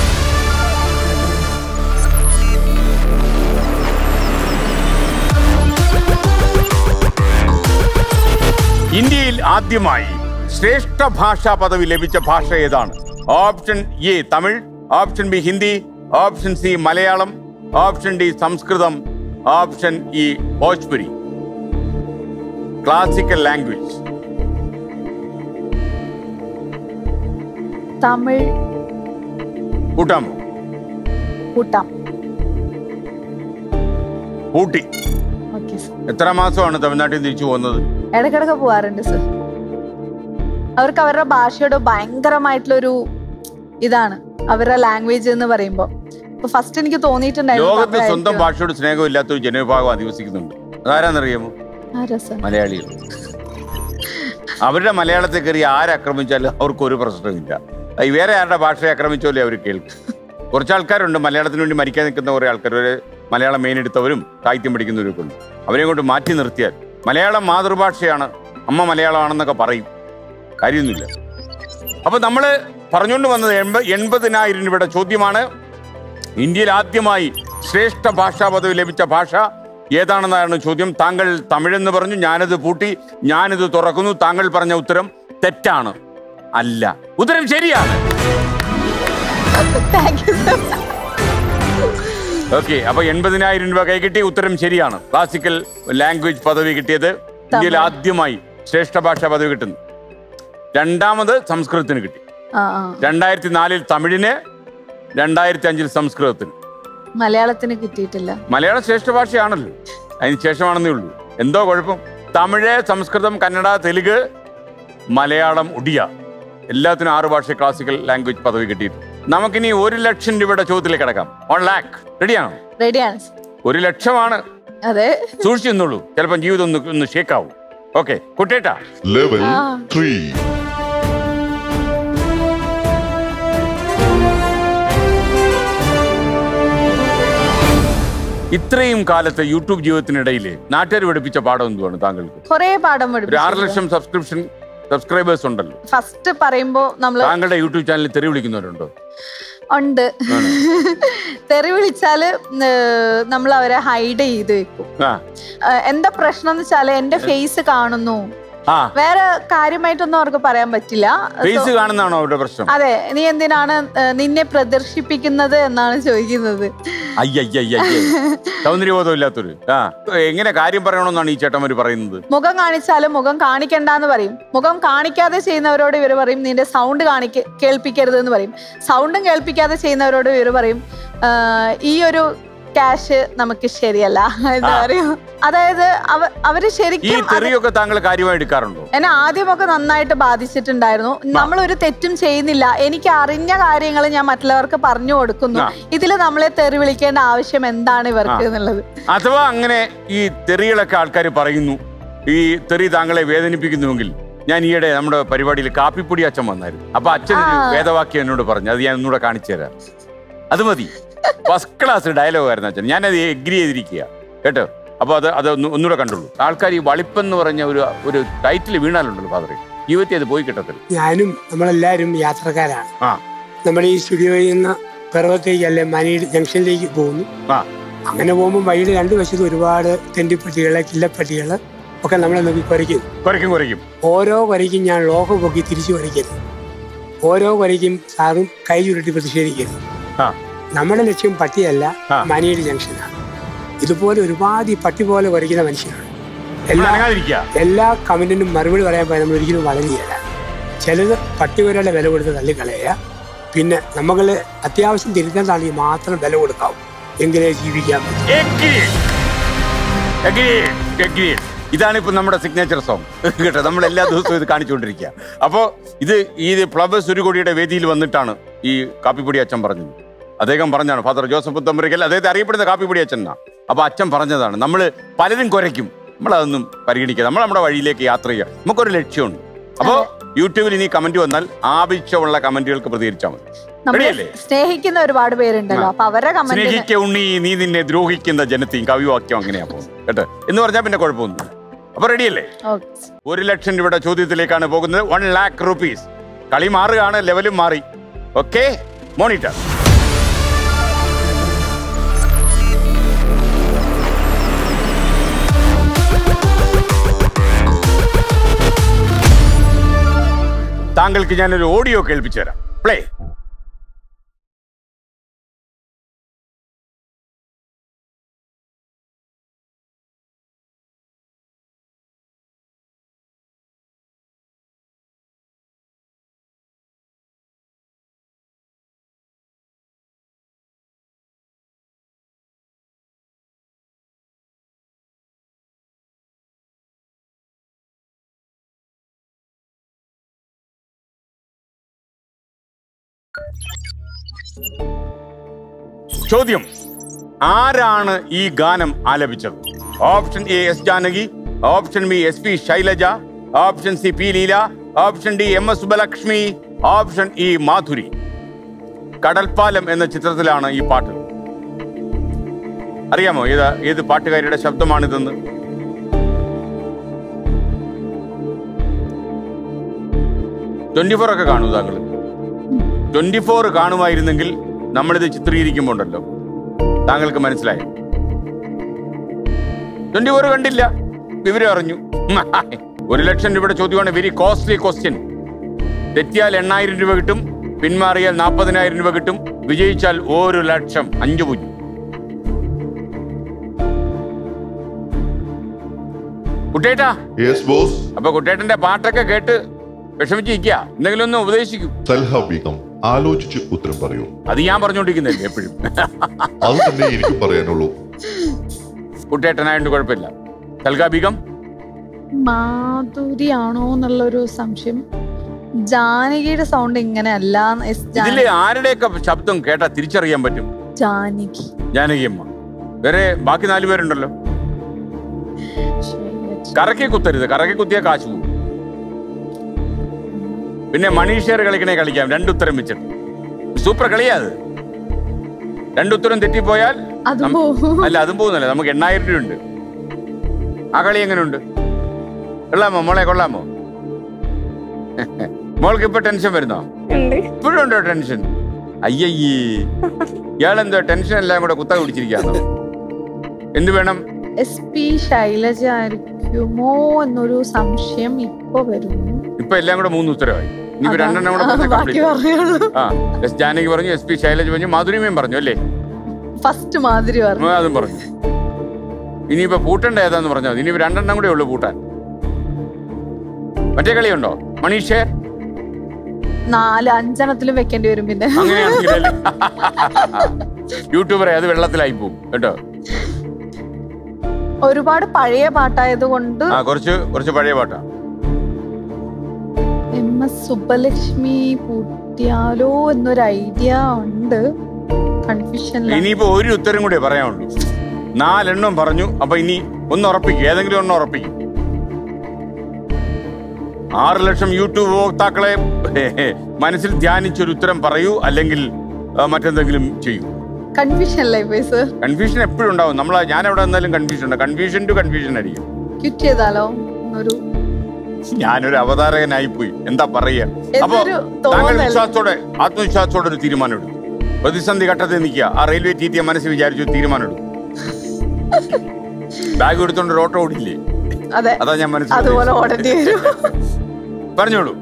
ഇന്ത്യയിൽ ആദ്യമായി ശ്രേഷ്ഠ ഭാഷാ പദവി ലഭിച്ച ഭാഷ ഏതാണ്? Option A Tamil, option B Hindi, option C Malayalam, option D Sanskrit, option E Bhojpuri. Classical language. Tamil. കൂട്ടാമോ? കൂട്ടാം. കൂട്ടി. എത്ര മാസമാണ് തമിഴ്നാട്ടിൽ തിരിച്ചു പോകുന്നത്? ഇടയ്ക്കിടയ്ക്ക് പോവാറുണ്ട് സർ. അവർക്ക് അവരുടെ ഭാഷയോട് ഭയങ്കരമായിട്ടുള്ളൊരു ഇതാണ് അവരുടെ ലാംഗ്വേജ് എന്ന് പറയുമ്പോ. ഫസ്റ്റ് എനിക്ക് തോന്നിയിട്ടുണ്ടായിരുന്നു ലോകത്ത് സ്വന്തം ഭാഷയോട് സ്നേഹമില്ലാത്ത ഒരു ജനവിഭാഗം അധിവസിക്കുന്നുണ്ട്. അതാരാന്നറിയാമോ? മലയാളികൾ. അവരുടെ മലയാളത്തെ കയറി ആരാക്രമിച്ചാലും അവർക്ക് ഒരു പ്രശ്നമില്ല. വേറെ ആരുടെ ഭാഷയെ ആക്രമിച്ചാലേ അവർ കേൾക്കും. കുറച്ച് ആൾക്കാരുണ്ട് മലയാളത്തിന് വേണ്ടി മരിക്കാൻ നിൽക്കുന്ന കുറെ ആൾക്കാർ. ഒരു മലയാളം മെയിൻ എടുത്തവരും സാഹിത്യം പഠിക്കുന്നവരൊക്കെ ഉണ്ട്. അവരെ കൊണ്ട് മാറ്റി നിർത്തിയാൽ മലയാളം മാതൃഭാഷയാണ്, അമ്മ മലയാളമാണെന്നൊക്കെ പറയും. കാര്യമൊന്നുമില്ല. അപ്പൊ നമ്മള് പറഞ്ഞുകൊണ്ട് വന്നത് 80,000 രൂപയുടെ ചോദ്യമാണ്. ഇന്ത്യയിൽ ആദ്യമായി ശ്രേഷ്ഠ ഭാഷാ പദവി ലഭിച്ച ഭാഷ ഏതാണെന്നാണ് ചോദ്യം. താങ്കൾ തമിഴെന്ന് പറഞ്ഞു, ഞാനത് പൂട്ടി, ഞാനിത് തുറക്കുന്നു. താങ്കൾ പറഞ്ഞ ഉത്തരം തെറ്റാണ്. അല്ല. ഉത്തരം ശരിയാണ്. ഓക്കെ, അപ്പൊ 80,000 രൂപ കൈ കിട്ടി. ഉത്തരം ശരിയാണ്. ക്ലാസിക്കൽ ലാംഗ്വേജ് പദവി കിട്ടിയത് ഇന്ത്യയിൽ ആദ്യമായി ശ്രേഷ്ഠ ഭാഷാ പദവി കിട്ടുന്നു. രണ്ടാമത് സംസ്കൃതത്തിന് കിട്ടി. 2004 തമിഴിന്, 2005 സംസ്കൃതത്തിന്. മലയാളത്തിന് കിട്ടിയിട്ടില്ല. മലയാളം ശ്രേഷ്ഠ ഭാഷയാണല്ലോ, അതിന് ശേഷമാണെന്നേ ഉള്ളൂ. എന്തോ കുഴപ്പം. തമിഴ്, സംസ്കൃതം, കന്നഡ, തെലുങ്ക്, മലയാളം, ഒഡിയ എല്ലാത്തിനും 6 ഭാഷ ക്ലാസിക്കൽ ലാംഗ്വേജ് പദവി കിട്ടിയിട്ടുണ്ട്. നമുക്കിനി 1 ലക്ഷം രൂപയുടെ ചോദ്യത്തിലേക്ക് കിടക്കാം. 1 lakh റെഡിയാണോ? റെഡിയാണ്. 1 ലക്ഷമാണ്. അതെ, സൂക്ഷിച്ചു നിന്നുള്ളൂ, ചിലപ്പം ജീവിതം ഒന്ന് ഷേക്കാവും. ഓക്കെ, കുട്ടേട്ടാ. ലെവൽ 3. ഇത്രയും കാലത്തെ യൂട്യൂബ് ജീവിതത്തിനിടയിൽ നാട്ടുകാർ പഠിപ്പിച്ച പാഠം എന്തുവാണ് താങ്കൾക്ക്? കുറെ പാഠം പഠിപ്പിച്ചു. 6 ലക്ഷം സബ്സ്ക്രൈബേഴ്സ് ഉണ്ടല്ലോ. ഫസ്റ്റ് പറയുമ്പോ നമ്മള് താങ്കളുടെ യൂട്യൂബ് ചാനലിൽ തെറി വിളിക്കുന്നവരുണ്ടോ? ഉണ്ട്. തെറി വിളിച്ചാല് നമ്മൾ അവരെ ഹൈഡ് ചെയ്ത് വെക്കും. എന്താ പ്രശ്നം എന്ന് വെച്ചാല് എന്റെ ഫേസ് കാണുന്നു, വേറെ കാര്യമായിട്ടൊന്നും അവർക്ക് പറയാൻ പറ്റില്ല. ഫേസ് കാണുന്നതാണോ അവരുടെ പ്രശ്നം? അതെ, നീ എന്തിനാണ് നിന്നെ പ്രദർശിപ്പിക്കുന്നത് എന്നാണ് ചോദിക്കുന്നത്. സൗന്ദര്യബോധം ഇല്ലാത്തൊരു എങ്ങനെ കാര്യം പറയണമെന്നാണ് ഈ ചേട്ടന്മാര് പറയുന്നത്. മുഖം കാണിച്ചാലും മുഖം കാണിക്കണ്ടെന്ന് പറയും. മുഖം കാണിക്കാതെ ചെയ്യുന്നവരോട് ഇവര് പറയും നിന്റെ സൗണ്ട് കേൾപ്പിക്കരുത് എന്ന് പറയും. സൗണ്ടും കേൾപ്പിക്കാതെ ചെയ്യുന്നവരോട് ഇവര് പറയും ഈ ഒരു ക്യാഷ് നമുക്ക് ശരിയല്ല എന്താ പറയും. അതായത് അവര് ശരിക്കും താങ്കൾ കാര്യമായി എടുക്കാറുണ്ടോ? എന്നെ ആദ്യമൊക്കെ നന്നായിട്ട് ബാധിച്ചിട്ടുണ്ടായിരുന്നു. നമ്മളൊരു തെറ്റും ചെയ്യുന്നില്ല, എനിക്ക് അറിഞ്ഞ കാര്യങ്ങൾ ഞാൻ മറ്റുള്ളവർക്ക് പറഞ്ഞു കൊടുക്കുന്നു. ഇതില് നമ്മളെ തെറി വിളിക്കേണ്ട ആവശ്യം എന്താണ് ഇവർക്ക് എന്നുള്ളത്. അഥവാ അങ്ങനെ ഈ തെറികളൊക്കെ ആൾക്കാർ പറയുന്നു, ഈ തെറി താങ്കളെ വേദനിപ്പിക്കുന്നുവെങ്കിൽ, ഞാൻ ഈയിടെ നമ്മുടെ പരിപാടിയിൽ കാപ്പിപ്പൊടി അച്ഛൻ വന്നായിരുന്നു. അപ്പൊ അച്ഛൻ വേദവാക്യം എന്നോട് പറഞ്ഞു, അത് ഞാൻ ഒന്നുകൂടെ കാണിച്ചു തരാം. അത് മതി. ഫസ്റ്റ് ക്ലാസ് ഡയലോഗ് ആയിരുന്നു അച്ഛൻ. ഞാനത് എഗ്രി ചെയ്തിരിക്കുക കേട്ടോ. അപ്പൊ അത് ഒന്നുകൂടെ കണ്ടുള്ളൂ. ആൾക്കാർ ഈ വളിപ്പെന്ന് പറഞ്ഞ ഒരു ടൈറ്റിൽ വീണാലുണ്ടല്ലോ ഫാദറെ, ജീവിതത്തിൽ അത് പോയി കിട്ടത്തില്ല. ഞാനും നമ്മളെല്ലാരും യാത്രക്കാരാണ്. നമ്മൾ ഈ സ്റ്റുഡിയോയിൽ നിന്ന് പിറവത്തേക്ക് അല്ലെ മനീട് ജംഗ്ഷനിലേക്ക് പോകുന്നു. അങ്ങനെ പോകുമ്പോൾ വഴിയുടെ 2 വശത്തും ഒരുപാട് തെണ്ടിപ്പട്ടികള്, കില്ലപ്പട്ടികള് ഒക്കെ നമ്മളെ നോക്കി കുരയ്ക്കും. ഓരോ കുരയ്ക്കും ഞാൻ ലോഹം പൊക്കി തിരിച്ചു കുരയ്ക്കരുത്. ഓരോ കുരയ്ക്കും സാറും കൈ ചുരുട്ടി പ്രതിഷേധിക്കരുത്. നമ്മുടെ ലക്ഷ്യം പട്ടിയല്ല, മനീട് ജംഗ്ഷനാണ്. ഇതുപോലെ ഒരുപാട് ഈ പട്ടി പോലെ കുരയ്ക്കുന്ന മനുഷ്യനാണ്. എല്ലാ കമന്റിനും മറുപടി പറയാൻ പോയാൽ നമ്മൾ ഒരിക്കലും വളരുകയല്ല. ചിലത് പട്ടികുരയുടെ വില കൊടുത്ത് തള്ളിക്കളയുക. പിന്നെ നമ്മള് അത്യാവശ്യം തിരുത്താണെങ്കിൽ മാത്രം വില കൊടുക്കാവും, എങ്കിലേ ജീവിക്കാൻ പറ്റും. ഇതാണ് ഇപ്പൊ നമ്മുടെ സിഗ്നേച്ചർ സോങ് കേട്ടോ. നമ്മൾ എല്ലാ ദിവസവും ഇത് കാണിച്ചുകൊണ്ടിരിക്കുക. അപ്പോ ഇത് ഫ്ലവേഴ്സ് 1 കോടിയുടെ വേദിയിൽ വന്നിട്ടാണ് ഈ കാപ്പിപ്പൊടി അച്ഛൻ പറഞ്ഞത്. അദ്ദേഹം പറഞ്ഞാണ്, ഫാദർ ജോസഫ് പുത്തമ്പുരയ്ക്കൽ, അദ്ദേഹത്തെ അറിയപ്പെടുന്ന കാപ്പിപ്പൊടി അച്ഛൻ എന്നാ. അപ്പൊ അച്ഛൻ പറഞ്ഞതാണ്, നമ്മൾ പലരും കുരയ്ക്കും, നമ്മളതൊന്നും പരിഗണിക്കുക, നമ്മൾ നമ്മുടെ വഴിയിലേക്ക് യാത്ര ചെയ്യുക. നമുക്കൊരു ലക്ഷ്യമുണ്ട്. അപ്പോ യൂട്യൂബിൽ ഇനി കമന്റ് വന്നാൽ ആവശ്യമുള്ള കമന്റുകൾക്ക് പ്രതികരിച്ചാൽ മതി. സ്നേഹിക്കുന്ന ഒരുപാട് പേരുണ്ടല്ലോ, അപ്പൊ അവരുടെ കമന്റ് സ്നേഹിക്ക ഉണ്ണി നീ നിന്നെ ദ്രോഹിക്കുന്ന ജനത്തെയും കവിവാക്യം അങ്ങനെയാ പോകുന്നത് കേട്ടോ എന്ന് പറഞ്ഞാൽ പിന്നെ കുഴപ്പമൊന്നും. അപ്പൊ റെഡിയല്ലേ? 1 ലക്ഷം രൂപയുടെ ചോദ്യത്തിലേക്കാണ് പോകുന്നത്. 1 lakh rupees. കളി മാറുകയാണ്, ലെവലും മാറി. Okay, monitor. താങ്കൾക്ക് ഞാനൊരു ഓഡിയോ കേൾപ്പിച്ചു തരാം. പ്ലേ. ചോദ്യം: ആരാണ് ഈ ഗാനം ആലപിച്ചത്? Option A S Janaki, option B S P Sailaja, option C P Leela, option D M S Subbulakshmi, option E Madhuri. Kadalpalam എന്ന ചിത്രത്തിലാണ് ഈ പാട്ട്. അറിയാമോ ഏത് പാട്ടുകാരിയുടെ ശബ്ദമാണിതെന്ന്? ഒക്കെ കാണൂ താങ്കൾ. 24 കാണുമായിരുന്നെങ്കിൽ നമ്മളിത് ചിത്രീകരിക്കുമ്പോ ഉണ്ടല്ലോ, താങ്കൾക്ക് മനസ്സിലായി. 24 കണ്ടില്ല, വിവരം അറിഞ്ഞു. 1 ലക്ഷം രൂപയുടെ ചോദ്യമാണ്. Very costly question. തെറ്റിയാൽ 8000 രൂപ കിട്ടും, പിന്മാറിയാൽ 40,000 രൂപ കിട്ടും, വിജയിച്ചാൽ 1 ലക്ഷം. 5 പൂജ്യം. കുട്ടേട്ടാ. അപ്പൊ കുട്ടേട്ടന്റെ പാട്ടൊക്കെ കേട്ട് വിഷമിച്ചിരിക്കുക, എന്തെങ്കിലും ഒന്ന് ഉപദേശിക്കും. സൽഹ ബീഗം ആലോചിച്ച് ഉത്തരം പറയൂ. അത് ഞാൻ പറഞ്ഞോണ്ടിരിക്കുന്നില്ലേ എപ്പോഴും. അത് തന്നെ എനിക്ക് പറയാനുള്ളൂ. കുട്ടേട്ടനായോണ്ട് കുഴപ്പമില്ല. സൽഹ ബീഗം മാധുരിയാണോ എന്നുള്ളൊരു സംശയം. ജാനകിയുടെ സൗണ്ട് ഇങ്ങനെ അല്ല. ഇതില് ആരുടെയൊക്കെ ശബ്ദം കേട്ടാ തിരിച്ചറിയാൻ പറ്റും? ജാനകി, ജാനകിയമ്മ. വേറെ ബാക്കി 4 പേരുണ്ടല്ലോ. കറക്കി കുത്തരുത്, കറക്കി കുത്തിയാ കാശ് പോകും. പിന്നെ മണീഷേർ കളിക്കണേ കളിക്കാം, 2 ഉത്തരം വെച്ചിട്ട്. സൂപ്പർ കളിയാ അത്. 2 ഉത്തരം തെറ്റിപ്പോയാൽ അല്ല, അതും പോകുന്നില്ല. നമുക്ക് 8000 രൂപ ഉണ്ട്. ആ കളി എങ്ങനെയുണ്ട്? കൊള്ളാമോ മോളെ, കൊള്ളാമോ? മോൾക്ക് ഇപ്പൊ ടെൻഷൻ വരുന്നോ? ഇപ്പോഴും ഉണ്ടോ ടെൻഷൻ? അയ്യയ്യേ, ഇയാളെന്തോ ടെൻഷൻ എല്ലാം കൂടെ കുത്ത പിടിച്ചിരിക്കാന്നോ? എന്ത് വേണം? SP ശൈലജ ആയിരിക്കുമോ എന്നൊരു സംശയം ഇപ്പൊ വരുന്നു. ഇപ്പൊ എല്ലാം കൂടെ 3 ഉത്തരവായി. ഇനിയിപ്പോ 2 എണ്ണം കൂടെ. ആ, ജാനകി പറഞ്ഞു, SP ശൈലജ പറഞ്ഞു, മാധുരിമയും പറഞ്ഞു അല്ലേ? ഫസ്റ്റ് മാധുരി പറഞ്ഞു, അതും പറഞ്ഞു. ഇനിയിപ്പോ പൂട്ടേണ്ട ഏതാന്ന് പറഞ്ഞാൽ മതി. ഇനിയിപ്പോ 2 എണ്ണം കൂടെ ഉള്ളു പൂട്ടാൻ. മറ്റേ കളിയുണ്ടോ മണീഷേ? 4-5 എണ്ണത്തിലും വെക്കേണ്ടി വരും. പിന്നെ അങ്ങനെയാണെങ്കിലല്ലേ യൂട്യൂബറെ അത് വെള്ളത്തിലായി പോകും കേട്ടോ. ഒരുപാട് പഴയ പാട്ടായത് കൊണ്ട് കുറച്ച് പഴയ പാട്ടാ. MS സുബ്ബലക്ഷ്മി പൂട്ടിയാലോ എന്നൊരു ഐഡിയ ഉണ്ട്. കൺഫ്യൂഷൻ. ഇനിയിപ്പോ 1 ഉത്തരം കൂടെ പറയാനുള്ളൂ. 4 എണ്ണം പറഞ്ഞു. അപ്പൊ ഇനി ഒന്ന് ഉറപ്പിക്കും, ഏതെങ്കിലും ഒന്ന് ഉറപ്പിക്കും. 6 ലക്ഷം യൂട്യൂബ് ഉപഭോക്താക്കളെ മനസ്സിൽ ധ്യാനിച്ചൊരു ഉത്തരം പറയൂ, അല്ലെങ്കിൽ മറ്റെന്തെങ്കിലും ചെയ്യൂ. കൺഫ്യൂഷൻ എപ്പോഴും ഉണ്ടാവും. ഞാൻ എവിടെ വന്നാലും കൺഫ്യൂഷൻ ഉണ്ട്. കൺഫ്യൂഷൻ ടു കൺഫ്യൂഷൻ ആയിരിക്കും. ഞാനൊരു അവതാരകനായിപ്പോയി, എന്താ പറയാ. അപ്പൊ താങ്കൾ ആത്മവിശ്വാസത്തോടെ ഒരു തീരുമാനം എടുക്കും. പ്രതിസന്ധി ഘട്ടത്തിൽ നിൽക്കുക. ആ റെയിൽവേ TT മനസ്സിൽ വിചാരിച്ചു തീരുമാനം എടുക്കും. ബാഗ് എടുത്തോണ്ട് ഒരു ഓട്ടോ ഓടില്ലേ? അതാ ഞാൻ മനസ്സിലാക്കി. പറഞ്ഞോളൂ.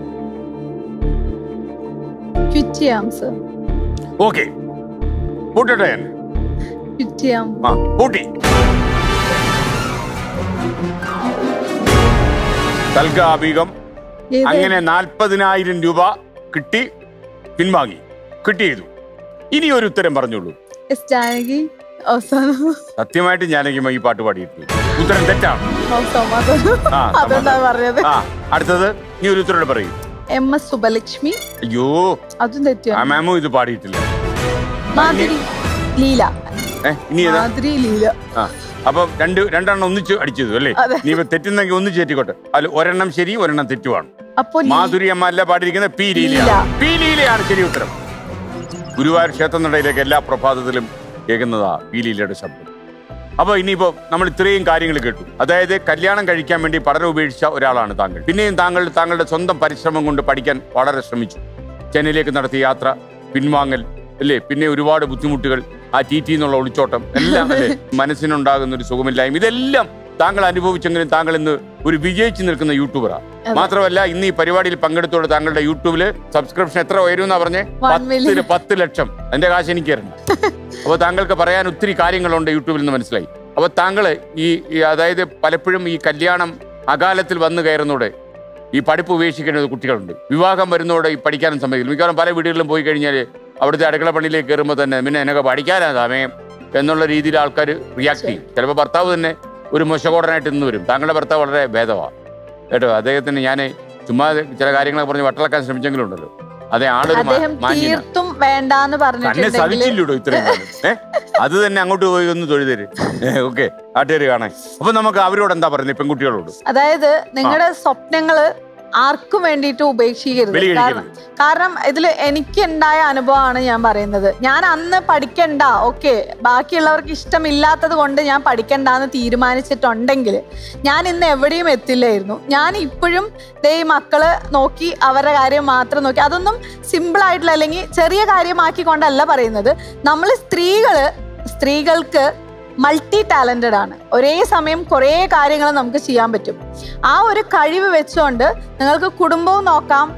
ഓക്കെ, പൂട്ടട്ടെ ഞാൻ? പൂട്ടി. സൽഹ ബീഗം അങ്ങനെ 40,000 രൂപ കിട്ടി, പിൻവാങ്ങി. കിട്ടിയതു. ഇനി ഒരു ഉത്തരം പറഞ്ഞോളൂ. സത്യമായിട്ട് ജാനകിയമ്മ ഈ പാട്ട് പാടിയിട്ടു. ഉത്തരം തെറ്റാണ്. അടുത്തത് നീ ഒരു ഉത്തരം പറയും. MS സുബ്ബലക്ഷ്മി. അയ്യോ, അതും തെറ്റാ. ആ മാമു ഇത് പാടിയിട്ടില്ല. ലീല. അപ്പൊ രണ്ടെണ്ണം ഒന്നിച്ച് അടിച്ചത് അല്ലേ? നീ തെറ്റുന്നെങ്കിൽ ഒന്നിച്ച് തെറ്റിക്കോട്ടെ. അല്ല, ഒരെണ്ണം ശരി, ഒരെണ്ണം തെറ്റുവാണ്. മാധുരി അമ്മ അല്ല പാടിയിരിക്കുന്നത്, പി ലീലയാണ് ശരി ഉത്തരം. ഗുരുവായൂർ ക്ഷേത്രനടയിലേക്ക് എല്ലാ പ്രഭാതത്തിലും കേൾക്കുന്നതാ പി ലീലയുടെ ശബ്ദം. അപ്പൊ ഇനിയിപ്പോ നമ്മൾ ഇത്രയും കാര്യങ്ങൾ കേട്ടു. അതായത് കല്യാണം കഴിക്കാൻ വേണ്ടി പഠനം ഉപേക്ഷിച്ച ഒരാളാണ് താങ്കൾ. പിന്നെയും താങ്കളുടെ സ്വന്തം പരിശ്രമം കൊണ്ട് പഠിക്കാൻ വളരെ ശ്രമിച്ചു. ചെന്നൈയിലേക്ക് നടത്തിയ യാത്ര, പിൻവാങ്ങൽ അല്ലേ, പിന്നെ ഒരുപാട് ബുദ്ധിമുട്ടുകൾ, ആ TT എന്നുള്ള ഒളിച്ചോട്ടം എല്ലാം അല്ലേ, മനസ്സിനുണ്ടാകുന്ന ഒരു സുഖമില്ലായ്മ, ഇതെല്ലാം താങ്കൾ അനുഭവിച്ചെങ്കിലും താങ്കൾ ഇന്ന് ഒരു വിജയിച്ചു നിൽക്കുന്ന യൂട്യൂബറാണ്. മാത്രമല്ല, ഇന്ന് ഈ പരിപാടിയിൽ പങ്കെടുത്തോടെ താങ്കളുടെ യൂട്യൂബില് സബ്സ്ക്രിപ്ഷൻ എത്ര ഉയരുമെന്നാ പറഞ്ഞേ? 10 ലക്ഷം. അതിന്റെ കാശ് എനിക്ക് തരണം. അപ്പൊ താങ്കൾക്ക് പറയാൻ ഒത്തിരി കാര്യങ്ങളുണ്ട് യൂട്യൂബിൽ നിന്ന് മനസ്സിലായി. അപ്പൊ താങ്കള് അതായത് പലപ്പോഴും ഈ കല്യാണം അകാലത്തിൽ വന്നു കയറുന്നതോടെ ഈ പഠിപ്പ് ഉപേക്ഷിക്കേണ്ട കുട്ടികളുണ്ട്. വിവാഹം വരുന്നതോടെ ഈ പഠിക്കാനും സമ്മതിക്കില്ല. മിക്കവാറും പല വീടുകളിലും പോയി കഴിഞ്ഞാൽ അവിടുത്തെ അടുക്കള പണിയിലേക്ക് കയറുമ്പോൾ തന്നെ പിന്നെ എന്നൊക്കെ പഠിക്കാനാ സമയം എന്നുള്ള രീതിയിൽ ആൾക്കാർ റിയാക്ട് ചെയ്യും. ചിലപ്പോൾ ഭർത്താവ് തന്നെ ഒരു മോശകോടനായിട്ട് ഇന്ന് വരും. താങ്കളുടെ ഭർത്താവ് വളരെ ഭേദമാണ് കേട്ടോ. അദ്ദേഹത്തിന് ഞാൻ ചുമ്മാ ചില കാര്യങ്ങളൊക്കെ പറഞ്ഞ് വട്ടളക്കാൻ ശ്രമിച്ചെങ്കിലും ഉണ്ടല്ലോ, അതേ ആളൊരു തന്നെ സഹിച്ചില്ലൂടോ ഇത്രയും കാലം. അത് തന്നെ അങ്ങോട്ട് പോയി ഒന്ന് തൊഴുതേര്. ഓക്കെ, നാട്ടുകാർ കാണാൻ. അപ്പൊ നമുക്ക് അവരോട് എന്താ പറയുന്നത്, പെൺകുട്ടികളോട്? അതായത് നിങ്ങളുടെ സ്വപ്നങ്ങള് ആർക്കും വേണ്ടിയിട്ട് ഉപേക്ഷിക്കരുത്. കാരണം ഇതിൽ എനിക്ക് ഉണ്ടായ അനുഭവമാണ് ഞാൻ പറയുന്നത്. ഞാൻ അന്ന് പഠിക്കണ്ട, ഓക്കെ, ബാക്കിയുള്ളവർക്ക് ഇഷ്ടമില്ലാത്തത് കൊണ്ട് ഞാൻ പഠിക്കണ്ടെന്ന് തീരുമാനിച്ചിട്ടുണ്ടെങ്കിൽ ഞാൻ ഇന്ന് എവിടെയും എത്തില്ലായിരുന്നു. ഞാൻ ഇപ്പോഴും ഈ മക്കള് നോക്കി അവരുടെ കാര്യം മാത്രം നോക്കി, അതൊന്നും സിമ്പിൾ ആയിട്ടുള്ള അല്ലെങ്കിൽ ചെറിയ കാര്യമാക്കിക്കൊണ്ടല്ല പറയുന്നത്. നമ്മൾ സ്ത്രീകൾക്ക് മൾട്ടി ടാലന്റഡ് ആണ്. ഒരേ സമയം കുറേ കാര്യങ്ങൾ നമുക്ക് ചെയ്യാൻ പറ്റും. ആ ഒരു കഴിവ് വെച്ചുകൊണ്ട് നിങ്ങൾക്ക് കുടുംബവും നോക്കാം,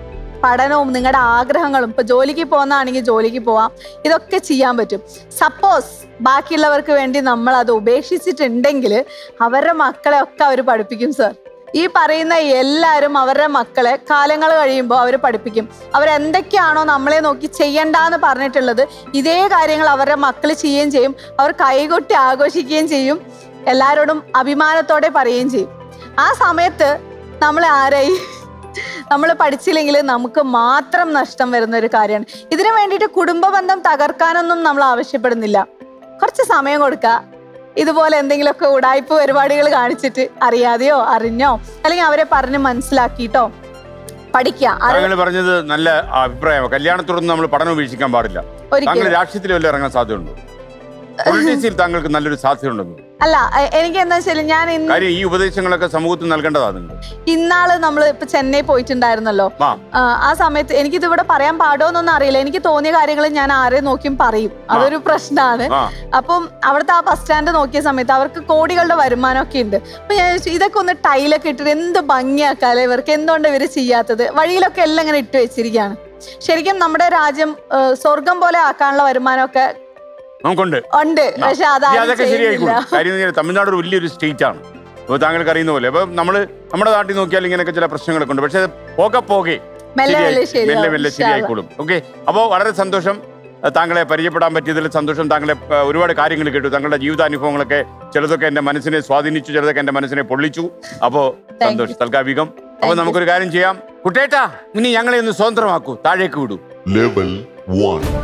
പഠനവും നിങ്ങളുടെ ആഗ്രഹങ്ങളും, ഇപ്പൊ ജോലിക്ക് പോകുന്നതാണെങ്കിൽ ജോലിക്ക് പോവാം, ഇതൊക്കെ ചെയ്യാൻ പറ്റും. സപ്പോസ് ബാക്കിയുള്ളവർക്ക് വേണ്ടി നമ്മൾ അത് ഉപേക്ഷിച്ചിട്ടുണ്ടെങ്കിൽ അവരുടെ മക്കളെ ഒക്കെ അവർ പഠിപ്പിക്കും സർ. ഈ പറയുന്ന എല്ലാവരും അവരുടെ മക്കളെ കാലങ്ങൾ കഴിയുമ്പോൾ അവർ പഠിപ്പിക്കും. അവരെന്തൊക്കെയാണോ നമ്മളെ നോക്കി ചെയ്യണ്ടെന്ന് പറഞ്ഞിട്ടുള്ളത്, ഇതേ കാര്യങ്ങൾ അവരുടെ മക്കൾ ചെയ്യുകയും ചെയ്യും. അവർ കൈകൊട്ടി ആഘോഷിക്കുകയും ചെയ്യും, എല്ലാവരോടും അഭിമാനത്തോടെ പറയുകയും ചെയ്യും. ആ സമയത്ത് നമ്മൾ ആരായി? നമ്മൾ പഠിച്ചില്ലെങ്കിൽ നമുക്ക് മാത്രം നഷ്ടം വരുന്ന ഒരു കാര്യമാണ്. ഇതിനു വേണ്ടിയിട്ട് കുടുംബ ബന്ധം തകർക്കാനൊന്നും നമ്മൾ ആവശ്യപ്പെടുന്നില്ല. കുറച്ച് സമയം കൊടുക്കുക. ഇതുപോലെ എന്തെങ്കിലുമൊക്കെ ഉടായ്പ പരിപാടികൾ കാണിച്ചിട്ട് അറിയാതെയോ അറിഞ്ഞോ അല്ലെങ്കിൽ അവരെ പറഞ്ഞ് മനസ്സിലാക്കിയിട്ടോ പഠിക്കുക. പറഞ്ഞത് നല്ല അഭിപ്രായം. കല്യാണത്തോടൊന്നും നമ്മൾ പഠനം ഉപേക്ഷിക്കാൻ പാടില്ല. രാഷ്ട്രീയത്തിൽ വല്ല ഇറങ്ങാൻ സാധ്യതയുണ്ടോ? പൊളിറ്റിക്സിൽ താങ്കൾക്ക് നല്ലൊരു സാധ്യത ഉണ്ടെന്ന്. അല്ല, എനിക്ക് എന്താ വെച്ചാൽ ഞാൻ ഈ ഉപദേശങ്ങളൊക്കെ സമൂഹത്തിൽ നൽകേണ്ടതാണ്. ഇന്നാള് നമ്മൾ ഇപ്പൊ ചെന്നൈ പോയിട്ടുണ്ടായിരുന്നല്ലോ. ആ സമയത്ത് എനിക്കിത് ഇവിടെ പറയാൻ പാടോന്നൊന്നും അറിയില്ല. എനിക്ക് തോന്നിയ കാര്യങ്ങൾ ഞാൻ ആരെ നോക്കിയും പറയും, അതൊരു പ്രശ്നമാണ്. അപ്പം അവിടുത്തെ ആ ബസ് സ്റ്റാൻഡ് നോക്കിയ സമയത്ത് അവർക്ക് കോടികളുടെ വരുമാനമൊക്കെ ഉണ്ട്. അപ്പൊ ഞാൻ ഇതൊക്കെ ഒന്ന് ടൈലൊക്കെ ഇട്ടിട്ട് എന്ത് ഭംഗിയാക്കാല്ലേ ഇവർക്ക്, എന്തുകൊണ്ട് ഇവര് ചെയ്യാത്തത്? വഴിയിലൊക്കെ എല്ലാം ഇങ്ങനെ ഇട്ട് വെച്ചിരിക്കുകയാണ്. ശരിക്കും നമ്മുടെ രാജ്യം സ്വർഗം പോലെ ആക്കാനുള്ള വരുമാനമൊക്കെ നമുക്കുണ്ട്. പക്ഷെ അതൊക്കെ ശരിയായിക്കോളും. കാര്യം തമിഴ്നാട് ഒരു വലിയൊരു സ്റ്റേറ്റ് ആണ്. അപ്പോൾ താങ്കൾക്ക് അറിയുന്ന പോലെ അപ്പൊ നമ്മുടെ നാട്ടിൽ നോക്കിയാൽ ഇങ്ങനെയൊക്കെ ചില പ്രശ്നങ്ങളൊക്കെ ഉണ്ട്. പക്ഷെ പോകെ മെല്ലെ മെല്ലെ ശരിയായിക്കോളും. ഓക്കെ, അപ്പോൾ വളരെ സന്തോഷം താങ്കളെ പരിചയപ്പെടാൻ പറ്റിയതിൽ സന്തോഷം. താങ്കളെ ഒരുപാട് കാര്യങ്ങൾ കേട്ടു. താങ്കളുടെ ജീവിതാനുഭവങ്ങളൊക്കെ ചിലതൊക്കെ എന്റെ മനസ്സിനെ സ്വാധീനിച്ചു, ചിലതൊക്കെ എന്റെ മനസ്സിനെ പൊള്ളിച്ചു. അപ്പോ സന്തോഷം തൽക്കാലികം. അപ്പൊ നമുക്കൊരു കാര്യം ചെയ്യാം. കുട്ടേട്ടാ, ഇനി ഞങ്ങളെ ഒന്ന് സ്വതന്ത്രമാക്കൂ, താഴേക്ക് വിടൂ. ലെവൽ 1.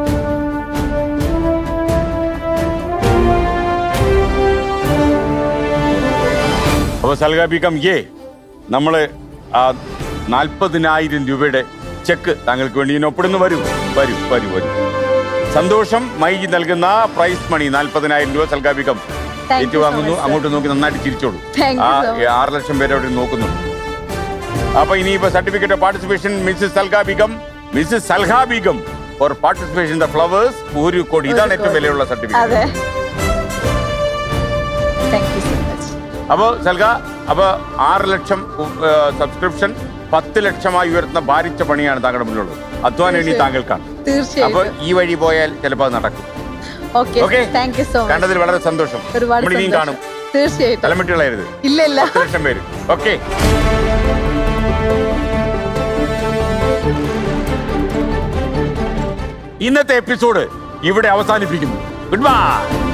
അപ്പോൾ സൽഗ ബീഗം, നമ്മള് 40,000 രൂപയുടെ ചെക്ക് താങ്കൾക്ക് വേണ്ടി ഞാൻ ഒപ്പിടുന്നു. വരൂ. സന്തോഷം. മൈജി നൽകുന്ന പ്രൈസ് മണി 40,000 രൂപ സൽഗ ബീഗം ഏറ്റുവാങ്ങുന്നു. അങ്ങോട്ട് നോക്കി നന്നായിട്ട് ചിരിച്ചോളൂ. 6 ലക്ഷം പേര് അവിടെ നോക്കുന്നു. അപ്പൊ ഇനിയിപ്പോ certificate of participation Mrs Salha Begum for participation in the Flowers, 1 കോടി. ഇതാണ് ഏറ്റവും വിലയുള്ള സർട്ടിഫിക്കറ്റ്. അപ്പോ സൽഗ, 6 ലക്ഷം സബ്സ്ക്രിപ്ഷൻ 10 ലക്ഷമായി ഉയർത്തുന്ന ഭാരിച്ച പണിയാണ് താങ്കളുടെ മുന്നിലുള്ളത്. അധ്വാനം ഇനി താങ്കൾക്കാണ്. അപ്പൊ ഈ വഴി പോയാൽ ചിലപ്പോൾ അത് നടക്കും. കണ്ടതിൽ വളരെ സന്തോഷം. നമ്മൾ ഇനിയും കാണും. തീർച്ചയായിട്ടും. തലമിട്ടുകളായിരുന്നു. 10 ലക്ഷം പേര്. ഓക്കെ, ഇന്നത്തെ എപ്പിസോഡ് ഇവിടെ അവസാനിപ്പിക്കുന്നു. Good by.